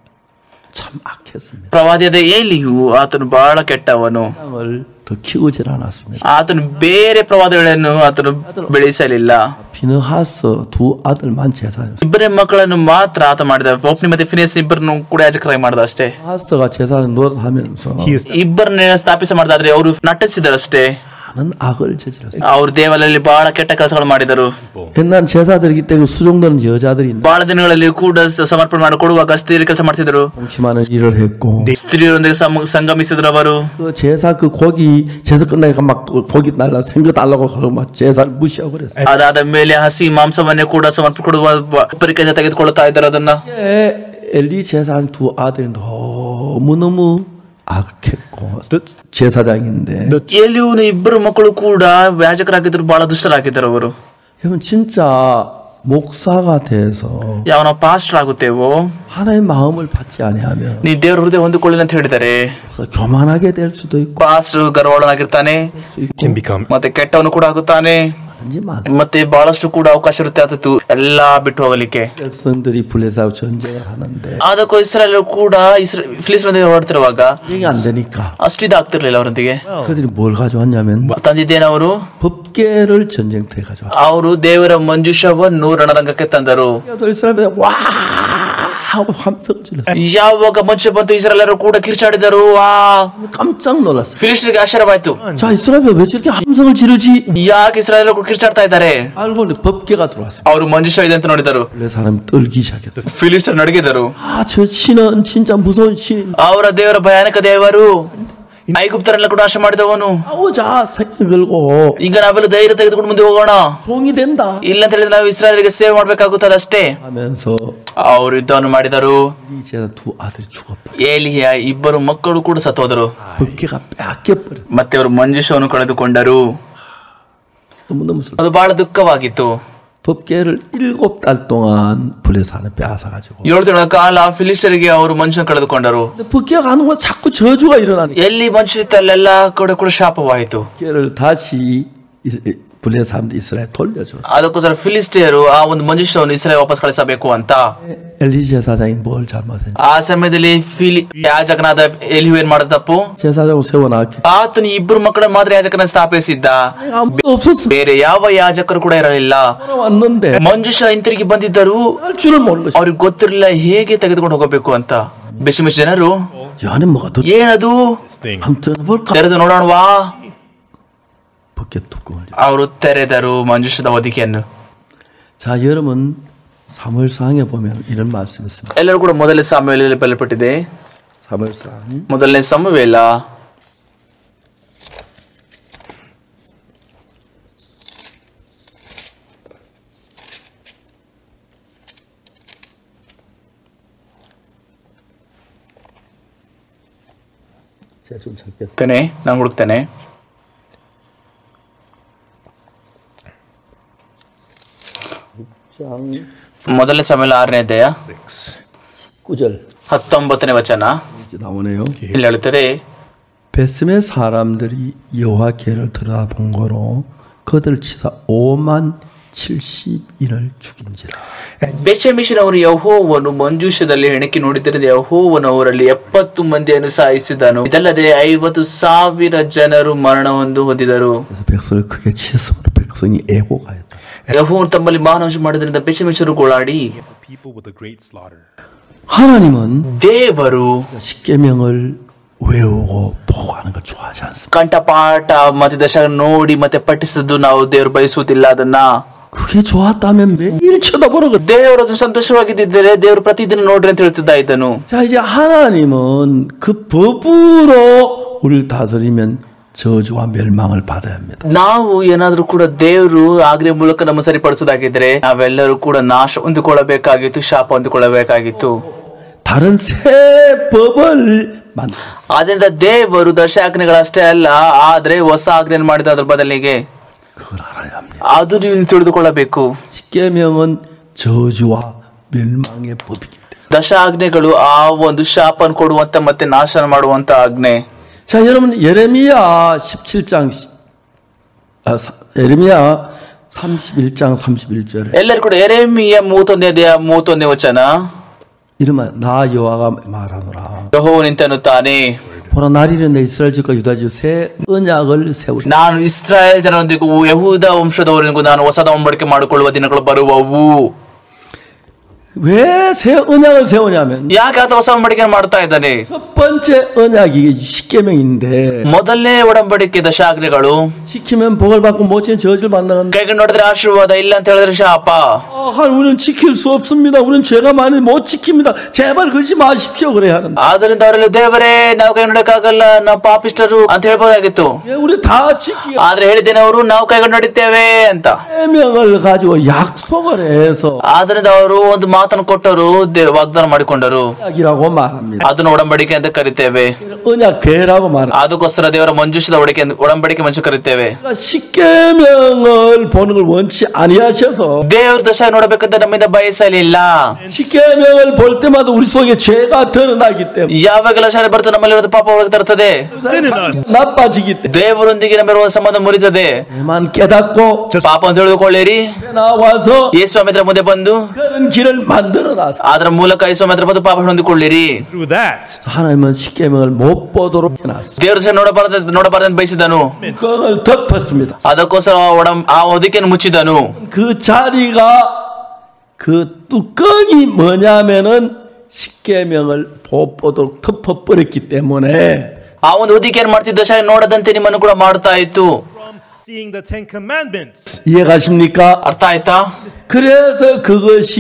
참 악했습니다. ಪ್ರವಾದಿಯಾದ ಏಲಿಯು ಆತನು ಬಹಳ ಕೆಟ್ಟವನು. 을 더 키우질 않았습니다. ಆತನು ಬೇರೆ ಪ್ರವಾದಿಗಳನ್ನು ಆತನು ಬೆಳೆಸಲಿಲ್ಲ. 비느하스 두 아들만 제사장. ಇಬ್ಬರೇ ಮಕ್ಕಳನ್ನು ಮಾತ್ರ ಆತ ಮಾಡಿದ. ಒಪ್ನಿ ಮತ್ತೆ ಫಿನೆಸ್ ಇಬ್ಬರನ್ನು ಕೂಡ ಯಾಜಕರಾಗಿ ಮಾಡಿದ ಅಷ್ಟೇ. 하스가 제사장 노릇하면서 he is ಇಬ್ಬರನ್ನ ಸ್ಥಾಪಿಸ ಮಾಡಿದಾದ್ರೆ ಅವರು ನಟಿಸಿದರಷ್ಟೇ. 많은 악을 저질렀어요. ಅವ್ರ ದೇವಾಲಯದಲ್ಲಿ ಬಹಳ ಕೆಟ್ಟ ಕೆಲಸಗಳು ಮಾಡಿದರು. 옛날 제사드리기 때문에 수종되는 여자들이 있는데 ಬಹಳ ದಿನಗಳಲ್ಲಿ ಕೂಡ ಸಮರ್ಪಣೆ ಮಾಡಿಕೊಡುವಾಗ ಸ್ತ್ರೀಯರು ಕೆಲಸ ಮಾಡ್ತಿದ್ರು. 동치마는 일을 했고 ಸ್ತ್ರೀಯರೊಂದಿಗೆ ಸಮ- ಸಂಗಮಿಸಿದ್ರು ಅವರು. 그 제사 그 고기 제사 끝나니까 막 그 고기 달라 생거 달라고 그러고 막 제사를 무시하고 그랬어요. ಅದಾದ ಮೇಲೆ ಹಸಿ ಮಾಂಸವನ್ನೇ ಕೂಡ ಸಮರ್ಪಣೆ ಕೊಡುವ ಪರಿಕಲ್ಪನೆ ತೆಗೆದುಕೊಳ್ಳುತ್ತಾ ಇದ್ದಾರೆ ಅದನ್ನ. 예, 엘리 제사장 두 아들이 너무너무 악했고 제사장인데 ಎಲಿಯವನ ಇಬ್ಬರು ಮಕ್ಕಳು ಕೂಡ ಯಾಜಕರಾಗಿದ್ರು ಬಹಳ ದುಷ್ಟರಾಗಿದ್ದರು ಅವರು. 여러분 진짜 목사가 돼서 ಯಾವನ ಪಾಸ್ಟರ್ ಆಗುತ್ತೇವೋ 하나님의 마음을 받지 아니하면 ನೀ ದೇವರ ಹೃದಯ ಹೊಂದಿಕೊಳ್ಳಿಲ್ಲ ಅಂತ ಹೇಳಿದ್ದಾರೆ 교만하게 될 수도 있고 ಪಾಸ್ಟರ್ ಗರ್ವಳನಾಗಿರ್ತಾನೆ can become ಮತ್ತೆ ಕೆಟ್ಟವನು ಕೂಡ ಆಗುತ್ತಾನೆ ಮತ್ತೆ ಬಹಳಷ್ಟು ಕೂಡ ಅವಕಾಶ ಇರುತ್ತೆ ಆದತ್ತು ಎಲ್ಲಾ ಬಿಟ್ಟು ಹೋಗಲಿಕ್ಕೆ. 백성들이 블레셋하고 전쟁을 하는데 ಅದಕ್ಕೂ ಇಸ್ರಾಯೇಲರು ಕೂಡ ಫಿಲಿಸ್ತೀನರೊಂದಿಗೆ ಹೊರಡ್ತಿರುವಾಗ 이게 안 되니까 ಅಷ್ಟು ಇದಾಗ್ತಿರ್ಲಿಲ್ಲ ಅವರೊಂದಿಗೆ. 그들이 뭘 가져왔냐면 ತಂದಿದ್ದೇನವರು 법궤를 전쟁터에 가져왔. ಅವರು ದೇವರ ಮಂಜೂಷವನ್ನು ರಣರಂಗಕ್ಕೆ ತಂದರು. 이스라엘 와 하고 함성을 질렀어. ಯಾವಾಗ ಮಂಜು ಬಂತು ಇಸ್ರಾಯೇಲರು ಕೂಡ ಕಿರ್ಚಾಡಿದರು. ವಾ 깜짝 놀랐어. ಫಿಲಿಸ್ತೀನರಿಗೆ ಆಶ್ಚರ್ಯವಾಯ್ತು. 자 이스라엘 왜 저렇게 함성을 지르지? ಯಾಕೆ ಇಸ್ರಾಯೇಲರು ಕಿರ್ಚಾಡ್ತಾ ಇದ್ದಾರೆ? 알고 법궤가 들어왔어. ಅವರು ಮಂಜೂಷ ಇದೆ ಅಂತ ನೋಡಿದರು. 사람 떨기 시작했어. ಫಿಲಿಸ್ತೀನರು ನಡುಗಿದರು. 아저 신은 진짜 무서운 신. ಅವರ ದೇವರ ಭಯಾನಕ ದೇವರು ಐಗುಪ್ತರೆಲ್ಲ ಕೂಡ ನಾಶ ಮಾಡಿದವನು. 싸우자 생각 걸고. ಈಗ ನಾವೆಲ್ಲ ಧೈರ್ಯ ತೆಗೆದುಕೊಂಡು ಮುಂದೆ ಹೋಗೋಣ. 종이 된다. ಇಲ್ಲ ಅಂತ ಹೇಳಿದ್ರೆ ನಾವು ಇಸ್ರಾಯೇಲಿಗೆ ಸೇವೆ ಮಾಡ್ಬೇಕಾಗುತ್ತದೆ ಅಷ್ಟೇ 하면서 ಅವರು ಯುದ್ಧವನ್ನು ಮಾಡಿದರು. 이제 두 아들이 죽었다. ಏಲಿಯ ಇಬ್ಬರು ಮಕ್ಕಳು ಕೂಡ ಸತ್ತೋದರು. 법궤가 뺏겨버렸어. ಮತ್ತೆ ಅವರು ಮಂಜೂಷವನ್ನು ಕಳೆದುಕೊಂಡರು. 너무너무 슬퍼. ಅದು ಬಹಳ ದುಃಖವಾಗಿತ್ತು. 법궤를 일곱 달 동안 블레셋을 빼앗아가지고. ಏಳು ತಿಂಗಳ ಕಾಲ ಫಿಲಿಸ್ಟರಿಗೆ ಅವರು ಮಂಜೂಷ ಕಳೆದುಕೊಂಡರು. 법궤가 가는 건 자꾸 저주가 일어나니까. ಎಲ್ಲಿ ಮಂಜೂಷ ಇತ್ತು ಅಲ್ಲೆಲ್ಲ ಕೂಡ ಕೂಡ ಶಾಪವಾಯಿತು. 법궤를 다시 블레셋 사람들 이스라엘 돌려줘. ಅದಕ್ಕೋಸ್ಕರ ಫಿಲಿಸ್ಟಿಯರು ಆ ಒಂದು ಮಂಜೂಷವನ್ನು ಇಸ್ರಾಯೇಲ್ ವಾಪಸ್ ಕಳಿಸಬೇಕು ಅಂತ. 엘리 제사장이 뭘 잘못했냐? ಆ ಸಮಯದಲ್ಲಿ ಫಿಲಿ ಯಾಜಕನಾದ ಎಲಿಹು ಏನ್ ಮಾಡಿದ ತಪ್ಪು? 제사장 세워놨기. ಆತನು ಇಬ್ಬರು ಮಕ್ಕಳ ಮಾತ್ರ ಯಾಜಕನ ಸ್ಥಾಪಿಸಿದ್ದ. 아무도 없었어. ಬೇರೆ ಯಾವ ಯಾಜಕರು ಕೂಡ ಇರಲಿಲ್ಲ. 왔는데 ಮಂಜೂಷ ಹಿಂತಿರುಗಿ ಬಂದಿದ್ದರು. 할 줄을 모르는 것이. ಅವ್ರಿಗೆ ಗೊತ್ತಿರಲಿಲ್ಲ ಹೇಗೆ ತೆಗೆದುಕೊಂಡು ಹೋಗಬೇಕು ಅಂತ. ಬೆಶಮೆಶ್ ಜನರು 이 안에 뭐가 더? ಏನದು thing. 한번 볼까? ತೆರೆದು ನೋಡೋಣವಾ? 법궤 뚜껑을. ಅವರು ತೆರೆದರು ಮಂಜೂಷದ ಹೊದಿಕೆಯನ್ನು. 자 여러분 사무엘상에 보면 이런 말씀이 있습니다. ಎಲ್ಲರೂ ಕೂಡ ಮೊದಲನೇ ಸಾಮುವೇಲನಲ್ಲಿ ಬರೆಯಲ್ಪಟ್ಟಿದೆ. 사무엘상 ಮೊದಲನೇ ಸಮುವೇಲ 제가 좀 찾겠어요. ತಾನೆ ನಾನು ಹುಡುಕ್ತೇನೆ. ಮೊದಲನೇ ಸಮುವೇಲ ಆರನೇ ಅಧ್ಯಾಯ 구 절 ಹತ್ತೊಂಬತ್ತನೇ ವಚನ 이제 나오네요. ಇಲ್ಲಿ ಹೇಳುತ್ತದೆ, 베스메 사람들이 여호와께를 들여다본 거로 그들 치사 오만 칠십인을 죽인지라. ಬೆಚೆಮಿಷಿನವರು ಯೆಹೋವನು ಮಂಜೂಷದಲ್ಲಿ ಹೆಣಕಿ ನೋಡಿದ್ದರಿಂದ ಯೆಹೋವನು ಅವರಲ್ಲಿ ಎಪ್ಪತ್ತು ಮಂದಿಯನ್ನು ಸಾಯಿಸಿದನು. ಇದಲ್ಲದೆ ಐವತ್ತು ಸಾವಿರ ಜನರು ಮರಣವನ್ನು ಹೊಂದಿದರು. 그래서 백성을 크게 치었으므로 백성이 애고가였다. ಯೆಹೋವನು ತಮ್ಮಲ್ಲಿ ಮಾನವಂಶ ಮಾಡಿದ್ರಿಂದ ಬೆಚೆಮಿಷರು ಗೋಳಾಡಿ. People with a great slaughter. 하나님은 ದೇವರು 십계명을 외우고 보고 하는 걸 좋아하지 않습니다. ಕಂಠಪಾಠ ಮತ್ತೆ ದಶ ನೋಡಿ ಮತ್ತೆ ಪಠಿಸಿದ್ದು ನಾವು ದೇವರು ಬಯಸುವುದಿಲ್ಲ. ಅದನ್ನ 그게 좋았다면 매일 쳐다보는 거. ದೇವರದು ಸಂತೋಷವಾಗಿದ್ದರೆ ದೇವರು ಪ್ರತಿದಿನ ನೋಡ್ರಿ ಅಂತ ಹೇಳ್ತಿದ್ದ ಇದ್ದನು. 자 이제 하나님은 그 법으로 우리를 다스리면 저주와 멸망을 받아야 합니다. ನಾವು ಏನಾದ್ರೂ ಕೂಡ ದೇವರು ಆಜ್ಞೆ ಮೂಲಕ ನಮ್ಮ ಸರಿಪಡಿಸೋದಾಗಿದ್ರೆ ನಾವೆಲ್ಲರೂ ಕೂಡ ನಾಶ ಹೊಂದಿಕೊಳ್ಳಬೇಕಾಗಿತ್ತು, ಶಾಪ ಹೊಂದಿಕೊಳ್ಳಬೇಕಾಗಿತ್ತು. 다른 새 법을 만들었어요. ಆದ್ರಿಂದ ದೇವರು ದಶಾಜ್ಞೆಗಳಷ್ಟೇ ಅಲ್ಲ, ಆದ್ರೆ ಹೊಸ ಆಜ್ಞೆ ಮಾಡಿದ ಅದ್ರ ಬದಲಿಗೆ 그걸 알아야 합니다. ಅದು ನೀವು ತಿಳಿದುಕೊಳ್ಳಬೇಕು. 십계명은 저주와 멸망의 법이기 때문에. ದಶಾಜ್ಞೆಗಳು ಆ ಒಂದು ಶಾಪನ ಕೊಡುವಂತ ಮತ್ತೆ ನಾಶನ ಮಾಡುವಂತ ಆಜ್ಞೆ. 자 여러분 예레미야 십칠 장 아, 예레미야 삼십일 장 삼십일 절에 ಎಲ್ಲರೂ ಕೂಡ ಯೆರೆಮೀಯ ಮೂವತ್ತೊಂದನೇ ಅಧ್ಯಾಯ ಮೂವತ್ತೊಂದನೇ ವಚನ, 이러면 나 여호와가 말하노라. ಯೆಹೋವನು ಇಂತೆನ್ನುತ್ತಾನೆ, 보라 나리는 내 이스라엘 집과 유다 집 새 언약을 세우리. ನಾನು ಇಸ್ರಾಯೇಲ್ ಜನರೊಂದಿಗೂ ಯಹೂದ ವಂಶದವರಿಗೂ ನಾನು ಹೊಸದ ಒಡಂಬಡಿಕೆ ಮಾಡಿಕೊಳ್ಳುವ ದಿನಗಳು ಬರುವವು. 왜 새 언약을 세우냐면 ಯಾಕೆ ಆತ ಹೊಸ ಒಡಂಬಡಿಕೆ ಮಾಡ್ತಾ ಇದ್ದಾನೆ? 첫 번째 언약이 십계명인데 ಮೊದಲನೇ ಒಡಂಬಡಿಕೆ ದಶಾಜ್ಞೆಗಳು. 지키면 복을 받고 못 지키면 저주를 받는다. ಕೈಗೆ ನೋಡಿದ್ರೆ ಆಶೀರ್ವಾದ, ಇಲ್ಲ ಅಂತ ಹೇಳಿದ್ರೆ ಶಾಪ. 아, 우리는 지킬 수 없습니다. 우리는 죄가 많이 못 지킵니다. 제발 그러지 마십시오. 그래야 하는데. ಆದ್ರಿಂದ ಅವರಲ್ಲಿ ದೇವರೇ ನಾವು ಕೈ ನೋಡಕ್ಕಾಗಲ್ಲ, ನಾವು ಪಾಪಿಷ್ಟರು ಅಂತ ಹೇಳ್ಬೋದಾಗಿತ್ತು. 예, 우리 다 지키. ಆದ್ರೆ ಹೇಳಿದ್ದೇನೆ ಅವರು ನಾವು ಕೈಗೊಂಡು ನಡೀತೇವೆ ಅಂತ. 계명을 가지고 약속을 해서 ಆದ್ರಿಂದ ಅವರು ಒಂದು ಮಾತನ್ನು ಕೊಟ್ಟರು, ದೇ- ವಾಗ್ದಾನ ಮಾಡಿಕೊಂಡರು. 언약이라고 말합니다. ಅದನ್ನು ಒಡಂಬಡಿಕೆ ಅಂತ ಕರಿತೇವೆ. 언약궤라고 말합니다. ಅದಕ್ಕೋಸ್ಕರ ದೇವರ ಮಂಜೂಷದ ಒಡಕೆ ಒಡಂಬಡಿಕೆ ಮಂಜು ಕರಿತೇವೆ. 십계명을 보는 걸 원치 아니하셔서 ದೇವರ ದಶ ನೋಡಬೇಕಂತ ನಮ್ಮಿಂದ ಬಯಸಲಿಲ್ಲ. 십계명을 볼 때마다 우리 속에 죄가 드러나기 때문에 ಯಾವಾಗೆಲ್ಲ ಶಾಲೆ ಬರ್ತದೆ ನಮ್ಮಲ್ಲಿರೋದು ಪಾಪ ಹೊರಗೆ ತರ್ತದೆ. Sin in us. 나빠지기 때문에 ದೇವರೊಂದಿಗೆ ನಮ್ಮಿರುವ ಸಂಬಂಧ ಮುರಿತದೆ. 만 깨닫고 ಪಾಪ ಅಂತ ತಿಳಿದುಕೊಳ್ಳಿರಿ. 나와서 ಯೇಸು ಸ್ವಾಮಿ ಮುಂದೆ ಬಂದು 그런 길을 만들어 놨어. ಅದರ ಮೂಲಕ ಯೇಸು ಸ್ವಾಮಿ ಬಂದು ಪಾಪ ಹೊಂದಿಕೊಳ್ಳಿರಿ. Through that, 하나님은 십계명을 못 보도록 해놨어. ದೇವರು ಸಹ ನೋಡಬಾರದು ನೋಡಬಾರದು ಬಯಸಿದನು. 그걸 덮었습니다. ಅದಕ್ಕೋಸ್ಕರ ಒಡಂ ಆ ಹೊದಿಕೆಯನ್ನು ಮುಚ್ಚಿದನು. 그 자리가 그 뚜껑이 뭐냐면은 십계명을 못 보도록 덮어버렸기 때문에 ಆ ಒಂದು ಹೊದಿಕೆಯನ್ನು ಮಾಡ್ತಿದ್ದ ದಶ ನೋಡದಂತೆ ನಿಮ್ಮನ್ನು ಕೂಡ ಮಾಡ್ತಾ ಇತ್ತು. from seeing the Ten Commandments. 이해가십니까? ಅರ್ಥ ಆಯ್ತಾ? 그래서 그것이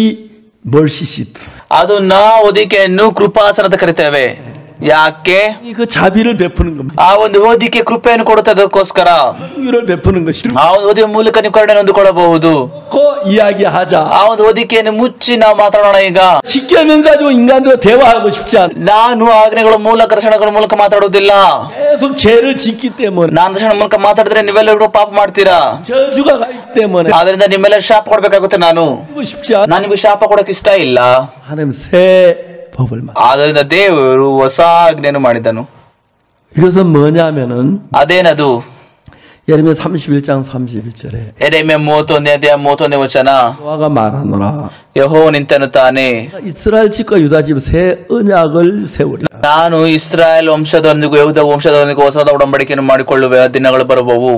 멀시시트. ಅದು ನಾ ಹೊದಿಕೆಯನ್ನು ಕೃಪಾಸನ ಅಂತ ಕರಿತೇವೆ. ಯಾಕೆ? 그 자비를 베푸는 겁니다. ಆ ಒಂದು ಹೊದಿಕೆ ಕೃಪೆಯನ್ನು ಕೊಡುತ್ತದಕ್ಕೋಸ್ಕರ. 긍휼을 베푸는 것이. ಆ ಒಂದು ಹೊದಿಕೆ ಮೂಲಕ ನೀವು ಕರುಣೆಯನ್ನು ಹೊಂದಿಕೊಳ್ಳಬಹುದು. 그 이야기하자. ಆ ಒಂದು ಹೊದಿಕೆಯನ್ನು ಮುಚ್ಚಿ ನಾವು ಮಾತಾಡೋಣ ಈಗ. 십계명 가지고 인간들과 대화하고 싶지 않아. ನಾನು ಆಜ್ಞೆಗಳ ಮೂಲಕ ದರ್ಶನಗಳ ಮೂಲಕ ಮಾತಾಡುವುದಿಲ್ಲ. 계속 죄를 짓기 때문에. ನಾನು ದರ್ಶನ ಮೂಲಕ ಮಾತಾಡಿದ್ರೆ ನೀವೆಲ್ಲರೂ ಪಾಪ ಮಾಡ್ತೀರಾ. 저주가 가기 때문에. ಆದ್ರಿಂದ ನಿಮ್ಮೆಲ್ಲ ಶಾಪ ಕೊಡ್ಬೇಕಾಗುತ್ತೆ. ನಾನು 하고 싶지 않아. ನಾನು ನಿಮಗೆ ಶಾಪ ಕೊಡಕ್ ಇಷ್ಟ ಇಲ್ಲ. 하나님 새 법을 만. ಆದ್ರಿಂದ ದೇವರು ಹೊಸ ಆಜ್ಞೆಯನ್ನು ಮಾಡಿದನು. 이것은 뭐냐면은 ಅದೇನದು? 예레미야 삼십일 장 삼십일 절에 ಎರೆಮಿಯ ಮೂವತ್ತೊಂದನೇ ಅಧ್ಯಾಯ ಮೂವತ್ತೊಂದನೇ ವಚನ. 여호와가 말하노라. ಯೆಹೋವನು ಇಂತೆನ್ನುತ್ತಾನೆ, 이스라엘 집과 유다 집 새 언약을 세우리라. ನಾನು ಇಸ್ರಾಯೇಲ್ ವಂಶದೊಂದಿಗೂ ಯೆಹೂದ ವಂಶದೊಂದಿಗೂ ಹೊಸದ ಒಡಂಬಡಿಕೆಯನ್ನು ಮಾಡಿಕೊಳ್ಳುವೆ. ಆ ದಿನಗಳು ಬರಬಹುದು.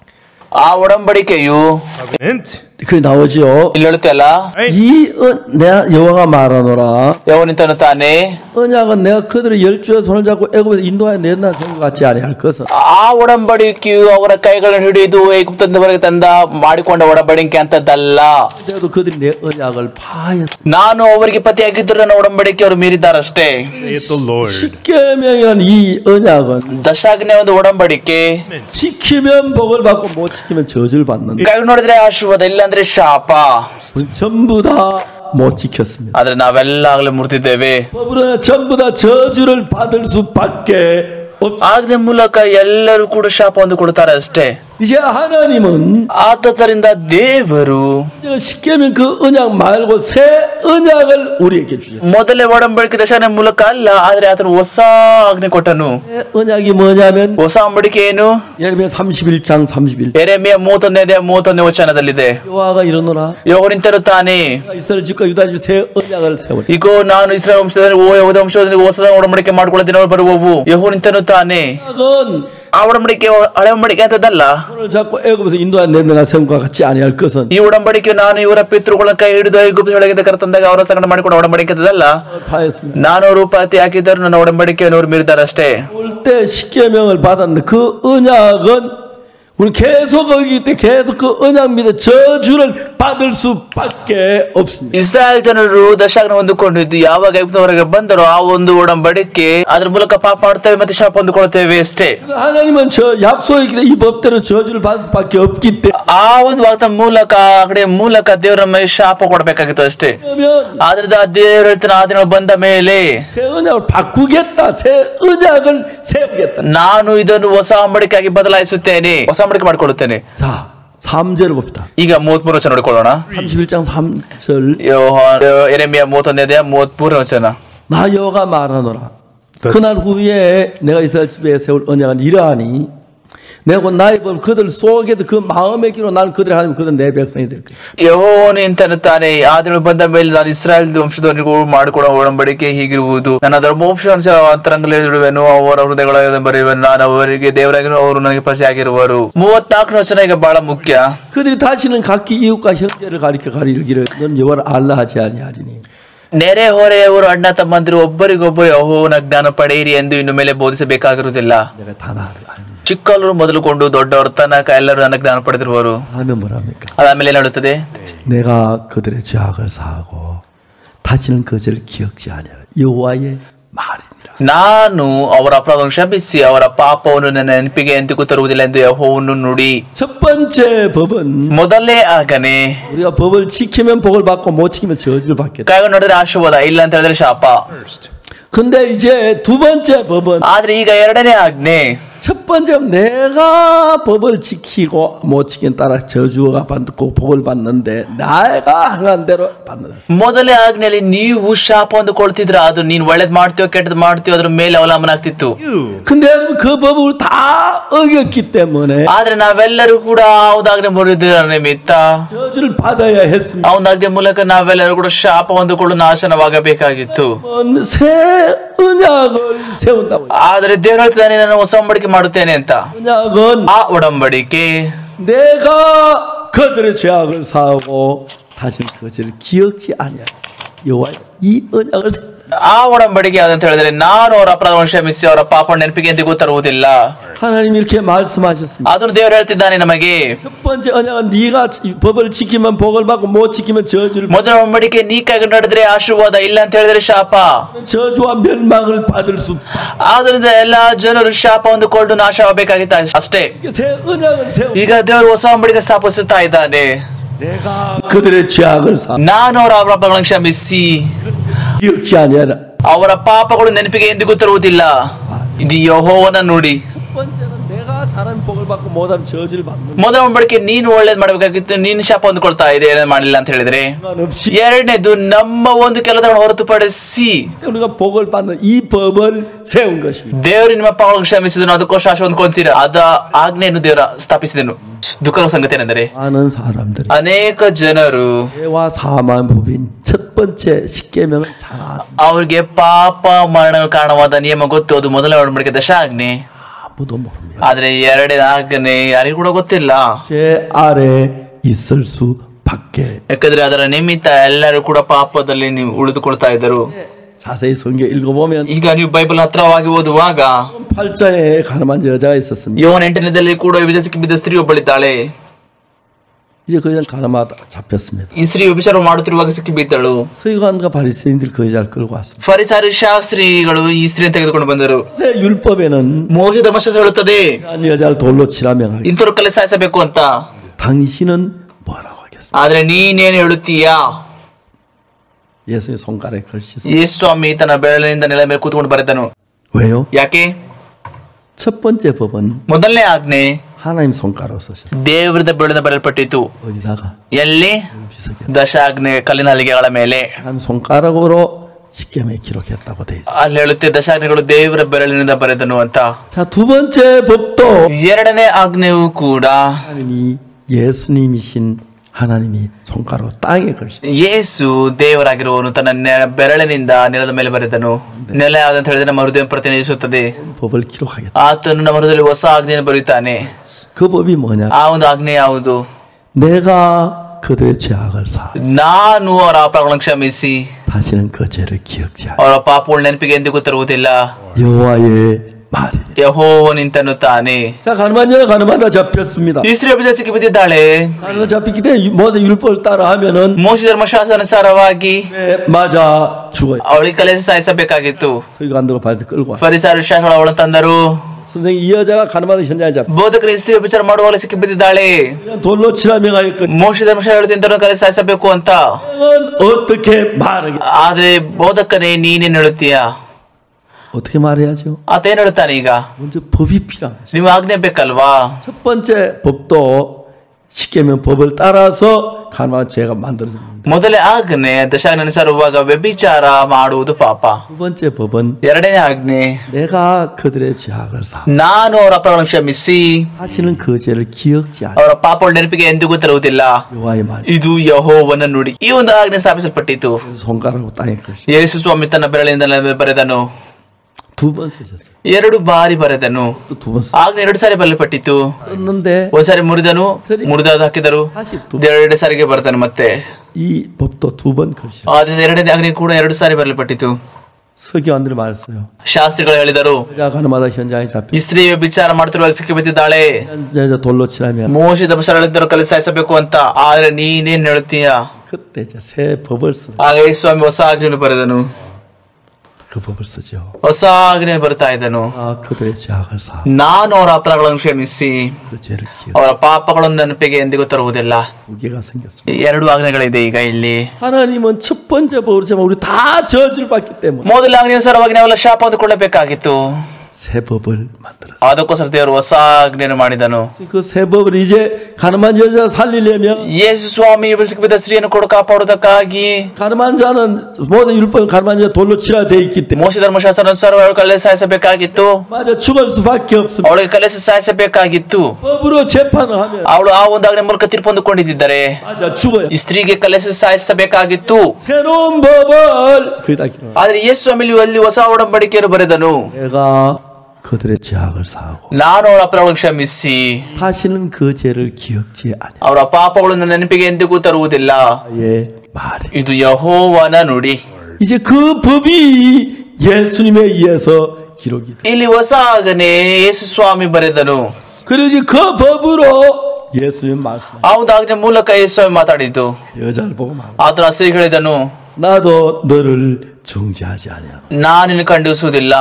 ಆ ಒಡಂಬಡಿಕೆಯು Covenant. 그 나오죠. ಇಲ್ಲಿ ಹೇಳುತ್ತಲ್ಲ, 이 어, 내가 여호와가 말하노라. ಯೆಹೋವನು ಇಂತೆನ್ನುತ್ತಾನೆ, 언약은 내가 그들의 열주의 손을 잡고 애굽에서 인도하여 낸다 생각하지 아니할 것은 ಆ ಒಡಂಬಡಿಕೆಯು ಅವರ ಕೈಗಳನ್ನು ಹಿಡಿದು ಐಗುಪ್ತದಿಂದ ಹೊರಗೆ ತಂದ ಮಾಡಿಕೊಂಡ ಒಡಂಬಡಿಕೆ ಅಂತದ್ದಲ್ಲ. 그래도 그들이 내 언약을 파하였어. ನಾನು ಅವರಿಗೆ ಪತಿಯಾಗಿದ್ದರೂ ನನ್ನ ಒಡಂಬಡಿಕೆ ಅವರು ಮೀರಿದ್ದಾರಷ್ಟೇ. Saith the Lord. 십계명이라는 이 언약은 ದಶಾಜ್ಞೆ ಒಂದು ಒಡಂಬಡಿಕೆ. 지키면 복을 받고 못 지키면 저주를 받는다. ಕೈ ನೋಡಿದ್ರೆ ಆಶೀರ್ವಾದ, ಇಲ್ಲ ಅಂದ್ರೆ ಶಾಪ. 전부 다 못 지켰습니다. ಆದ್ರೆ ನಾವೆಲ್ಲ ಆಗ್ಲೇ ಮುರಿದಿದ್ದೇವೆ. 법으로 전부 다 저주를 받을 수밖에 없. ಆಜ್ಞೆ ಮೂಲಕ ಎಲ್ಲರೂ ಕೂಡ ಶಾಪ ಒಂದು ಕೊಡ್ತಾರೆ ಅಷ್ಟೇ. 이제 하나님은 ಆತರಿಂದ ದೇವರು 십계명 그 언약 말고 새 언약을 우리에게 주셨어요. ಮೊದಲೇ ಒಡಂಬಡಿಕೆ ದಶಾಜ್ಞೆ ಮೂಲಕ ಅಲ್ಲ, ಆದ್ರೆ ಆತನು ಹೊಸ ಆಜ್ಞೆ ಕೊಟ್ಟನು. 새 언약이 뭐냐면 ಹೊಸ ಒಡಂಬಡಿಕೆ ಏನು? 예레미야 삼십일 장 삼십일 절 ಎರೆಮಿಯ ಮೂವತ್ತೊಂದನೇ ಅಧ್ಯಾಯ ಮೂವತ್ತೊಂದನೇ ವಚನದಲ್ಲಿದೆ. 여호와가 이르노라. ಯೆಹೋವನು ಇಂತೆನ್ನುತ್ತಾನೆ, 이스라엘 집과 유다 집 새 언약을 세우리. ಇಗೋ ನಾನು ಇಸ್ರಾಯೇಲ್ ವಂಶದಲ್ಲಿ ಓ ಯೆಹೂದ ವಂಶದಲ್ಲಿ ಹೊಸ ಒಡಂಬಡಿಕೆ ಮಾಡಿಕೊಳ್ಳೋ ದಿನಗಳು ಬರುವವು. ಯೆಹೋವನು ಇಂತೆನ್ನುತ್ತಾನೆ, 언약은 ಆ ಒಡಂಬಡಿಕೆ ಹಳೆ ಒಡಂಬಡಿಕೆ ಅಂತದಲ್ಲ. 손을 잡고 애굽에서 인도하여 낸다 생각과 같이 아니할 것은 ಈ ಒಡಂಬಡಿಕೆ ನಾನು ಇವರ ಪಿತೃಗಳ ಕೈ ಹಿಡಿದು ಐಗುಪ್ತದೊಳಗಿಂದ ಕರೆತಂದಾಗ ಅವರ ಸಂಗಡ ಮಾಡಿಕೊಂಡ ಒಡಂಬಡಿಕೆ ಅಂತದಲ್ಲ. 파했습니다. ನಾನು ರೂಪಾತಿ ಹಾಕಿದ್ದರು ನನ್ನ ಒಡಂಬಡಿಕೆಯನ್ನು ಅವರು ಮೀರಿದಾರಷ್ಟೇ. 올 때 십계명을 받았는데 그 언약은 우리 계속 거기 때 계속 그 언약 밑에 저주를 받을 수밖에 없습니다. ಇಸ್ರಾಯೇಲ್ ಜನರು ದಶಾಜ್ಞೆ ಹೊಂದಿಕೊಂಡಿದ್ದು ಯಾವಾಗ ಐಗುಪ್ತ ಹೊರಗೆ ಬಂದರೋ ಆ ಒಂದು ಒಡಂಬಡಿಕೆ ಅದ್ರ ಮೂಲಕ ಪಾಪ ಮಾಡ್ತೇವೆ ಮತ್ತೆ ಶಾಪ ಹೊಂದಿಕೊಳ್ತೇವೆ ಅಷ್ಟೇ. 하나님은 저 약속이 이 법대로 저주를 받을 수밖에 없기 때문에 ಆ ಒಂದು ವಾಗ್ದಾನ ಮೂಲಕ ಆ ಕಡೆ ಮೂಲಕ ದೇವರ ಮೇಲೆ ಶಾಪ ಕೊಡಬೇಕಾಗಿತ್ತು ಅಷ್ಟೇ. ಆದ್ರಿಂದ ದೇವರ ಹೇಳ್ತಾನೆ, ಆ ದಿನ ಬಂದ ಮೇಲೆ 새 언약을 바꾸겠다. 새 언약을 세우겠다. ನಾನು ಇದನ್ನು ಹೊಸ ಒಡಂಬಡಿಕೆಯಾಗಿ ಬದಲಾಯಿಸುತ್ತೇನೆ, ಹೊಸ ಒಡಂಬಡಿಕೆ ಮಾಡಿಕೊಳ್ಳುತ್ತೇನೆ. 자, 삼 절을 봅시다. ಈಗ ಮೂವತ್ಮೂರು ವಚನ ನೋಡಿಕೊಳ್ಳೋಣ. 삼십일 장 삼 절 ಯೋಹಾನ ಎರೆಮಿಯ ಮೂವತ್ತೊಂದನೇ ಅಧ್ಯಾಯ ಮೂವತ್ಮೂರನೇ ವಚನ. 나 여호와가 말하노라. 그날 후에 내가 이스라엘 집에 세울 언약은 이러하니 내가 곧 나의 법 그들 속에도 그 마음의 기로 나는 그들의 하나님 그들 내 백성이 될 거야. ಯೆಹೋವನು ಇಂತೆನ್ನುತ್ತಾನೆ, ಆ ದಿನ ಬಂದ ಮೇಲೆ ನಾನು ಇಸ್ರಾಯೇಲ್ ವಂಶದವರಿಗೂ ಮಾಡಿಕೊಡುವ ಒಡಂಬಡಿಕೆ ಹೀಗಿರುವುದು, ನನ್ನ ಧರ್ಮೋಪದೇಶ ಅಂತರಂಗದಲ್ಲಿರುವೆನು, ಅವರ ಹೃದಯಗಳನ್ನು ಬರೆಯುವೆನು, ನಾನು ಅವರಿಗೆ ದೇವರಾಗಿರು, ಅವರು ನನಗೆ ಪ್ರಜೆಯಾಗಿರುವರು. ಮೂವತ್ನಾಲ್ಕನೇ ವಚನ ಈಗ ಬಹಳ ಮುಖ್ಯ. 그들이 다시는 각기 이웃과 형제를 가리켜 가리기를 넌 여호와를 알라 하지 아니하리니. ನೆರೆ ಹೊರೆಯವರು ಅಣ್ಣ ತಮ್ಮಂದಿರು ಒಬ್ಬರಿಗೊಬ್ಬರು ಯೆಹೋವನ ಜ್ಞಾನ ಪಡೆಯಿರಿ ಎಂದು ಇನ್ನು ಮೇಲೆ ಬೋಧಿಸಬೇಕಾಗಿರುವುದಿಲ್ಲ. 내가 다 나를 알니. ಚಿಕ್ಕವರು ಮೊದಲುಕೊಂಡು ದೊಡ್ಡವರ ತನಕ ಎಲ್ಲರೂ ನನ್ನ ಜ್ಞಾನ ಪಡೆದಿರುವರು. 하면 뭐랍니까? ಅದಾದ್ಮೇಲೆ ಏನ್ ಹೇಳುತ್ತದೆ? 내가 그들의 죄악을 사하고 다시는 그 죄를 기억지 아니하라. 여호와의 말이니라. ನಾನು ಅವರ ಅಪರಾಧವನ್ನು ಕ್ಷಮಿಸಿ ಅವರ ಪಾಪವನ್ನು ನನ್ನ ನೆನಪಿಗೆ ಎಂದಿಗೂ ತರುವುದಿಲ್ಲ ಎಂದು ಯೆಹೋವನು ನುಡಿ. 첫 번째 법은 ಮೊದಲನೇ ಆಜ್ಞೆ, 우리가 법을 지키면 복을 받고 못 지키면 저주를 받겠다. ಕಾಯ್ಕೊಂಡು ನೋಡಿದ್ರೆ ಆಶೀರ್ವಾದ, ಇಲ್ಲ ಅಂತ ಹೇಳಿದ್ರೆ ಶಾಪ. 근데 이제 두 번째 법은 ಆದ್ರೆ ಈಗ ಎರಡನೇ ಆಜ್ಞೆ, 첫 번째 내가 법을 지키고 못 지키는 따라 저주가 받고 복을 받는데 내가 행한 대로 받는다. ಮೊದಲನೇ ಆಜ್ಞೆಯಲ್ಲಿ ನೀವು ಶಾಪ ಹೊಂದಿಕೊಳ್ತಿದ್ರ, ಅದು ನೀನ್ ಒಳ್ಳೇದ್ ಮಾಡ್ತೀವೋ ಕೆಟ್ಟದ್ ಮಾಡ್ತೀವೋ ಅದ್ರ ಮೇಲೆ ಅವಲಂಬನ ಆಗ್ತಿತ್ತು. 근데 그 법을 다 어겼기 때문에 ಆದ್ರೆ ನಾವೆಲ್ಲರೂ ಕೂಡ ಅವದಾಜ್ಞೆ ಮುರಿದಿರ ನಿಮಿತ್ತ 저주를 받아야 했습니다. ಅವನಾಜ್ಞೆ ಮೂಲಕ ನಾವೆಲ್ಲರೂ ಕೂಡ ಶಾಪ ಹೊಂದಿಕೊಂಡು ನಾಶನವಾಗಬೇಕಾಗಿತ್ತು. 새 언약을 세운다고. ಆದ್ರೆ ದೇವರು ಹೇಳ್ತಾನೆ, ನಾನು ಹೊಸ ಒಡಂಬಡಿಕೆ ಮಾಡುತ್ತೇನೆ ಅಂತ. 언약은 ಆ ಒಡಂಬಡಿಕೆ 내가 그들의 죄악을 사하고 다시는 그 죄를 기억지 아니하리. 여호와 이 언약을 ಆ ಒಡಂಬಡಿಕೆ ಯಾವ್ದಂತ ಹೇಳಿದ್ರೆ, ನಾನು ಅವರ ಅಪರಾಧವನ್ನು ಕ್ಷಮಿಸಿ ಅವರ ಪಾಪ ನೆನಪಿಗೆ ಎಂದಿಗೂ ತರುವುದಿಲ್ಲ. 하나님 이렇게 말씀하셨습니다. ಅದನ್ನು ದೇವರು ಹೇಳ್ತಿದ್ದಾನೆ ನಮಗೆ. 첫 번째 언약은 네가 법을 지키면 복을 받고 못 지키면 저주를 받. ಮೊದಲ ಒಡಂಬಡಿಕೆ ನೀ ಕೈಗೊಂಡು ನಡೆದ್ರೆ ಆಶೀರ್ವಾದ, ಇಲ್ಲ ಅಂತ ಹೇಳಿದ್ರೆ ಶಾಪ. 저주와 멸망을 받을 수. ಆದ್ರಿಂದ ಎಲ್ಲಾ ಜನರು ಶಾಪ ಹೊಂದಿಕೊಂಡು ನಾಶವಾಗಬೇಕಾಗಿತ್ತು ಅಷ್ಟೇ. 새 언약을 세우. ಈಗ ದೇವರು ಹೊಸ ಒಡಂಬಡಿಕೆ ಸ್ಥಾಪಿಸುತ್ತಾ ಇದ್ದಾನೆ. 내가 그들의 죄악을 사. ನಾನು ಅವರ ಪಾಪಗಳನ್ನು ಕ್ಷಮಿಸಿ 기억지 아니하라. ಅವರ ಪಾಪಗಳು ನೆನಪಿಗೆ ಎಂದಿಗೂ ತರುವುದಿಲ್ಲ. ಇದು ಯೆಹೋವನ ನುಡಿ. 첫 번째는 내가 잘하면 복을 받고 못하면 저주를 받는. ಮೊದಲ ಒಡಂಬಡಿಕೆ ನೀನು ಒಳ್ಳೇದ್ ಮಾಡ್ಬೇಕಾಗಿತ್ತು, ನೀನು ಶಾಪ ಹೊಂದ್ಕೊಳ್ತಾ ಇದೆ ಏನೇನ್ ಮಾಡಿಲ್ಲ ಅಂತ ಹೇಳಿದ್ರೆ. 없이 ಎರಡನೇದು ನಮ್ಮ ಒಂದು ಕೆಲಸಗಳನ್ನು ಹೊರತುಪಡಿಸಿ 우리가 복을 받는 이 법을 세운 것입니다. ದೇವರು ನಿಮ್ಮ ಪಾಪಗಳನ್ನು ಕ್ಷಮಿಸಿದನು, ಅದಕ್ಕೋಸ್ಕರ ಶಾಶ್ವತ ಹೊಂದ್ಕೊಂತೀರ. ಅದ ಆಜ್ಞೆಯನ್ನು ದೇವರ ಸ್ಥಾಪಿಸಿದನು. ದುಃಖದ ಸಂಗತಿ ಏನೆಂದರೆ, 많은 사람들이 ಅನೇಕ ಜನರು 죄와 사망 법인 첫 번째 십계명을 잘 안. ಅವ್ರಿಗೆ ಪಾಪ ಮರಣ ಕಾರಣವಾದ ನಿಯಮ ಗೊತ್ತು, ಅದು ಮೊದಲ ಒಡಂಬಡಿಕೆ ದಶಾಜ್ಞೆ. 아무도 모릅니다. ಆದ್ರೆ ಎರಡನೇ ಆಜ್ಞೆ ಯಾರಿಗೂ ಕೂಡ ಗೊತ್ತಿಲ್ಲ. 죄 아래 있을 수밖에. ಯಾಕಂದ್ರೆ ಅದರ ನಿಮಿತ್ತ ಎಲ್ಲರೂ ಕೂಡ ಪಾಪದಲ್ಲಿ ನೀವು ಉಳಿದುಕೊಳ್ತಾ ಇದ್ದರು. 자세히 성경 읽어보면 ಈಗ ನೀವು ಬೈಬಲ್ ಹತ್ರವಾಗಿ ಓದುವಾಗ 팔 장에 가늠한 여자가 있었습니다. ಯೋನ ಎಂಟನೇದಲ್ಲಿ ಕೂಡ ವಿದೇಶಕ್ಕೆ ಬಿದ್ದ ಸ್ತ್ರೀ ಒಬ್ಬಳಿದ್ದಾಳೆ. 이제 그 여자는 가늠하다 잡혔습니다. ಈ ಸ್ತ್ರೀ ವ್ಯಭಿಚಾರ ಮಾಡುತ್ತಿರುವಾಗ ಸಿಕ್ಕಿ ಬಿದ್ದಳು. 서기관과 바리새인들이 그 여자를 끌고 왔습니다. ಫರಿಸಾಯರು ಶಾಸ್ತ್ರಿಗಳು ಈ ಸ್ತ್ರೀಯನ್ನು ತೆಗೆದುಕೊಂಡು ಬಂದರು. 율법에는 ಮೋಶೆ ಧರ್ಮಶಾಸ್ತ್ರ ಹೇಳುತ್ತದೆ, 한 여자를 돌로 치라 명하기. ಇಂಥವ್ರು ಕಲೆ ಸಾಯಿಸಬೇಕು ಅಂತ. 당신은 뭐라고 하겠습니까? ಆದ್ರೆ ನೀನೇನು ಹೇಳುತ್ತೀಯಾ? 예수의 손가락에 걸치서. ಯೇಸು ಸ್ವಾಮಿ ತನ್ನ ಬೆರಳಿನಿಂದ ನೆಲ ಮೇಲೆ ಕೂತ್ಕೊಂಡು ಬರೆದನು. 왜요? ಯಾಕೆ? 첫 번째 법은 ಮೊದಲನೇ ಆಜ್ಞೆ 하나님 손가락으로 쓰셨어요. ದೇವರದ ಬೆರಳಿಂದ ಬರೆಯಲ್ಪಟ್ಟಿತು. 어디다가? ಎಲ್ಲಿ? 비석에. ದಶಾಜ್ಞೆ ಕಲ್ಲಿನ ಹಲಿಗೆಗಳ ಮೇಲೆ. 하나님 손가락으로 십계명에 기록했다고 돼 있어요. ಅಲ್ಲಿ ಹೇಳುತ್ತೆ ದಶಾಜ್ಞೆಗಳು ದೇವರ ಬೆರಳಿನಿಂದ ಬರೆದನು ಅಂತ. 자, 두 번째 법도 ಎರಡನೇ ಆಜ್ಞೆಯೂ ಕೂಡ 하나님이 예수님이신 하나님이 손가락으로 땅에 걸으셨어요. ಯೇಸು ದೇವರಾಗಿರುವವನು ತನ್ನ ನೆ- ಬೆರಳಿನಿಂದ ನೆಲದ ಮೇಲೆ ಬರೆದನು. ನೆಲ ಯಾವ್ದಂತ ಹೇಳಿದ್ರೆ ನಮ್ಮ ಹೃದಯ ಪ್ರತಿನಿಧಿಸುತ್ತದೆ. 법을 기록하겠다. ಆತನು ನಮ್ಮ ಹೃದಯದಲ್ಲಿ ಹೊಸ ಆಜ್ಞೆಯನ್ನು ಬರೆಯುತ್ತಾನೆ. 그 법이 뭐냐? ಆ ಒಂದು ಆಜ್ಞೆ ಯಾವುದು? 내가 그들의 죄악을 사. ನಾನು ಅವರ ಪಾಪಗಳನ್ನು ಕ್ಷಮಿಸಿ 다시는 그 죄를 기억지 않아. ಅವರ ಪಾಪಗಳ ನೆನಪಿಗೆ ಎಂದಿಗೂ ತರುವುದಿಲ್ಲ. 여호와의 말이래. ಯೆಹೋವನಿಂತನ್ನುತ್ತಾನೆ. 자, 가늠한 여자 가늠하다 잡혔습니다. ಈ ಸ್ತ್ರೀ ವ್ಯಭಿಚಾರ ಸಿಕ್ಕಿ ಬಿದ್ದಿದ್ದಾಳೆ. 가늠 잡혔기 때문에 모세 율법을 따라 하면은 ಮೋಶೆ ಧರ್ಮಶಾಸ್ತ್ರಾನುಸಾರವಾಗಿ 맞아 죽어요. ಅವಳಿಗೆ ಕಲೆ ಸಾಯಿಸಬೇಕಾಗಿತ್ತು. 서기관들과 바리새인들 끌고 와. ಫರಿಸಾಯರು ಶಾಸ್ತ್ರಿಗಳು ಅವಳನ್ನು ತಂದರು. 선생님, 이 여자가 가늠하다 현장에 잡혀. ಬೋಧಕರು ಈ ಸ್ತ್ರೀ ವ್ಯಭಿಚಾರ ಮಾಡುವಾಗ ಸಿಕ್ಕಿ ಬಿದ್ದಿದ್ದಾಳೆ. 돌로 치라 명하였거든. ಮೋಶೆ ಧರ್ಮಶಾಸ್ತ್ರ ಹೇಳುತ್ತಿದ್ದರು ಕಲೆ ಸಾಯಿಸಬೇಕು ಅಂತ. 어떻게 말하게? ಆದ್ರೆ ಬೋಧಕನೇ ನೀನೇನ್ ಹೇಳುತ್ತೀಯಾ? 어떻게 말해야죠? ಆತ ಏನ್ ಹೇಳ್ತಾನೆ? ಈಗ 먼저 법이 필요한 것이. ನೀವು ಆಜ್ಞೆ ಬೇಕಲ್ವಾ? 첫 번째 법도 십계명 법을 따라서 가늠한 죄가 만들어집니다. ಮೊದಲೇ ಆಜ್ಞೆ ದಶಾಜ್ಞೆನುಸಾರವಾಗ ವ್ಯಭಿಚಾರ ಮಾಡುವುದು ಪಾಪ. 두 번째 법은 ಎರಡನೇ ಆಜ್ಞೆ 내가 그들의 죄악을 사. ನಾನು ಅವರ ಅಪರಾಧಗಳನ್ನು ಕ್ಷಮಿಸಿ 다시는 그 죄를 기억지 않아. ಅವರ ಪಾಪಗಳ ನೆನಪಿಗೆ ಎಂದಿಗೂ ತರುವುದಿಲ್ಲ. 여호와의 말. ಇದು ಯೆಹೋವನ ನುಡಿ. ಈ ಒಂದು ಆಜ್ಞೆ ಸ್ಥಾಪಿಸಲ್ಪಟ್ಟಿತು. 손가락으로 땅에 걸으시. ಯೇಸು ಸ್ವಾಮಿ ತನ್ನ ಬೆರಳಿಂದ ನೆಲದ ಮೇಲೆ ಬರೆದನು. 두 번 쓰셨어요. ಎರಡು ಬಾರಿ ಬರೆದನು. 또 두 번 쓰. ಆಜ್ಞೆ ಎರಡು ಸಾರಿ ಬರೆಯಲ್ಪಟ್ಟಿತು. 썼는데 ಒಂದ್ಸಾರಿ ಮುರಿದನು, ಮುರಿದಾದ ಹಾಕಿದರು. 다시 두 번. ಎರಡು ಸಾರಿಗೆ ಬರ್ತಾನೆ ಮತ್ತೆ. 이 법도 두 번 걸으시. ಆದ್ರಿಂದ ಎರಡನೇ ಆಜ್ಞೆ ಕೂಡ ಎರಡು ಸಾರಿ ಬರೆಯಲ್ಪಟ್ಟಿತು. 서기관들이 말했어요. ಶಾಸ್ತ್ರಿಗಳು ಹೇಳಿದರು, 여자 가늠하다 현장에 잡혀. ಈ ಸ್ತ್ರೀ ವಿಚಾರ ಮಾಡ್ತಿರುವಾಗ ಸಿಕ್ಕಿ ಬಿದ್ದಿದ್ದಾಳೆ. 여자 돌로 치라면 ಮೋಶೆ ಧರ್ಮಶಾಸ್ತ್ರ ಕಲೆ ಸಾಯಿಸಬೇಕು ಅಂತ. ಆದ್ರೆ ನೀನೇನ್ ಹೇಳ್ತೀಯ? 그때 이제 새 법을 쓰. ಆಗ ಯೇಸು ಸ್ವಾಮಿ ಹೊಸ ಆಜ್ಞೆಯನ್ನು ಬರೆದನು. 그 법을 쓰죠. ಹೊಸ ಆಜ್ಞೆ ಬರ್ತಾ ಇದ್ದನು. 아 그들의 죄악을 사. ನಾನು ಅವರ ಅಪರಾಧಗಳನ್ನು ಕ್ಷಮಿಸಿ 그 죄를 기억. ಅವರ ಪಾಪಗಳನ್ನು ನೆನಪಿಗೆ ಎಂದಿಗೂ ತರುವುದಿಲ್ಲ. 두 개가 생겼습니다. ಎರಡು ಆಜ್ಞೆಗಳಿದೆ ಈಗ ಇಲ್ಲಿ. 하나님은 첫 번째 법을 제가 우리 다 저주를 받기 때문에 ಮೊದಲ ಆಜ್ಞೆಯ ಸರವಾಗಿ ನಾವೆಲ್ಲ ಶಾಪ ಹೊಂದಿಕೊಳ್ಳಬೇಕಾಗಿತ್ತು. 새 법을 만들었어요. ಅದಕ್ಕೋಸ್ಕರ ದೇವರು ಹೊಸ ಆಜ್ಞೆಯನ್ನು ಮಾಡಿದನು. 그 새 법을 이제 가늠한 여자 살리려면 ಯೇಸು ಸ್ವಾಮಿ ಬಿದ್ದ ಸ್ತ್ರೀಯನ್ನು ಕೂಡ ಕಾಪಾಡುವುದಕ್ಕಾಗಿ 가늠한 자는 모세 율법 가늠한 자 돌로 치라 돼 있기 때문에 ಮೋಶೆ ಧರ್ಮಶಾಸ್ತ್ರ ಅನುಸಾರ ಅವಳು ಕಲ್ಲೆ ಸಾಯಿಸಬೇಕಾಗಿತ್ತು. 맞아 죽을 수밖에 없습니다. ಅವಳಿಗೆ ಕಲ್ಲೆ ಸಾಯಿಸಬೇಕಾಗಿತ್ತು. 법으로 재판을 하면 ಅವಳು ಆ ಒಂದು ಆಜ್ಞೆ ಮೂಲಕ ತೀರ್ಪು ಹೊಂದಿಕೊಂಡಿದ್ದಾರೆ. 맞아 죽어야. ಈ ಸ್ತ್ರೀಗೆ ಕಲ್ಲೆ ಸಾಯಿಸಬೇಕಾಗಿತ್ತು. 새로운 법을 거기다 기록. ಆದ್ರೆ ಯೇಸು ಸ್ವಾಮಿ ಅಲ್ಲಿ ಹೊಸ ಒಡಂಬಡಿಕೆಯನ್ನು ಬರೆದನು. 내가 그들의 죄악을 사하고 ನಾನು ಅವರ ಅಪರಾಧಗಳನ್ನು ಕ್ಷಮಿಸಿ 다시는 그 죄를 기억지 아니. ಅವರ ಪಾಪಗಳನ್ನು ನೆನಪಿಗೆ ಎಂದಿಗೂ ತರುವುದಿಲ್ಲ. 예 말이. ಇದು ಯೆಹೋವನ ನುಡಿ. 이제 그 법이 예수님에 의해서 기록이 돼. ಇಲ್ಲಿ ಹೊಸ ಆಜ್ಞೆ ಯೇಸು ಸ್ವಾಮಿ ಬರೆದನು. 그리고 이제 그 법으로 예수님 말씀. ಆ ಒಂದು ಆಜ್ಞೆ ಮೂಲಕ ಯೇಸು ಸ್ವಾಮಿ ಮಾತಾಡಿದ್ದು. 여자를 보고 말. ಆತನ ಸ್ತ್ರೀ ಹೇಳಿದನು, 나도 너를 정죄하지 아니하노. ನಾನು ನಿನ್ನ ಖಂಡಿಸುವುದಿಲ್ಲ.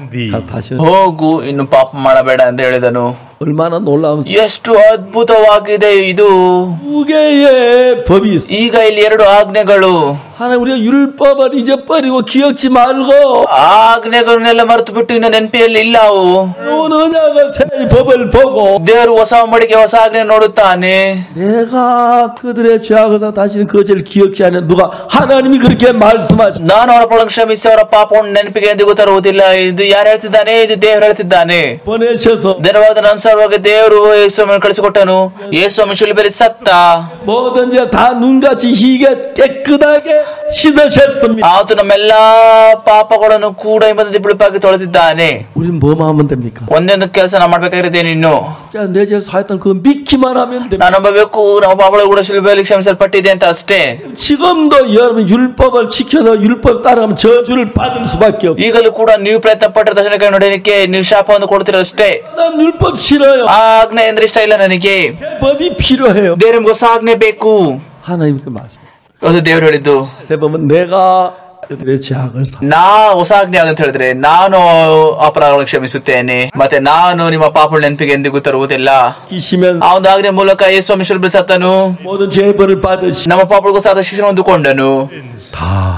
다시 ಹೋಗು, ಇನ್ನು ಪಾಪ ಮಾಡಬೇಡ ಅಂತ ಹೇಳಿದನು. 얼마나 놀라운 ಎಷ್ಟು ಅದ್ಭುತವಾಗಿದೆ ಇದು. 두 개의 법이 있어. ಈಗ ಇಲ್ಲಿ ಎರಡು ಆಜ್ಞೆಗಳು. 하나님 우리가 율법을 잊어버리고 기억지 말고 ಆಜ್ಞೆಗಳನ್ನೆಲ್ಲ ಮರೆತು ಬಿಟ್ಟು ಇನ್ನು ನೆನಪಿಯಲ್ಲಿ ಇಲ್ಲ ಅವು. 온 언약을 새 법을 보고 ದೇವರು ಹೊಸ ಒಡಂಬಡಿಕೆ ಹೊಸ ಆಜ್ಞೆ ನೋಡುತ್ತಾನೆ. 내가 그들의 죄악을 사 다시는 그 죄를 기억지 않는 누가 하나님이 그렇게 말씀하시. ನಾನು ಅವರ ಪಾಪಗಳನ್ನು ಕ್ಷಮಿಸಿ ಅವರ ಪಾಪವನ್ನು ನೆನಪಿಗೆ ಎಂದಿಗೂ ತರುವುದಿಲ್ಲ. ಇದು ಯಾರು ಹೇಳ್ತಿದ್ದಾನೆ? ಇದು ದೇವರು ಹೇಳ್ತಿದ್ದಾನೆ. 보내셔서 ಧನ್ಯವಾದ ಅನುಸಾರವಾಗಿ ದೇವರು ಯೇಸುವನ್ನು ಕಳಿಸಿಕೊಟ್ಟನು. ಯೇಸು ಶಿಲುಬೆಯಲ್ಲಿ ಸತ್ತ. 모든 죄 다 눈같이 희게 깨끗하게 씻으셨습니다. ಆತ ನಮ್ಮೆಲ್ಲಾ ಪಾಪಗಳನ್ನು ಕೂಡ ಹಿಂಬದಿ ಬಿಳುಪಾಗಿ ತೊಳೆದಿದ್ದಾನೆ. 우린 뭐만 하면 됩니까? ಒಂದೊಂದು ಕೆಲಸ ನಾವು ಮಾಡ್ಬೇಕಾಗಿರುತ್ತೆ. ಇನ್ನು 내 죄를 사했던 그거 믿기만 하면 됩니다. ನಾನು ನಂಬಬೇಕು, ನಮ್ಮ ಪಾಪಗಳು ಕೂಡ ಶಿಲುಬೆಯಲ್ಲಿ ಕ್ಷಮಿಸಲ್ಪಟ್ಟಿದೆ ಅಂತ ಅಷ್ಟೇ. 지금도 여러분 율법을 지켜서 율법 따르면 저주를 받을 수밖에 없어요. ಈಗಲೂ ಕೂಡ ನೀವು ಪ್ರಯತ್ನ ಪಟ್ಟರೆ ದರ್ಶನಕ್ಕೆ ನೋಡಲಿಕ್ಕೆ ನೀವು ಶಾಪವನ್ನು ಕೊಡ್ತೀರ ಅಷ್ಟೇ. 난 율법 싫어요. ಆಜ್ಞೆ ಅಂದ್ರೆ ಇಷ್ಟ ಇಲ್ಲ ನನಗೆ. 법이 필요해요. ದೇವರಿಗೆ ಹೊಸ ಆಜ್ಞೆ ಬೇಕು. 하나님 그 말씀. ಅದು ದೇವರು ಹೇಳಿದ್ದು. 새 법은 내가 그들의 죄악을 사. ನಾ ಹೊಸ ಆಜ್ಞೆ ಅಂತ ಹೇಳಿದ್ರೆ ನಾನು ಅಪರಾಧಗಳನ್ನು ಕ್ಷಮಿಸುತ್ತೇನೆ ಮತ್ತೆ ನಾನು ನಿಮ್ಮ ಪಾಪ ನೆನಪಿಗೆ ಎಂದಿಗೂ ತರುವುದಿಲ್ಲ. 기시면 ಆ ಒಂದು ಆಜ್ಞೆ ಮೂಲಕ ಯೇಸು ಸ್ವಾಮಿ ಶಿಲುಬೆಯಲ್ಲಿ ಸತ್ತನು. 모든 죄벌을 받으시. ನಮ್ಮ ಪಾಪಗಳಿಗೂ ಸಾದ ಶಿಕ್ಷಣ ಹೊಂದಿಕೊಂಡನು. 다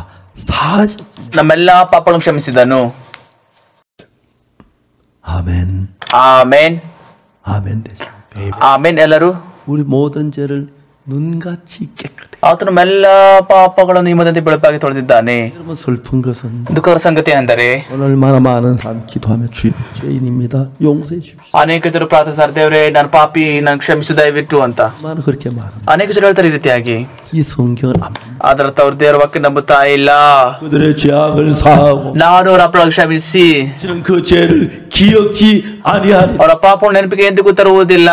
사하셨습니다. ನಮ್ಮೆಲ್ಲಾ ಪಾಪಗಳನ್ನು ಕ್ಷಮಿಸಿದನು. 아멘. ಆಮೇನ್. 아멘 되십니까? ಆಮೇನ್. ಎಲ್ಲರೂ 우리 모든 죄를 눈같이 깨끗해. ಆತನು ನಮ್ಮೆಲ್ಲಾ ಪಾಪಗಳನ್ನು ನಿಮ್ಮದಂತೆ ಬೆಳಪಾಗಿ ತೊಳೆದಿದ್ದಾನೆ. 여러분 슬픈 것은 ದುಃಖದ ಸಂಗತಿ ಅಂದರೆ 얼마나 많은 사람 기도하며 주 죄인입니다. 용서해 주십시오. ಅನೇಕ ಜನರು ಪ್ರಾರ್ಥಿಸ್ತಾರೆ, ದೇವರೇ ನಾನು ಪಾಪಿ, ನಾನು ಕ್ಷಮಿಸು ದಯವಿಟ್ಟು ಅಂತ. 얼마나 그렇게 말합니다. ಅನೇಕ ಜನರು ಹೇಳ್ತಾರೆ ಈ ರೀತಿಯಾಗಿ. 이 성경을 안 믿는 ಅದರ ಅವ್ರ ದೇವರ ವಾಕ್ಯ ನಂಬುತ್ತಾ ಇಲ್ಲ. 그들의 죄악을 사하고 ನಾನು ಅವರ ಅಪರಾಧ ಕ್ಷಮಿಸಿ 저는 그 죄를 기억지 아니하리. ಅವರ ಪಾಪವನ್ನು ನೆನಪಿಗೆ ಎಂದಿಗೂ ತರುವುದಿಲ್ಲ.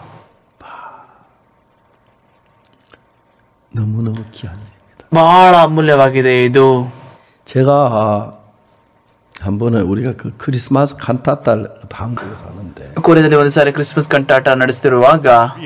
너무너무 귀한 일입니다. ಬಹಳ ಅಮೂಲ್ಯವಾಗಿದೆ ಇದು. 제가 한 번은 우리가 그 크리스마스 칸타타를 한국에 사는데 ಕೊರಿಯಾದಲ್ಲಿ ಒಂದು ಸಾರಿ ಕ್ರಿಸ್ಮಸ್ ಕಂಟಾಟ ನಡೆಸುತ್ತಿರುವಾಗ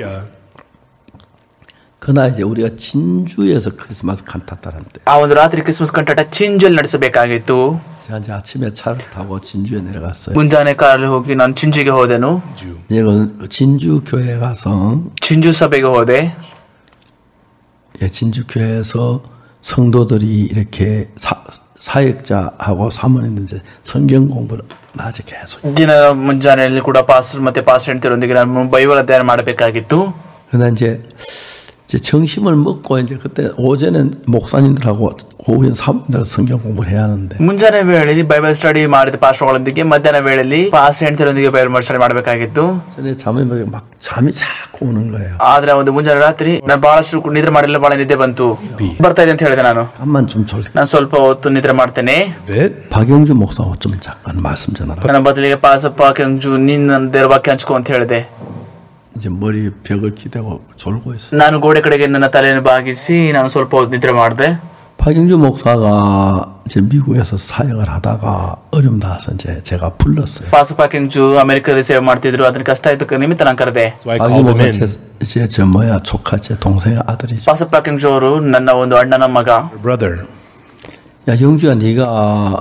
그날 이제 우리가 진주에서 크리스마스 칸타타를 하는데 ಆ ಒಂದು ರಾತ್ರಿ ಕ್ರಿಸ್ಮಸ್ ಕಂಟಾಟ ಚಿಂಜಲ್ಲಿ ನಡೆಸಬೇಕಾಗಿತ್ತು. 제가 이제 아침에 차를 타고 진주에 내려갔어요. ಮುಂಜಾನೆ ಕಾರಲ್ಲಿ ಹೋಗಿ ನಾನು ಚಿಂಜಿಗೆ ಹೋದೆನು. 이제 진주 교회 가서 ಚಿಂಜು ಸಭೆಗೆ ಹೋದೆ. 예, 진주 교회에서 성도들이 이렇게 사, 사역자하고 사모님들 이제 성경 공부를 낮에 계속. ದಿನ ಮುಂಜಾನೆಯಲ್ಲಿ ಕೂಡ ಪಾಸ್ಟರ್ ಮತ್ತೆ ಪಾಸ್ಟರ್ ಹೆಂಡತಿಯರೊಂದಿಗೆ ನಾನು ಬೈಬಲ್ ಅಧ್ಯಯನ ಮಾಡಬೇಕಾಗಿತ್ತು. 그러나 이제 이제 점심을 먹고 이제 그때 오전엔 목사님들하고 오후엔 사모님들 성경 공부를 해야 하는데 ಮುಂಜಾನೆ ವೇಳೆಯಲ್ಲಿ ಬೈಬಲ್ ಸ್ಟಡಿ ಮಾಡಿದ ಪಾಸ್ಟರ್ಗಳೊಂದಿಗೆ ಮಧ್ಯಾಹ್ನ ವೇಳೆಯಲ್ಲಿ ಪಾಸ್ಟರ್ ಹೆಂಡತಿಯರೊಂದಿಗೆ ಬೈಬಲ್ ಸ್ಟಡಿ ಮಾಡಬೇಕಾಗಿತ್ತು. 전에 잠이 막 잠이 자꾸 오는 거예요. ಆದ್ರೆ ಒಂದು ಮುಂಜಾನೆ ರಾತ್ರಿ ನಾನು ಬಹಳಷ್ಟು ನಿದ್ರೆ ಮಾಡಿಲ್ಲ, ಬಹಳ ನಿದ್ದೆ ಬಂತು. ಬರ್ತಾ ಇದೆ ಅಂತ ಹೇಳಿದೆ ನಾನು. 잠만 좀 졸. ನಾನು ಸ್ವಲ್ಪ ಹೊತ್ತು ನಿದ್ರೆ ಮಾಡ್ತೇನೆ. 네, 박영주 목사 좀 잠깐 말씀 전하라. ನನ್ನ ಬದಲಿಗೆ ಪಾಸಪ್ಪ ಕೆಂಜು ನೀನ್ ನನ್ನ ದೇವರ ವಾಕ್ಯ ಹಂಚ್ಕೊ ಅಂತ ಹೇಳಿದೆ. 이제 머리 벽을 기대고 졸고 있어요. ನಾನು ಗೋಡೆ ಕಡೆಗೆ ನನ್ನ ತಲೆಯನ್ನು ಬಾಗಿಸಿ ನಾನು ಸ್ವಲ್ಪ ಹೊತ್ತು ನಿದ್ರೆ ಮಾಡಿದೆ. 박영주 목사가 이제 미국에서 사역을 하다가 어려움 나서 이제 제가 불렀어요. ಪಾಸಪ್ಪ ಕೆಂಜು ಅಮೆರಿಕದಲ್ಲಿ ಸೇವೆ ಮಾಡ್ತಿದ್ರು. ಅದನ್ನ ಕಷ್ಟ ಆಯ್ತು ನಿಮಿತ್ತ ನಾನು ಕರೆದೆ. So I 박영주 called him 목사 in. 제, 제, 저 뭐야 조카 제 동생의 아들이죠. ಪಾಸಪ್ಪ ಕೆಂಜು ಅವರು ನನ್ನ ಒಂದು ಅಣ್ಣನ ಮಗ. Your brother, 야 영주야 네가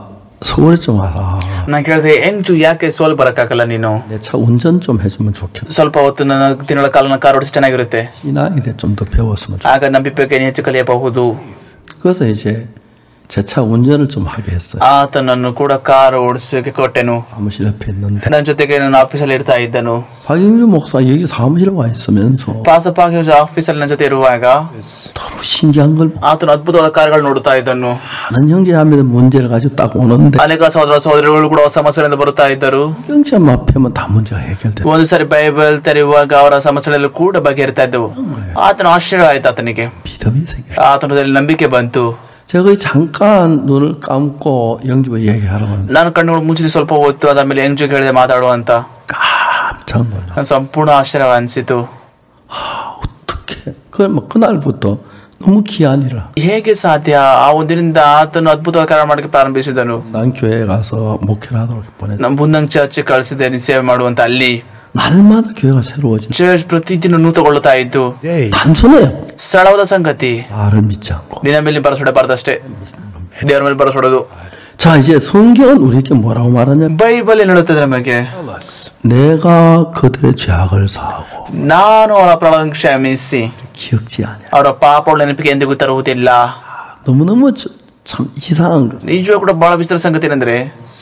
서울에 좀 와라. ನಾನು ಕೇಳಿದೆ ಎಂಜು ಯಾಕೆ ಸೋಲ್ ಬರಕ್ಕಾಗಲ್ಲ ನೀನು 내 차 운전 좀 해주면 좋겠다. ಸ್ವಲ್ಪ ಹೊತ್ತು ನನ್ನ ತಿಂಗಳ ಕಾಲ ಕಾರ್ ಓಡಿಸಿ ಚೆನ್ನಾಗಿರುತ್ತೆ 신앙에 좀 더 배웠으면 좋겠다. ಆಗ ನಂಬಿಕೆ ಹೆಚ್ಚು ಕಲಿಯಬಹುದು 그래서 이제 제 차 운전을 좀 하게 했어요. ಆತನನ್ನು ಕೂಡ ಕಾರ್ ಓಡಿಸೋಕೆ ಕೊಟ್ಟೆನು 사무실 옆에 있는데 ನನ್ನ ಜೊತೆಗೆ ನನ್ನ ಆಫೀಸಲ್ಲಿ ಇರ್ತಾ ಇದ್ದನು 박영주 목사 여기 사무실에 와 있으면서 ಪಾಸಪ್ಪ ಆಫೀಸಲ್ಲಿ ನನ್ನ ಜೊತೆ ಇರುವಾಗ 너무 신기한 걸 ಆತನು ಅದ್ಭುತವಾದ ಕಾರ್ಯಗಳು ನೋಡುತ್ತಾ ಇದ್ದನು 많은 형제자매들 문제를 가지고 딱 오는데 ಅನೇಕ ಸಹೋದರ ಸಹೋದರಿಗಳು ಕೂಡ ಸಮಸ್ಯೆಗಳಿಂದ ಬರುತ್ತಾ ಇದ್ದರು 성경 앞에만 다 문제가 해결돼. ಒಂದು ಸಾರಿ ಬೈಬಲ್ ತೆರೆಯುವಾಗ ಅವರ ಸಮಸ್ಯೆಗಳು ಕೂಡ ಬಗೆಹರಿತಾ ಇದ್ದವು ಆತನು ಆಶ್ಚರ್ಯ ಆಯ್ತು ಆತನಿಗೆ 믿음이 생겨. ಆತನದಲ್ಲಿ ನಂಬಿಕೆ ಬಂತು 제가 거의 잠깐 눈을 감고 영주가 얘기하라고 하는데 ನಾನು 그ಣ್ಣುಗಳು ಮುಚ್ಚಿದ ಸ್ವಲ್ಪ ಹೊತ್ತು ಅದಾದ್ಮೇಲೆ ಎಂಜು ಹೇಳಿದೆ ಮಾತಾಡುವ ಅಂತ 깜짝 놀라. ನಾನು ಸಂಪೂರ್ಣ ಆಶ್ಚರ್ಯ ಅನಿಸಿತು 어떻게? 그 뭐 그날부터 너무 기한이라. ಹೇಗೆ ಸಾಧ್ಯ ಆ ಒಂದಿನಿಂದ ಆತನು ಅದ್ಭುತವಾದ ಕಾರ್ಯ ಮಾಡಕ್ಕೆ ಪ್ರಾರಂಭಿಸಿದನು 난 교회에 가서 목회를 하도록 보냈. ನಮ್ಮ ಬುನ್ನಂಗ್ ಚರ್ಚ್ ಕಳಿಸಿದೆ ಸೇವೆ ಮಾಡುವಂತ ಅಲ್ಲಿ 날마다 교회가 새로워지. ಚರ್ಚ್ ಪ್ರತಿದಿನ ನೂತಗೊಳ್ಳುತ್ತಾ ಇತ್ತು 단순해요. ಸರಳವಾದ ಸಂಗತಿ 말을 믿지 않고. ನಿನ್ನ ಮೇಲೆ ಭರವಸೆಡಬಾರ್ದಷ್ಟೇ ದೇವರ ಮೇಲೆ ಭರವಸೆಡೋದು 자 이제 성경은 우리에게 뭐라고 말하냐? ಬೈಬಲ್ ಏನು ಹೇಳುತ್ತದೆ ನಮಗೆ 내가 그들의 죄악을 사하고 ನಾನು ಅವರ ಅಪರಾಧಗಳನ್ನು ಕ್ಷಮಿಸಿ 기억지 않아. ಅವರ ಪಾಪಗಳ ನೆನಪಿಗೆ ಎಂದಿಗೂ ತರುವುದಿಲ್ಲ 너무너무 저- 참 이상한 거. ನಿಜವೂ ಕೂಡ ಬಹಳ ವಿಚಿತ್ರ ಸಂಗತಿ ಏನಂದ್ರೆ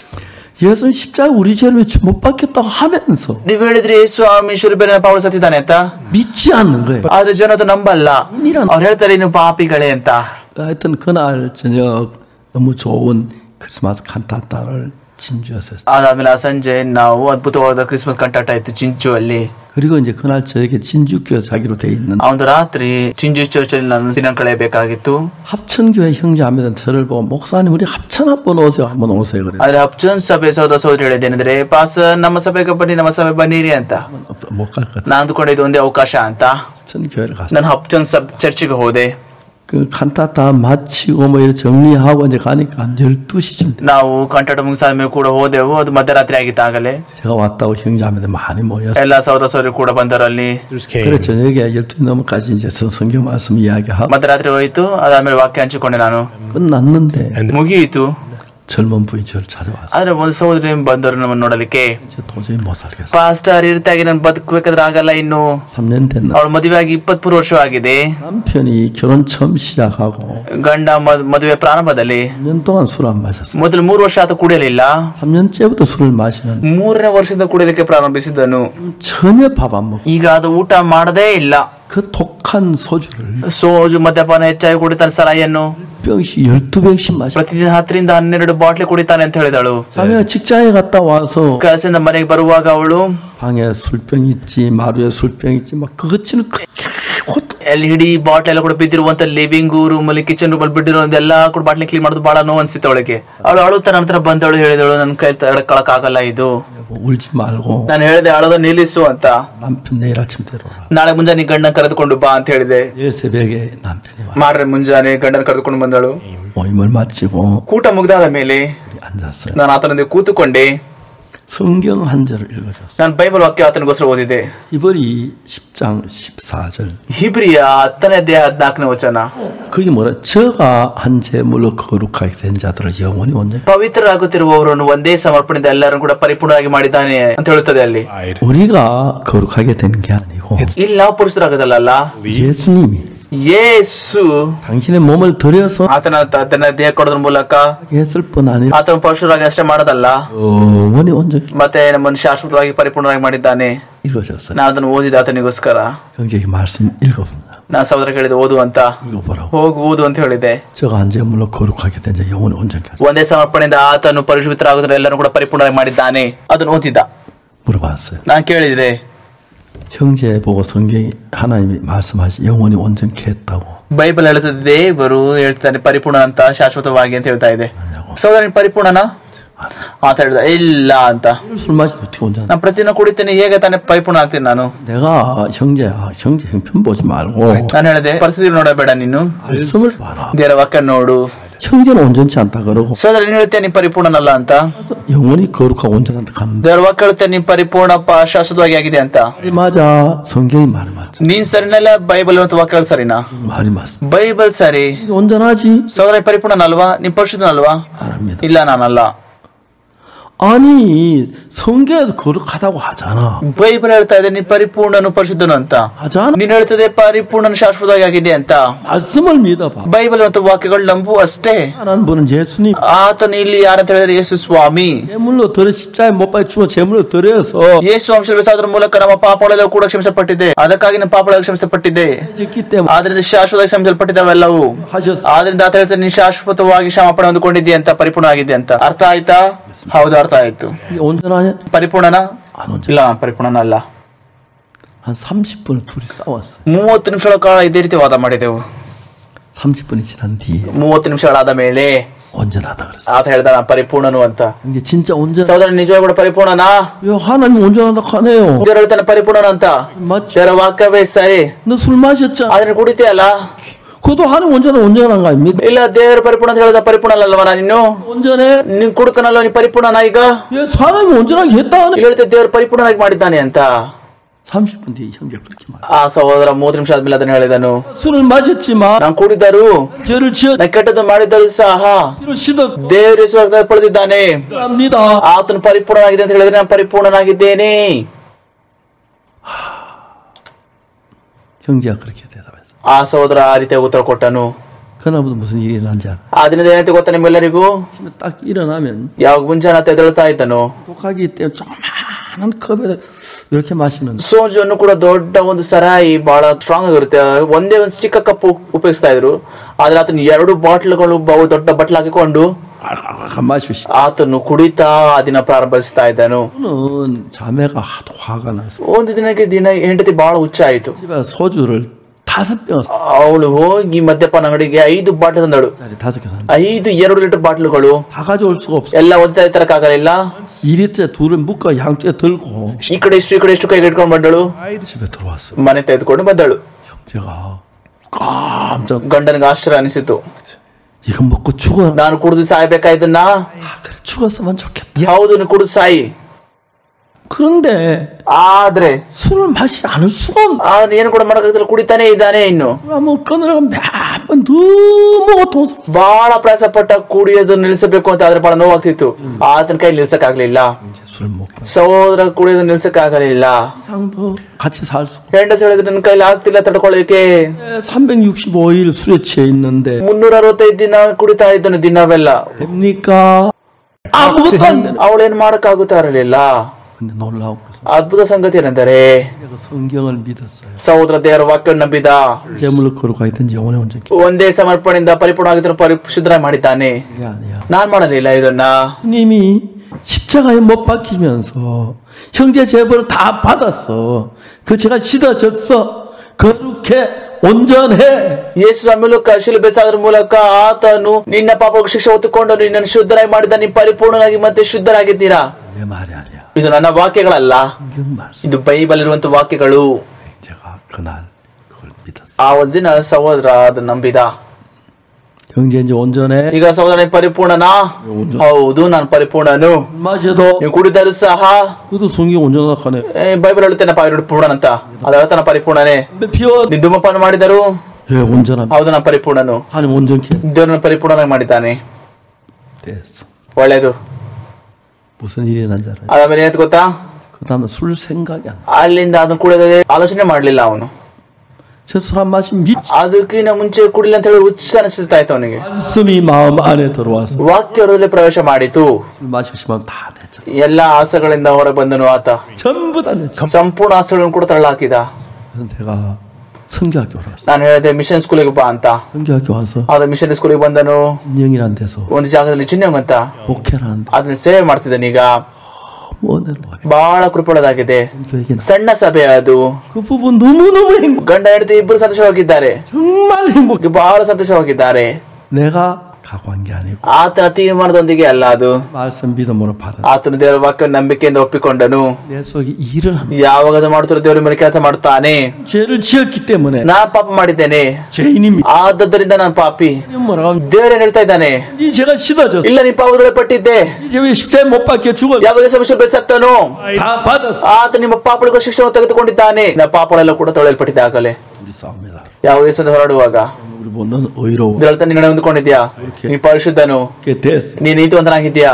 예수는 십자가 우리 죄를 못 받겠다고 하면서 ನೀವ್ ಹೇಳಿದ್ರಿ ಯೇಸು ಆಮೇಶ್ವರ ಬೇರೆ ಪಾವಳ ಸತ್ತಿದ್ದಾನೆ ಅಂತ 믿지 않는 거예요. ಆದ್ರೆ ಜನ ಅದು ನಂಬಲ್ಲ ಅವ್ರು ಹೇಳ್ತಾರೆ ನೀವು ಪಾಪಿಗಳೇ ಅಂತ 하여튼 그날 저녁 너무 좋은 크리스마스 칸타타를 진주에서 했어요. ಅದಾದ್ಮೇಲೆ ಆ ಸಂಜೆ ನಾವು ಅದ್ಭುತವಾದ ಕ್ರಿಸ್ಮಸ್ ಕಂಟಾಟ ಇತ್ತು ಚಿಂಚು ಅಲ್ಲಿ 그리고 이제 그날 저녁에 진주교회 자기로 돼 있는 ಆ ಒಂದು ರಾತ್ರಿ ಚಿಂಚು ಚರ್ಚ್ ಅಲ್ಲಿ ನಾನು ದಿನ ಕಳೆಯಬೇಕಾಗಿತ್ತು 합천교회 형제자매들 저를 보고 목사님 우리 합천 한번 오세요 한번 오세요 그래. ಆದ್ರೆ ಹಬ್ಚನ್ ಸಭೆ ಸಹೋದರ ಸಹೋದರಿ ಹೇಳಿದ್ದೇನೆಂದ್ರೆ ಪಾಸ್ ನಮ್ಮ ಸಭೆಗೆ ಬನ್ನಿ ನಮ್ಮ ಸಭೆ ಬನ್ನಿರಿ ಅಂತ 못 갈 거야. ನಾನು ಅಂದುಕೊಂಡಿದ್ದು ಒಂದೇ ಅವಕಾಶ ಅಂತ 합천교회를 갔어. ನಾನು ಹಬ್ಚನ್ ಸಬ್ ಚರ್ಚಿಗೆ ಹೋದೆ 그 칸타타 마치고 뭐 이렇게 정리하고 이제 가니까 한 열두 시쯤 돼. ನಾವು ಕಂಟಾಟ ಮುಗಿಸಾದ ಮೇಲೆ ಕೂಡ ಹೋದೆವು ಅದು ಮಧ್ಯರಾತ್ರಿ ಆಗಿತ್ತು ಆಗಲೇ 제가 왔다고 형제자매들 많이 모였어요. ಎಲ್ಲಾ ಸಹೋದರ ಸಹೋದರಿ ಕೂಡ ಬಂದರು ಅಲ್ಲಿ 그래 저녁에 열두 시 넘어까지 이제 성- 성경 말씀 이야기하고 ಮಧ್ಯರಾತ್ರಿ ಹೋಯ್ತು ಅದಾದ್ಮೇಲೆ ವಾಕ್ಯ ಹಂಚಿಕೊಂಡೆ ನಾನು 끝났는데 ಮುಗಿಯಿತು 젊은 부인 저를 찾아와서 ಆದ್ರೆ ಒಂದು ಸಹೋದರಿ ಬಂದರು ನಮ್ಮನ್ನು ನೋಡಲಿಕ್ಕೆ 이제 도저히 못 살겠어. ಪಾಸ್ಟರ್ ಈ ರೀತಿಯಾಗಿ ನಾನು ಬದುಕಬೇಕಾದ್ರೆ ಆಗಲ್ಲ ಇನ್ನು 삼 년 됐나? ಅವಳು ಮದುವೆ ಆಗಿ ಇಪ್ಪತ್ಮೂರು ವರ್ಷವಾಗಿದೆ 남편이 결혼 처음 시작하고 ಗಂಡ ಮದ್- ಮದುವೆ ಪ್ರಾರಂಭದಲ್ಲಿ 삼 년 동안 술 안 마셨어. ಮೊದಲು ಮೂರು ವರ್ಷ ಆತ ಕುಡಿಯಲಿಲ್ಲ 삼 년째부터 술을 마시는 ಮೂರನೇ ವರ್ಷದಿಂದ ಕುಡಿಯಲಿಕ್ಕೆ ಪ್ರಾರಂಭಿಸಿದನು 전혀 밥 안 먹고 ಈಗ ಅದು ಊಟ ಮಾಡದೇ ಇಲ್ಲ 그 독한 소주를 ಸೋಜು ಮದ್ಯಪಾನ ಹೆಚ್ಚಾಗಿ ಕುಡಿತಾನೆ ಸರಾಯಿಯನ್ನು 병씩 열두 병씩 마셔. ಪ್ರತಿದಿನ ಹತ್ತರಿಂದ ಹನ್ನೆರಡು ಬಾಟ್ಲಿ ಕುಡಿತಾನೆ ಅಂತ ಹೇಳಿದಳು 자기가 직장에 갔다 와서 ಕೆಲಸದಿಂದ ಮನೆಗೆ ಬರುವಾಗ ಅವಳು 방에 술병 있지 마루에 술병 있지 막 그것치는 고통. ಎಲ್ ಇಡೀ ಬಾಟ್ಲ್ ಎಲ್ಲ ಕೂಡ ಬಿದ್ದಿರುವಂತ ಲಿವಿಂಗ್ ರೂಮ್ ಅಲ್ಲಿ ಕಿಚನ್ ರೂಮ್ ಅಲ್ಲಿ ಬಿದ್ದಿರುವಂತೆಲ್ಲ ಕೂಡ ಬಾಟ್ಲಿ ಕ್ಲೀನ್ ಮಾಡೋದು ಬಹಳ ನೋವು ಅನ್ಸಿತ್ತು ಅವಳಿಗೆ ಅವಳು ಅಳುತ್ತ ನಂತರ ಬಂದವಳು ಹೇಳಿದಳು ನನ್ನ ಕೈ ತಡ್ಕೊಳಕ್ ಆಗಲ್ಲ ಇದು 울지 말고 ನಾನು ಹೇಳಿದೆ ಅಳೋದ ನಿಲ್ಲಿಸು ಅಂತ 남편 내일 아침 데려오라. ನಾಳೆ ಮುಂಜಾನೆ ಗಂಡನ ಕರೆದುಕೊಂಡು ಬಾ ಅಂತ ಹೇಳಿದೆ 내일 새벽에 남편이 와 ಮಾರ್ರೆ ಮುಂಜಾನೆ ಗಂಡನ ಕರೆದುಕೊಂಡು ಬಂದಳು 모임을 마치고 ಕೂಟ ಮುಗ್ದಾದ ಮೇಲೆ 우리 앉았어요. ನಾನು ಆತನೊಂದಿಗೆ ಕೂತುಕೊಂಡೆ 성경 한 절을 읽어줬어요. ನಾನು ಬೈಬಲ್ ವಾಕ್ಯ ಆತನಿಗೋಸ್ಕರ ಓದಿದೆ 히브리 십 장 십사 절. ಹಿಬ್ರಿಯ ಹತ್ತನೇ ಅಧ್ಯಾಯ ಹದಿನಾಲ್ಕನೇ ವಚನ 그게 뭐라? 저가 한 제물로 거룩하게 된 자들을 영원히 온전. ಪವಿತ್ರರಾಗುತ್ತಿರುವವರನ್ನು ಒಂದೇ ಸಮರ್ಪಣೆಯಿಂದ ಎಲ್ಲರನ್ನು ಕೂಡ ಪರಿಪೂರ್ಣವಾಗಿ ಮಾಡಿದ್ದಾನೆ ಅಂತ ಹೇಳುತ್ತದೆ ಅಲ್ಲಿ 우리가 거룩하게 된 게 아니고 ಇಲ್ಲಿ ನಾವು ಪುರುಷರಾಗೋದಲ್ಲ 예수님이 ಯೇಸು 당신의 몸을 들여서 ಆತನ ತನ್ನ ದೇಹ ಕೊಡೋದ್ರ ಮೂಲಕ 했을 뿐 아니라 ಆತನ ಪರಶುರಾಗಿ ಅಷ್ಟೇ ಮಾಡೋದಲ್ಲ 영원히 온전히 ಮತ್ತೆ ನಮ್ಮನ್ನು ಶಾಶ್ವತವಾಗಿ ಪರಿಪೂರ್ಣವಾಗಿ ಮಾಡಿದ್ದಾನೆ 이루어졌어요. ನಾ ಅದನ್ನು ಓದಿದ ಆತನಿಗೋಸ್ಕರ 형제 이 말씀 읽어본다. ನಾ ಸಹೋದರ ಕೇಳಿದೆ ಓದು ಅಂತ 읽어보라고. ಹೋಗು ಓದು ಅಂತ ಹೇಳಿದೆ 저가 한 제물로 거룩하게 된 자 영원히 온전히 하자. ಒಂದೇ ಸಮರ್ಪಣೆಯಿಂದ ಆತನು ಪರಿಶುದ್ಧರಾಗುವುದರ ಎಲ್ಲರೂ ಕೂಡ ಪರಿಪೂರ್ಣವಾಗಿ ಮಾಡಿದ್ದಾನೆ ಅದನ್ನು ಓದಿದ್ದ 물어봤어요. ನಾನು ಕೇಳಿದೆ 형제 보고 성경이 하나님이 말씀하시 영원히 온전케 했다고. ಬೈಬಲ್ ಹೇಳುತ್ತದೆ ದೇವರು ಹೇಳ್ತಾನೆ ಪರಿಪೂರ್ಣ ಅಂತ ಶಾಶ್ವತವಾಗಿ ಅಂತ ಹೇಳ್ತಾ ಇದೆ ಸಹೋದರ ಪರಿಪೂರ್ಣನಾ ಆತ ಹೇಳಿದ ಇಲ್ಲ ಅಂತ 술 마시면 어떻게 온전? ನಾನು ಪ್ರತಿದಿನ ಕುಡಿತೀನಿ ಹೇಗೆ ತಾನೇ ಪರಿಪೂರ್ಣ ಆಗ್ತೀನಿ ನಾನು 내가 형제야 형제 형편 보지 말고 ನಾನು ಹೇಳಿದೆ ಪರಿಸ್ಥಿತಿ ನೋಡಬೇಡ ನೀನು 말씀을 봐라. ದೇವರ ವಾಕ್ಯ ನೋಡು 형제는 온전치 않다 그러고 ಸೋದರ ನೀನು ಹೇಳ್ತೇನೆ ನೀನ್ ಪರಿಪೂರ್ಣನಲ್ಲ ಅಂತ 그래서 영원히 거룩하고 온전한다 가는데 ದೇವರ ವಾಕ್ಯ ಹೇಳುತ್ತೆ ನೀನ್ ಪರಿಪೂರ್ಣ ಪ- ಶಾಶ್ವತವಾಗಿ ಆಗಿದೆ ಅಂತ 말이 맞아. 성경이 말이 맞아. ನೀನ್ ಸರಿನಲ್ಲ ಬೈಬಲ್ ಮತ್ತು ವಾಕ್ಯಗಳು ಸರಿನಾ 말이 맞습니다. ಬೈಬಲ್ ಸರಿ 온전하지 ಸೋದರ ಪರಿಪೂರ್ಣನಲ್ವಾ ನೀನ್ ಪರಿಶುದ್ಧನಲ್ವಾ 안 합니다. ಇಲ್ಲ ನಾನಲ್ಲ 아니 성경에도 거룩하다고 하잖아. ಬೈಬಲ್ ಹೇಳ್ತಾ ಇದೆ ನೀನ್ ಪರಿಪೂರ್ಣನು ಪರಿಶುದ್ಧನು ಅಂತ. 하잖아. ನೀನ್ ಹೇಳ್ತದೆ ಪರಿಪೂರ್ಣನು ಶಾಶ್ವತವಾಗಿ ಆಗಿದೆ ಅಂತ. 말씀을 믿어봐. ಬೈಬಲ್ ಮತ್ತು ವಾಕ್ಯಗಳು ನಂಬು ಅಷ್ಟೇ. 하나님 분은 예수님. ಆತನು ಇಲ್ಲಿ ಯಾರಂತ ಹೇಳಿದ್ರೆ ಯೇಸು ಸ್ವಾಮಿ. 제물로 드려 십자가에 못 박혀 죽어 제물로 드려서 ಯೇಸು ಅಂಶದ ಮೂಲಕ ನಮ್ಮ ಪಾಪಗಳೆಲ್ಲ ಕೂಡ ಕ್ಷಮಿಸಲ್ಪಟ್ಟಿದೆ. ಅದಕ್ಕಾಗಿ ನಮ್ಮ ಪಾಪಗಳು ಕ್ಷಮಿಸಲ್ಪಟ್ಟಿದೆ. ಆದ್ರಿಂದ ಶಾಶ್ವತವಾಗಿ ಕ್ಷಮಿಸಲ್ಪಟ್ಟಿದ್ದಾವೆಲ್ಲವೂ. ಆದ್ರಿಂದ ಆತ ಹೇಳ್ತಾನೆ ನೀನು ಶಾಶ್ವತವಾಗಿ ಕ್ಷಮಾಪಣೆ ಹೊಂದಿಕೊಂಡಿದ್ದೆ ಅಂತ, ಪರಿಪೂರ್ಣ ಆಗಿದೆ ಅಂತ. ಅರ್ಥ ಆಯ್ತಾ? ಹೌದು, ಅರ್ಥ ಆಯ್ತು. 온전하냐? ಪರಿಪೂರ್ಣನ? 안 온전. ಇಲ್ಲ, ಪರಿಪೂರ್ಣನ ಅಲ್ಲ. 한 삼십 분을 둘이 싸웠어. ಮೂವತ್ತು ನಿಮಿಷಗಳ ಕಾಲ ಇದೇ ರೀತಿ ವಾದ ಮಾಡಿದೆವು. 삼십 분이 지난 뒤에 ಮೂವತ್ತು ನಿಮಿಷಗಳಾದ ಮೇಲೆ 온전하다 그랬어. ಆತ ಹೇಳ್ದ ನಾನು ಪರಿಪೂರ್ಣನು ಅಂತ. 이제 진짜 온전. ಸಹೋದರ ನಿಜವಾಗಿ ಕೂಡ ಪರಿಪೂರ್ಣನಾ? 야 하나님 온전하다 하네요. ದೇವರು ಹೇಳ್ತಾನೆ ಪರಿಪೂರ್ಣನ ಅಂತ. 맞지? ದೇವರ ವಾಕ್ಯವೇ ಸರಿ. 너 술 마셨잖아. ಆದ್ರೆ ಕುಡಿತೀಯಲ್ಲ, 그것도 하나님 온전한 온전한 거 아닙니까? ಇಲ್ಲ ದೇವರು ಪರಿಪೂರ್ಣ ಅಂತ ಹೇಳಿದ ಪರಿಪೂರ್ಣ ಅಲ್ಲವಾ ನೀನು? 온전해? ನೀನ್ ಕುಡುಕನಲ್ಲ, ನೀ ಪರಿಪೂರ್ಣನ ಈಗ? 예, 사람이 온전하게 했다는. ಇಲ್ಲಿ ಹೇಳ್ತೇವೆ ದೇವರು ಪರಿಪೂರ್ಣನಾಗಿ ಮಾಡಿದ್ದಾನೆ ಅಂತ. 삼십 분 뒤에 형제 그렇게 말. ಆ ಸಹೋದರ ಮೂವತ್ತು ನಿಮಿಷ ಆದ್ಮೇಲೆ ಅದನ್ನ ಹೇಳಿದನು. 술을 마셨지만 ನಾನು ಕುಡಿದರು, 죄를 지어 ನಾ ಕೆಟ್ಟದ್ದು ಮಾಡಿದರೂ ಸಹ 피로 씻어 ದೇವರ ಹೆಸರು ಪಡೆದಿದ್ದಾನೆ. 합니다. ಆತನು ಪರಿಪೂರ್ಣನಾಗಿದೆ ಅಂತ ಹೇಳಿದ್ರೆ ನಾನು ಪರಿಪೂರ್ಣನಾಗಿದ್ದೇನೆ. 형제가 그렇게 대답했어. ಆ ಸಹೋದರ ಆ ರೀತಿಯಾಗಿ ಉತ್ತರ ಕೊಟ್ಟನು. 그날부터 무슨 일이 일어난지 알아? ಆ ದಿನದ ಏನಂತ ಗೊತ್ತಾ ನಿಮ್ಮೆಲ್ಲರಿಗೂ? 아침에 딱 일어나면 ಯಾವಾಗ ಮುಂಜಾನೆ ಆತ ಎದ್ದೇಳ್ತಾ ಇದ್ದನು, 독하기 때문에 조그마한 컵에 이렇게 마시는. ಸೋಜನ್ನು ಕೂಡ ದೊಡ್ಡ ಒಂದು ಸರಾಯಿ ಬಹಳ ಸ್ಟ್ರಾಂಗ್ ಆಗಿರುತ್ತೆ, ಒಂದೇ ಒಂದು ಚಿಕ್ಕ ಕಪ್ ಉಪಯೋಗಿಸ್ತಾ ಇದ್ರು. ಆದ್ರೆ ಆತನ ಎರಡು ಬಾಟ್ಲುಗಳು ಬಹು ದೊಡ್ಡ ಬಟ್ಲು ಹಾಕಿಕೊಂಡು 마시시. ಆತನು ಕುಡಿತಾ ಆ ದಿನ ಪ್ರಾರಂಭಿಸ್ತಾ ಇದ್ದನು. 저는 자매가 하도 화가 나서 ಒಂದು ದಿನಕ್ಕೆ ದಿನ ಹೆಂಡತಿ ಬಹಳ ಹುಚ್ಚ ಆಯ್ತು. 집에 소주를 다섯 병 ಅವಳು ಹೋಗಿ ಮದ್ಯಪಾನ ಅಂಗಡಿಗೆ ಐದು ಬಾಟಲ್ ತಂದಳು. 다섯 개 산. ಐದು ಎರಡು ಲೀಟರ್ ಬಾಟ್ಲುಗಳು 다 가져올 수가 없어. ಎಲ್ಲ ಒಂದೇ ತರಕಾಗಲಿಲ್ಲ. 이 리터 둘을 묶어 양쪽에 들고 ಈ ಕಡೆ ಇಷ್ಟು ಈ ಕಡೆ ಇಷ್ಟು ಕೈಗೆ ಇಟ್ಕೊಂಡು ಬಂದಳು. 집에 들어왔어. ಮನೆ ತೆಗೆದುಕೊಂಡು ಬಂದಳು. 형제가 깜짝 ಗಂಡನಿಗೆ ಆಶ್ಚರ್ಯ ಅನಿಸಿತು. 이거 먹고 죽어. ನಾನು ಕುಡಿದು ಸಾಯ್ಬೇಕಾ ಇದನ್ನ? 아, 그래 죽었으면 좋겠다. ಹೌದು, ನೀನು ಕುಡಿದು ಸಾಯಿ. 그런데 ಆದ್ರೆ 술을 마시지 않을 수가 없네. ಆ ಏನು ಕೂಡ ಮಾಡಕ್ಕಾಗಲ್ಲ, ಕುಡಿತಾನೆ ಇದ್ದಾನೆ. ಇನ್ನು 한번 끊으려고 몇번 너무 고통스러워. ಬಹಳ ಪ್ರಯಾಸ ಪಟ್ಟ ಕುಡಿಯೋದು ನಿಲ್ಸಬೇಕು ಅಂತ ಆದ್ರೆ ಬಹಳ ನೋವಾಗ್ತಿತ್ತು. ಆತನ ಕೈ ನಿಲ್ಸಕ್ ಆಗ್ಲಿಲ್ಲ. 이제 술 먹고 ಸಹೋದರ ಕುಡಿಯೋದು ನಿಲ್ಸಕ್ ಆಗಲಿಲ್ಲ. 이상도 같이 살 수. ಹೆಂಡತಿ ಹೇಳಿದ್ರೆ ನನ್ನ ಕೈಲಿ ಆಗ್ತಿಲ್ಲ ತಡ್ಕೊಳ್ಳಿಕ್ಕೆ. 삼백육십오 일 술에 취해 있는데 ಮುನ್ನೂರ ಅರವತ್ತೈದು ದಿನ ಕುಡಿತಾ ಇದ್ದನು ದಿನವೆಲ್ಲ. 됩니까? 아무것도 안 되네. ಅವಳೇನ್ ಮಾಡಕ್ ಆಗುತ್ತಾ ಇರಲಿಲ್ಲ. 근데 놀라운 것은 ಅದ್ಭುತ ಸಂಗತಿ ಏನೆಂದರೆ 내가 성경을 믿었어요. ಸಹೋದರ ದೇವರ ವಾಕ್ಯವನ್ನು ನಂಬಿದ. 제물로 거룩하겠던 영혼의 온전히. ಒಂದೇ ಸಮರ್ಪಣೆಯಿಂದ ಪರಿಪೂರ್ಣವಾಗಿದ್ದರೆ ಪರಿಶುದ್ಧ ಮಾಡಿದ್ದಾನೆ. 이게 아니야. ನಾನ್ ಮಾಡಲಿಲ್ಲ ಇದನ್ನ. 주님이 십자가에 못 박히면서 형제 제벌을 다 받았어. 그 제가 씻어졌어. 거룩해. 온전해. ಯೇಸು ಮೂಲಕ ಶಿಲುಬೆ ಸಾದ್ರ ಮೂಲಕ ಆತನು ನಿನ್ನ ಪಾಪಕ್ಕೆ ಶಿಕ್ಷೆ ಹೊತ್ತುಕೊಂಡು ನಿನ್ನನ್ನು ಶುದ್ಧರಾಗಿ ಮಾಡಿದ. ನೀವು ಪರಿಪೂರ್ಣರಾಗಿ ಮತ್ತೆ ಶುದ್ಧರಾಗಿದ್ದೀರಾ. 내 말이 아니야. ಇದು ನನ್ನ ವಾಕ್ಯಗಳಲ್ಲ, 성경 말씀. ಇದು ಬೈಬಲ್ ಇರುವಂತ ವಾಕ್ಯಗಳು. 제가 그날 그걸 믿었어. ಆ ಒಂದಿನ ಸಹೋದರ ಅದನ್ನ ನಂಬಿದ. 형제 이제 온전해. ಈಗ ಸಹೋದರ ಪರಿಪೂರ್ಣನಾ? ಹೌದು, ನಾನು ಪರಿಪೂರ್ಣನು. 마셔도 ನೀವು ಕುಡಿದರೂ ಸಹ 그것도 성경 온전하다 하네. ಬೈಬಲ್ ಹೇಳುತ್ತೇನೆ ಪರಿಪೂರ್ಣ ಅಂತ. ಅದ ಹೇಳ್ತಾನ ಪರಿಪೂರ್ಣನೇ. 피워. ನೀನು ಧೂಮಪಾನ ಮಾಡಿದರು? 예, 온전한. ಹೌದು, ನಾನು ಪರಿಪೂರ್ಣನು. 하나님 온전케. ದೇವರನ್ನು ಪರಿಪೂರ್ಣನಾಗಿ ಮಾಡಿದ್ದಾನೆ. 됐어. ಒಳ್ಳೇದು. 무슨 일이 난 줄 알아요? ಅದಾದ್ಮೇಲೆ ಏನಾಯ್ತು ಗೊತ್ತಾ? 그 다음에 술 생각이 안 나. ಅಲ್ಲಿಂದ ಅದನ್ನ ಕುಡಿಯೋದೇ ಆಲೋಚನೆ ಮಾಡ್ಲಿಲ್ಲ ಅವನು. 저 술 한 마시 미. ಅದಕ್ಕಿಂತ ಮುಂಚೆ ಕುಡಿಲ್ಲ ಅಂತ ಹೇಳಿ ಹುಚ್ಚ ಅನಿಸ್ತಾ ಇತ್ತು ಅವನಿಗೆ. 말씀이 마음 안에 들어와서 ವಾಕ್ಯ ಹೃದಯದಲ್ಲಿ ಪ್ರವೇಶ ಮಾಡಿತು. 술 마시고 싶으면 다 내죠. ಎಲ್ಲಾ ಆಸೆಗಳಿಂದ ಹೊರಗೆ ಬಂದನು ಆತ. 전부 다 내죠. ಸಂಪೂರ್ಣ ಆಸೆಗಳನ್ನು ಕೂಡ ತಳ್ಳಹಾಕಿದ. 그래서 내가 성교학교로 왔어. ನಾನು ಹೇಳಿದೆ ಮಿಷನ್ ಸ್ಕೂಲಿಗೆ ಬಾ ಅಂತ. 성교학교 와서 ಆಗ ಮಿಷನ್ ಸ್ಕೂಲಿಗೆ ಬಂದನು. 인형이란 데서 ಒಂದು ಜಾಗದಲ್ಲಿ ಚಿನ್ನಂಗ್ ಅಂತ 목회를 하는데 ಅದನ್ನ ಸೇವೆ ಮಾಡ್ತಿದ್ದಾನೀಗ. 뭐내로 ಬಹಳ ಕೃಪಣದಾಗಿದೆ. 교회에 ಸಣ್ಣ ಸಭೆ ಅದು. 그 부분 너무너무 행복. ಗಂಡ ಹೆಂಡತಿ ಇಬ್ಬರು ಸಂತೋಷವಾಗಿದ್ದಾರೆ. 정말 행복. ಬಹಳ ಸಂತೋಷವಾಗಿದ್ದಾರೆ. 내가 각오한 게 아니고 ಆತನ ತೀರ್ಮಾನದೊಂದಿಗೆ ಅಲ್ಲ ಅದು. 말씀 믿음으로 받아. ಆತನ ದೇವರ ವಾಕ್ಯ ನಂಬಿಕೆಯಿಂದ ಒಪ್ಪಿಕೊಂಡನು. 내 속에 일을 하는. ಯಾವಾಗ ಅದು ಮಾಡುತ್ತಿರೋ ದೇವರ ಮೇಲೆ ಕೆಲಸ ಮಾಡುತ್ತಾನೆ. 죄를 지었기 때문에 ನಾನ್ ಪಾಪ ಮಾಡಿದ್ದೇನೆ, 죄인입니다. ಆದದ್ದರಿಂದ ನಾನು ಪಾಪಿ. 뭐라고? ದೇವರೇನ್ ಹೇಳ್ತಾ ಇದ್ದಾನೆ? 이 죄가 씻어졌어. ಇಲ್ಲ, ನೀ ಪಾಪದೊಳಗೆ ಪಟ್ಟಿದ್ದೆ. 이제 왜 십자가에 못 박혀 죽어? ಯಾವಾಗ ಸಮಸ್ಯೆ ಬೆಳೆಸತ್ತನು 다 받았어. ಆತ ನಿಮ್ಮ ಪಾಪಗಳಿಗೂ ಶಿಕ್ಷಣ ತೆಗೆದುಕೊಂಡಿದ್ದಾನೆ. ನಮ್ಮ ಪಾಪಗಳೆಲ್ಲ ಕೂಡ ತೊಳೆಯಲ್ಪಟ್ಟಿದೆ ಆಗಲೇ. 둘이 싸웁니다. ಯಾವ ಯೇಸುವಿನ ಹೊರಡುವಾಗ 우리 보는 의로워. ಇದರರ್ಥ ನಿನ್ನ ಹೊಂದಿಕೊಂಡಿದ್ಯಾ? ನೀ ಪರಿಶುದ್ಧನು, 그게 됐어. ನೀ ನೀತಿವಂತನಾಗಿದ್ಯಾ?